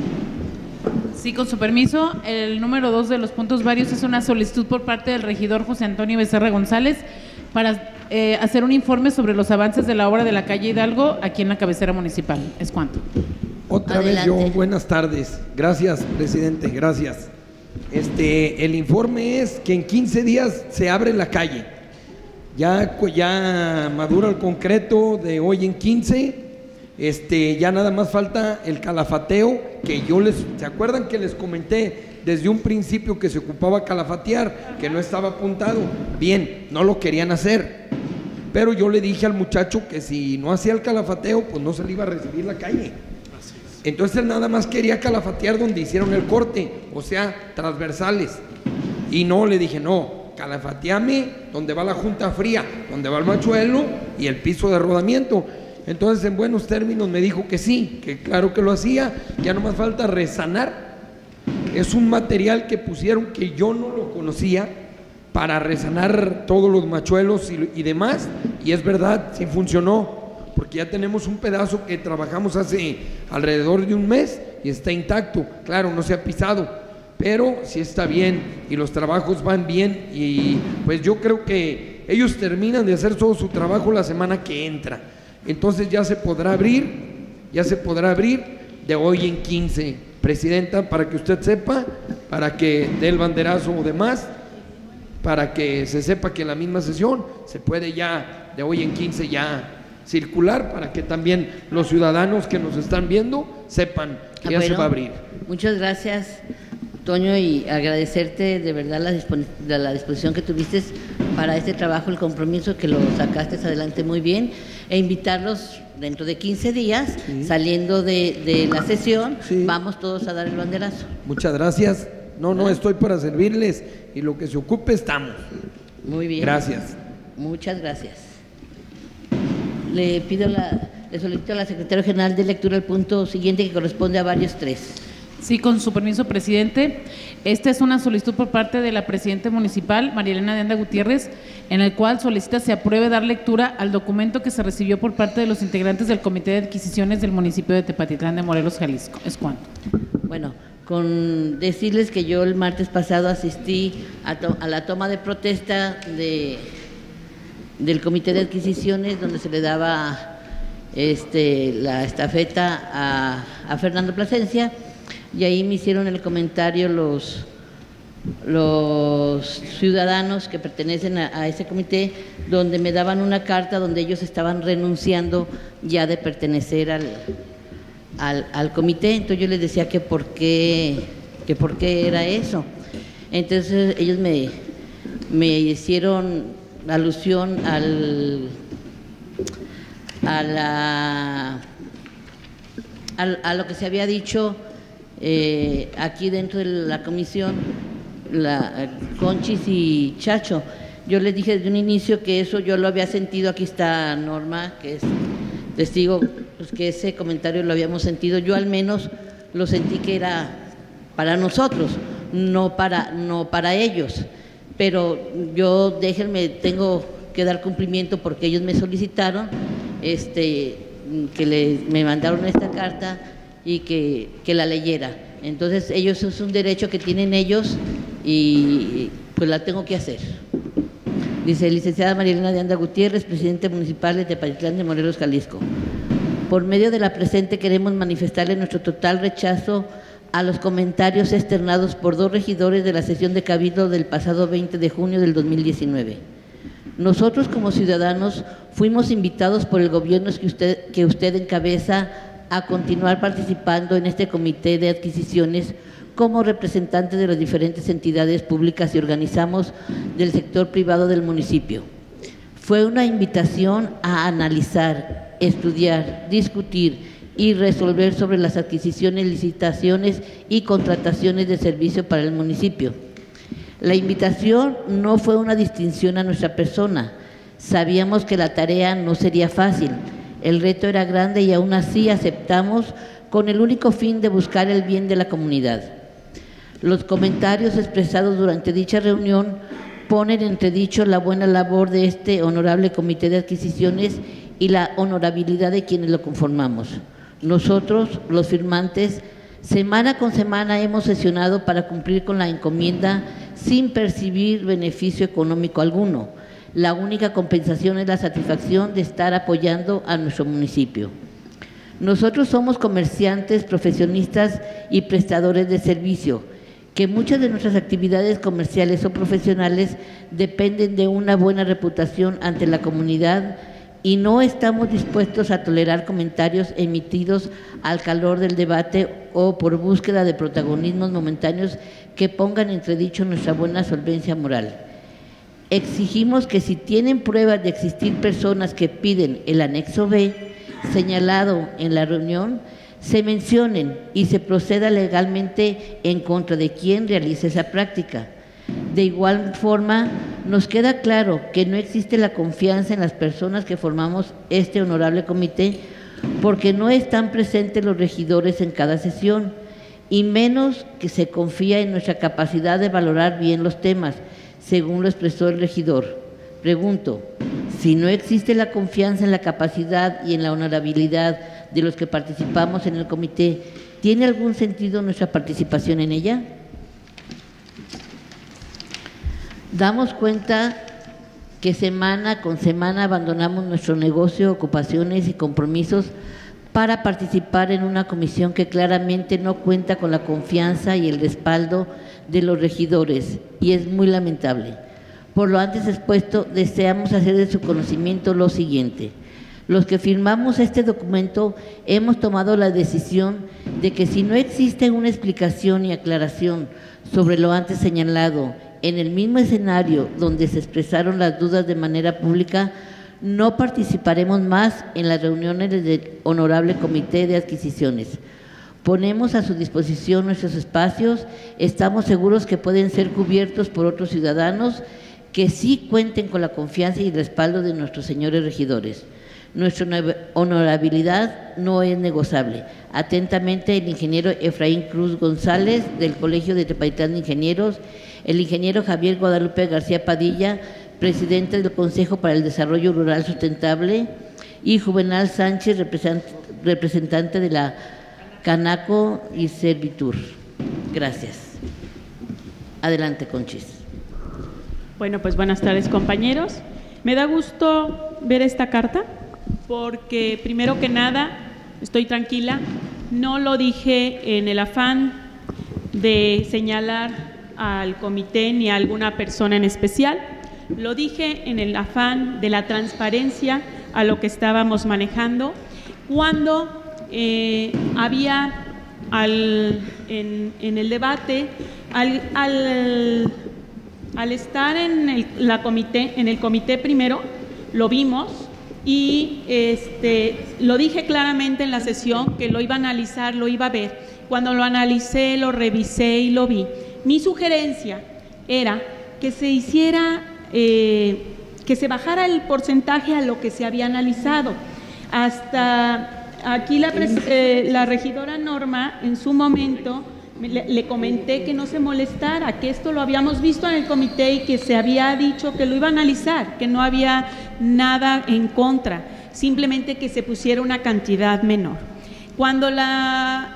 Sí, con su permiso, el número dos de los puntos varios es una solicitud por parte del regidor José Antonio Becerra González para eh, hacer un informe sobre los avances de la obra de la calle Hidalgo aquí en la cabecera municipal. ¿Es cuánto? Otra Adelante. vez yo, buenas tardes. Gracias, presidente, gracias. Este, el informe es que en quince días se abre la calle. Ya, ya madura el concreto de hoy en quince. Este, ya nada más falta el calafateo, que yo les, ¿se acuerdan que les comenté desde un principio que se ocupaba calafatear, que no estaba apuntado? Bien, no lo querían hacer, pero yo le dije al muchacho que si no hacía el calafateo, pues no se le iba a recibir la calle. Entonces él nada más quería calafatear donde hicieron el corte, o sea, transversales, y no, le dije, no, calafateame donde va la junta fría, donde va el machuelo y el piso de rodamiento. Entonces, en buenos términos me dijo que sí, que claro que lo hacía, ya no más falta resanar. Es un material que pusieron que yo no lo conocía para resanar todos los machuelos y, y demás, y es verdad, sí funcionó, porque ya tenemos un pedazo que trabajamos hace alrededor de un mes y está intacto, claro, no se ha pisado, pero sí está bien y los trabajos van bien, y pues yo creo que ellos terminan de hacer todo su trabajo la semana que entra, entonces ya se podrá abrir, ya se podrá abrir de hoy en quince, Presidenta, para que usted sepa, para que dé el banderazo o demás, para que se sepa que en la misma sesión se puede ya de hoy en quince ya circular, para que también los ciudadanos que nos están viendo sepan que ya bueno, se va a abrir. Muchas gracias, Toño, y agradecerte de verdad la, dispon la, la disposición que tuviste para este trabajo, el compromiso, que lo sacaste adelante muy bien, e invitarlos dentro de quince días, sí. saliendo de, de la sesión, sí. vamos todos a dar el banderazo. Muchas gracias. No, no, estoy para servirles y lo que se ocupe estamos. Muy bien. Gracias. Muchas gracias. Le pido la, le solicito a la Secretaria General de lectura el punto siguiente, que corresponde a varios tres. Sí, con su permiso, presidente. Esta es una solicitud por parte de la presidenta municipal, María Elena de Anda Gutiérrez, en el cual solicita se apruebe dar lectura al documento que se recibió por parte de los integrantes del Comité de Adquisiciones del municipio de Tepatitlán de Morelos, Jalisco. ¿Es cuánto? Bueno, con decirles que yo el martes pasado asistí a, to a la toma de protesta de, del Comité de Adquisiciones, donde se le daba este, la estafeta a, a Fernando Plasencia, y ahí me hicieron el comentario los, los ciudadanos que pertenecen a, a ese comité, donde me daban una carta donde ellos estaban renunciando ya de pertenecer al, al, al comité. Entonces yo les decía que por qué, que por qué era eso. Entonces ellos me, me hicieron alusión al, a, la, a, a lo que se había dicho Eh, aquí dentro de la comisión, la, Conchis y Chacho. Yo les dije desde un inicio que eso yo lo había sentido, aquí está Norma, que es testigo, pues que ese comentario lo habíamos sentido, yo al menos lo sentí que era para nosotros, no para, no para ellos, pero yo déjenme, tengo que dar cumplimiento porque ellos me solicitaron, este, que le, me mandaron esta carta y que, que la leyera. Entonces ellos, es un derecho que tienen ellos y pues la tengo que hacer. Dice, licenciada María Elena de Anda Gutiérrez, presidente municipal de Tepatitlán de Morelos, Jalisco. Por medio de la presente queremos manifestarle nuestro total rechazo a los comentarios externados por dos regidores de la sesión de Cabildo del pasado veinte de junio del dos mil diecinueve. Nosotros como ciudadanos fuimos invitados por el gobierno que usted, que usted encabeza a continuar participando en este comité de adquisiciones como representantes de las diferentes entidades públicas y organizamos del sector privado del municipio. Fue una invitación a analizar, estudiar, discutir y resolver sobre las adquisiciones, licitaciones y contrataciones de servicio para el municipio. La invitación no fue una distinción a nuestra persona. Sabíamos que la tarea no sería fácil. El reto era grande y aún así aceptamos con el único fin de buscar el bien de la comunidad. Los comentarios expresados durante dicha reunión ponen en entredicho la buena labor de este honorable comité de adquisiciones y la honorabilidad de quienes lo conformamos. Nosotros, los firmantes, semana con semana hemos sesionado para cumplir con la encomienda sin percibir beneficio económico alguno. La única compensación es la satisfacción de estar apoyando a nuestro municipio. Nosotros somos comerciantes, profesionistas y prestadores de servicio, que muchas de nuestras actividades comerciales o profesionales dependen de una buena reputación ante la comunidad y no estamos dispuestos a tolerar comentarios emitidos al calor del debate o por búsqueda de protagonismos momentáneos que pongan en entredicho nuestra buena solvencia moral. Exigimos que si tienen pruebas de existir personas que piden el anexo B señalado en la reunión, se mencionen y se proceda legalmente en contra de quien realice esa práctica. De igual forma, nos queda claro que no existe la confianza en las personas que formamos este honorable comité porque no están presentes los regidores en cada sesión y menos que se confía en nuestra capacidad de valorar bien los temas, según lo expresó el regidor. Pregunto, si no existe la confianza en la capacidad y en la honorabilidad de los que participamos en el comité, ¿tiene algún sentido nuestra participación en ella? Damos cuenta que semana con semana abandonamos nuestro negocio, ocupaciones y compromisos para participar en una comisión que claramente no cuenta con la confianza y el respaldo de los regidores, y es muy lamentable. Por lo antes expuesto, deseamos hacer de su conocimiento lo siguiente. Los que firmamos este documento hemos tomado la decisión de que si no existe una explicación y aclaración sobre lo antes señalado en el mismo escenario donde se expresaron las dudas de manera pública, no participaremos más en las reuniones del Honorable Comité de Adquisiciones. Ponemos a su disposición nuestros espacios, estamos seguros que pueden ser cubiertos por otros ciudadanos que sí cuenten con la confianza y el respaldo de nuestros señores regidores. Nuestra honorabilidad no es negociable. Atentamente, el ingeniero Efraín Cruz González, del Colegio de Tepatitlán de Ingenieros, el ingeniero Javier Guadalupe García Padilla, presidente del Consejo para el Desarrollo Rural Sustentable, y Juvenal Sánchez, representante de la Canaco y Servitur. Gracias. Adelante, Conchis. Bueno, pues buenas tardes, compañeros. Me da gusto ver esta carta porque, primero que nada, estoy tranquila. No lo dije en el afán de señalar al comité ni a alguna persona en especial. Lo dije en el afán de la transparencia a lo que estábamos manejando cuando eh, había al, en, en el debate al, al, al estar en el, la comité, en el comité primero lo vimos y este, lo dije claramente en la sesión que lo iba a analizar, lo iba a ver. Cuando lo analicé, lo revisé y lo vi. Mi sugerencia era que se hiciera Eh, que se bajara el porcentaje a lo que se había analizado. Hasta aquí la, eh, la regidora Norma en su momento le, le comenté que no se molestara, que esto lo habíamos visto en el comité y que se había dicho que lo iba a analizar, que no había nada en contra, simplemente que se pusiera una cantidad menor. Cuando la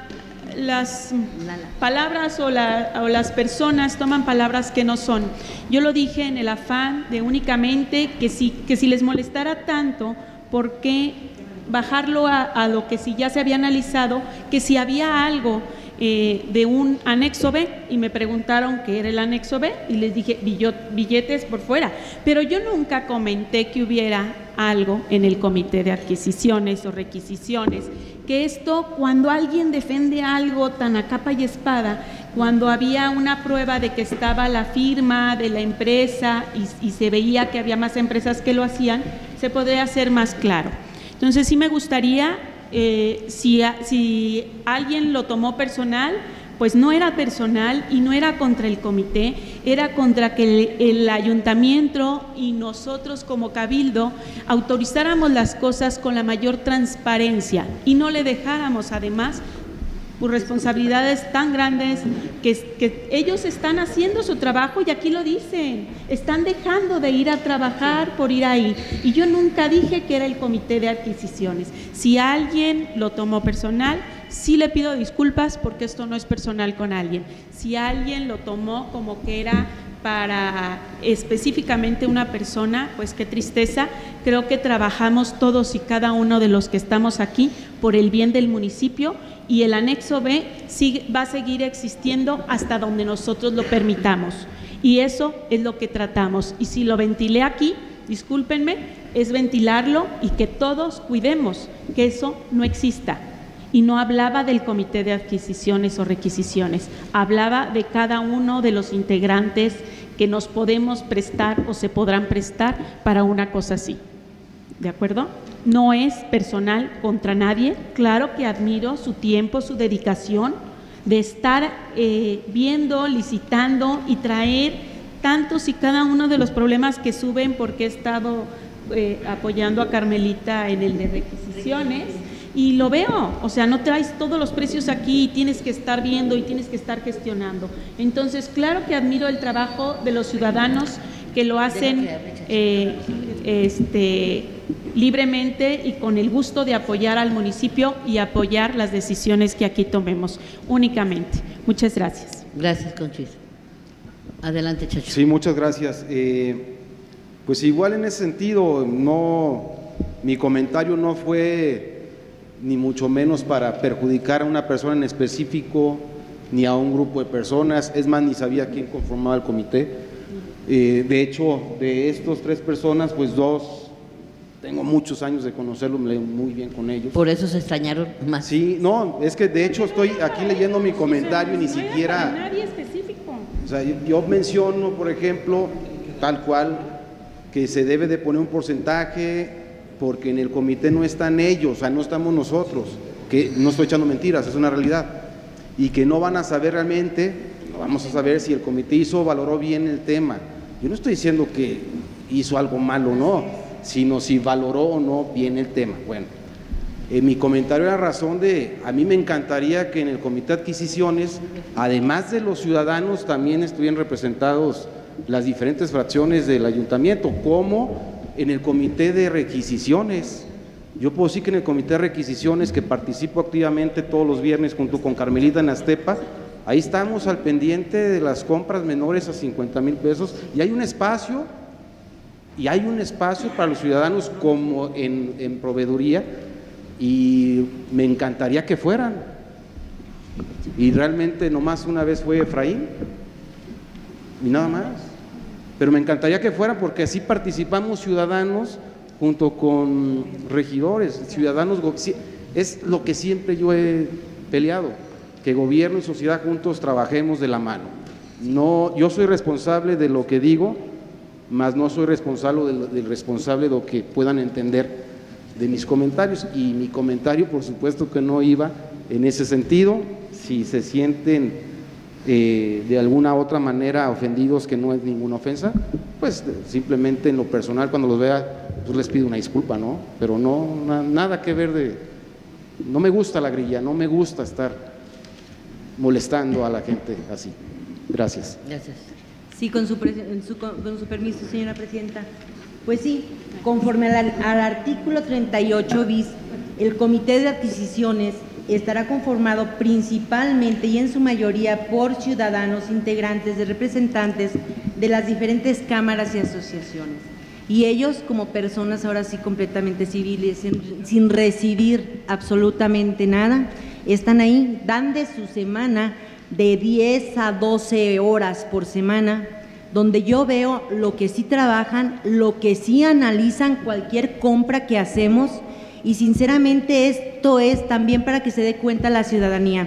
las palabras o, la, o las personas toman palabras que no son. Yo lo dije en el afán de únicamente que si, que si les molestara tanto, ¿por qué bajarlo a, a lo que si ya se había analizado, que si había algo eh, de un anexo B? Y me preguntaron qué era el anexo B y les dije billetes por fuera, pero yo nunca comenté que hubiera algo en el comité de adquisiciones o requisiciones, que esto cuando alguien defiende algo tan a capa y espada, cuando había una prueba de que estaba la firma de la empresa y, y se veía que había más empresas que lo hacían, se podría hacer más claro. Entonces sí me gustaría, eh, si, si alguien lo tomó personal, pues no era personal y no era contra el comité, era contra que el, el ayuntamiento y nosotros como cabildo autorizáramos las cosas con la mayor transparencia y no le dejáramos además por responsabilidades tan grandes que, que ellos están haciendo su trabajo y aquí lo dicen, están dejando de ir a trabajar por ir ahí. Y yo nunca dije que era el comité de adquisiciones. Si alguien lo tomó personal, sí le pido disculpas porque esto no es personal con alguien. Si alguien lo tomó como que era para específicamente una persona, pues qué tristeza. Creo que trabajamos todos y cada uno de los que estamos aquí por el bien del municipio y el anexo B sigue, va a seguir existiendo hasta donde nosotros lo permitamos. Y eso es lo que tratamos. Y si lo ventilé aquí, discúlpenme, es ventilarlo y que todos cuidemos que eso no exista. Y no hablaba del comité de adquisiciones o requisiciones, hablaba de cada uno de los integrantes que nos podemos prestar o se podrán prestar para una cosa así. ¿De acuerdo? No es personal contra nadie, claro que admiro su tiempo, su dedicación de estar eh, viendo, licitando y traer tantos y cada uno de los problemas que suben, porque he estado eh, apoyando a Carmelita en el de requisiciones y lo veo, o sea, no traes todos los precios aquí y tienes que estar viendo y tienes que estar gestionando. Entonces, claro que admiro el trabajo de los ciudadanos que lo hacen eh, este, libremente y con el gusto de apoyar al municipio y apoyar las decisiones que aquí tomemos únicamente. Muchas gracias. Gracias, Conchis. Adelante, Chacho. Sí, muchas gracias. Eh, pues igual en ese sentido, no, mi comentario no fue ni mucho menos para perjudicar a una persona en específico ni a un grupo de personas, es más, ni sabía quién conformaba el comité. Eh, de hecho, de estos tres personas, pues dos, tengo muchos años de conocerlos, me leo muy bien con ellos. Por eso se extrañaron más. Sí, no, es que de hecho estoy aquí leyendo mi comentario y ni siquiera… Nadie específico. O sea, yo, yo menciono, por ejemplo, tal cual, que se debe de poner un porcentaje porque en el comité no están ellos, o sea, no estamos nosotros, que no estoy echando mentiras, es una realidad, y que no van a saber realmente, no vamos a saber si el comité hizo o valoró bien el tema. Yo no estoy diciendo que hizo algo malo o no, sino si valoró o no bien el tema. Bueno, eh, mi comentario era razón de, a mí me encantaría que en el comité de adquisiciones, además de los ciudadanos, también estuvieran representados las diferentes fracciones del ayuntamiento, como en el comité de requisiciones. Yo puedo decir que en el comité de requisiciones, que participo activamente todos los viernes junto con Carmelita en Aztepa, ahí estamos al pendiente de las compras menores a cincuenta mil pesos y hay un espacio, y hay un espacio para los ciudadanos como en, en proveeduría, y me encantaría que fueran. Y realmente nomás una vez fue Efraín y nada más, pero me encantaría que fueran porque así participamos ciudadanos junto con regidores, ciudadanos, es lo que siempre yo he peleado, que gobierno y sociedad juntos trabajemos de la mano. No, yo soy responsable de lo que digo, mas no soy responsable del, del responsable de lo que puedan entender de mis comentarios, y mi comentario por supuesto que no iba en ese sentido. Si se sienten eh, de alguna otra manera ofendidos, que no es ninguna ofensa, pues simplemente en lo personal cuando los vea pues les pido una disculpa, ¿no? Pero no, na, nada que ver de… no me gusta la grilla, no me gusta estar molestando a la gente así. Gracias. Gracias. Sí, con su, en su, con su permiso, señora presidenta. Pues sí, conforme al, al artículo treinta y ocho bis, el comité de adquisiciones estará conformado principalmente y en su mayoría por ciudadanos integrantes de representantes de las diferentes cámaras y asociaciones. Y ellos, como personas ahora sí completamente civiles, sin, sin recibir absolutamente nada, están ahí, dan de su semana de diez a doce horas por semana, donde yo veo lo que sí trabajan, lo que sí analizan cualquier compra que hacemos, y sinceramente esto es también para que se dé cuenta la ciudadanía.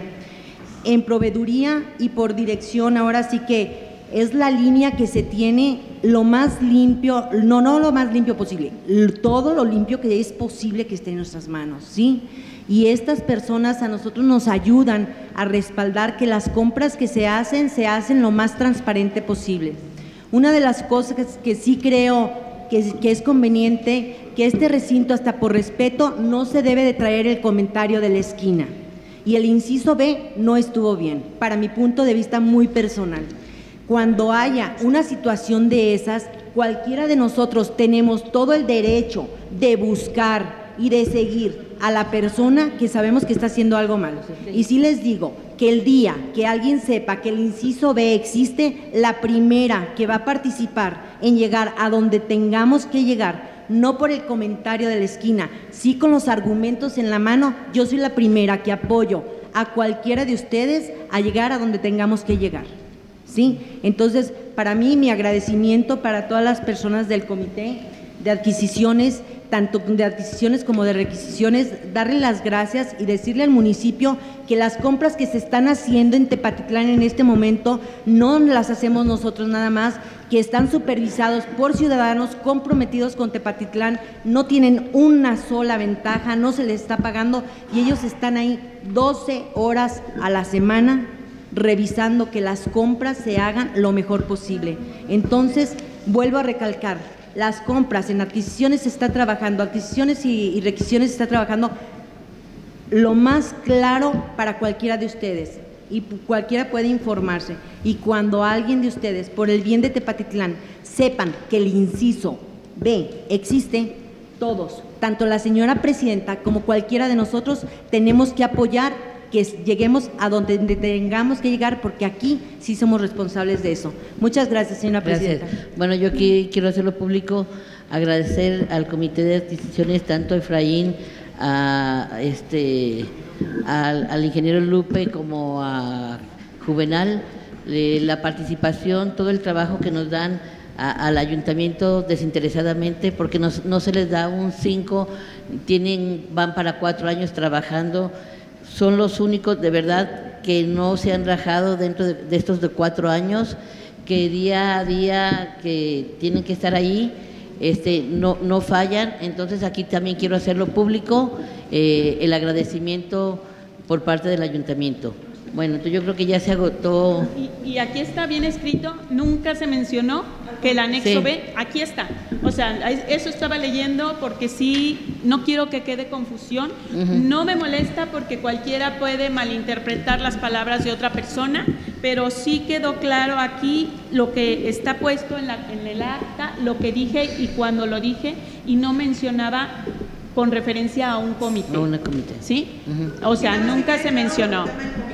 En proveeduría y por dirección, ahora sí que es la línea que se tiene lo más limpio, no, no lo más limpio posible, todo lo limpio que es posible que esté en nuestras manos, ¿sí? Y estas personas a nosotros nos ayudan a respaldar que las compras que se hacen, se hacen lo más transparente posible. Una de las cosas que, que sí creo que, que es conveniente, que este recinto, hasta por respeto, no se debe de traer el comentario de la esquina. Y el inciso B no estuvo bien, para mi punto de vista muy personal. Cuando haya una situación de esas, cualquiera de nosotros tenemos todo el derecho de buscar y de seguir a la persona que sabemos que está haciendo algo mal. Y sí les digo que el día que alguien sepa que el inciso B existe, la primera que va a participar en llegar a donde tengamos que llegar, no por el comentario de la esquina, sí con los argumentos en la mano, yo soy la primera que apoyo a cualquiera de ustedes a llegar a donde tengamos que llegar. ¿Sí? Entonces, para mí, mi agradecimiento para todas las personas del comité de adquisiciones, tanto de adquisiciones como de requisiciones, darle las gracias y decirle al municipio que las compras que se están haciendo en Tepatitlán en este momento no las hacemos nosotros nada más, que están supervisados por ciudadanos comprometidos con Tepatitlán, no tienen una sola ventaja, no se les está pagando y ellos están ahí doce horas a la semana, revisando que las compras se hagan lo mejor posible. Entonces, vuelvo a recalcar, las compras en adquisiciones se está trabajando, adquisiciones y, y requisiciones se está trabajando lo más claro para cualquiera de ustedes y cualquiera puede informarse. Y cuando alguien de ustedes, por el bien de Tepatitlán, sepan que el inciso B existe, todos, tanto la señora presidenta como cualquiera de nosotros, tenemos que apoyar que lleguemos a donde tengamos que llegar, porque aquí sí somos responsables de eso. Muchas gracias, señora Gracias. presidenta. Bueno, yo aquí quiero hacerlo público, agradecer al Comité de Adquisiciones, tanto a Efraín, a este, al, al ingeniero Lupe como a Juvenal, eh, la participación, todo el trabajo que nos dan a, al ayuntamiento desinteresadamente, porque nos, no se les da un cinco, tienen, van para cuatro años trabajando. Son los únicos de verdad que no se han rajado dentro de, de estos de cuatro años, que día a día que tienen que estar ahí, este, no, no fallan. Entonces aquí también quiero hacerlo público, eh, el agradecimiento por parte del ayuntamiento. Bueno, entonces yo creo que ya se agotó. Y, y aquí está bien escrito, nunca se mencionó que el anexo Sí. B, aquí está. O sea, eso estaba leyendo porque sí, no quiero que quede confusión. Ujú. No me molesta porque cualquiera puede malinterpretar las palabras de otra persona, pero sí quedó claro aquí lo que está puesto en, la, en el acta, lo que dije y cuando lo dije, y no mencionaba con referencia a un comité. A un comité. ¿Sí? Ujú. O sea, nunca se mencionó.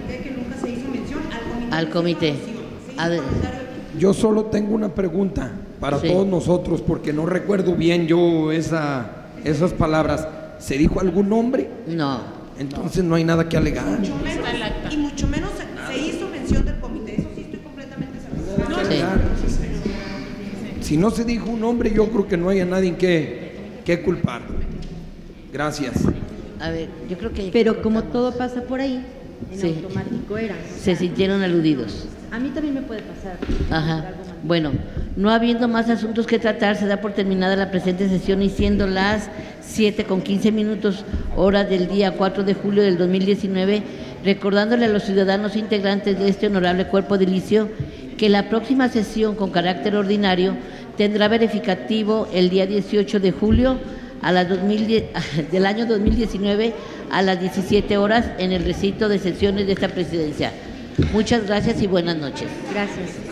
Al comité. Ad- Yo solo tengo una pregunta para Sí. todos nosotros, porque no recuerdo bien yo esa, esas palabras. ¿Se dijo algún nombre? No. Entonces no hay nada que alegar. Mucho menos, y mucho menos se, se hizo mención del comité, eso sí estoy completamente segura. Que alegar. Si no se dijo un nombre, yo creo que no haya nadie que, que culpar. Gracias. A ver, yo creo que… Pero como todo pasa por ahí, en Sí. automático era. se sintieron aludidos. A mí también me puede pasar. Ajá. Bueno, no habiendo más asuntos que tratar, se da por terminada la presente sesión y siendo las siete con quince minutos, hora del día cuatro de julio del dos mil diecinueve, recordándole a los ciudadanos integrantes de este honorable cuerpo edilicio que la próxima sesión con carácter ordinario tendrá verificativo el día dieciocho de julio a las dos mil diez, del año dos mil diecinueve a las diecisiete horas en el recinto de sesiones de esta presidencia. Muchas gracias y buenas noches. Gracias.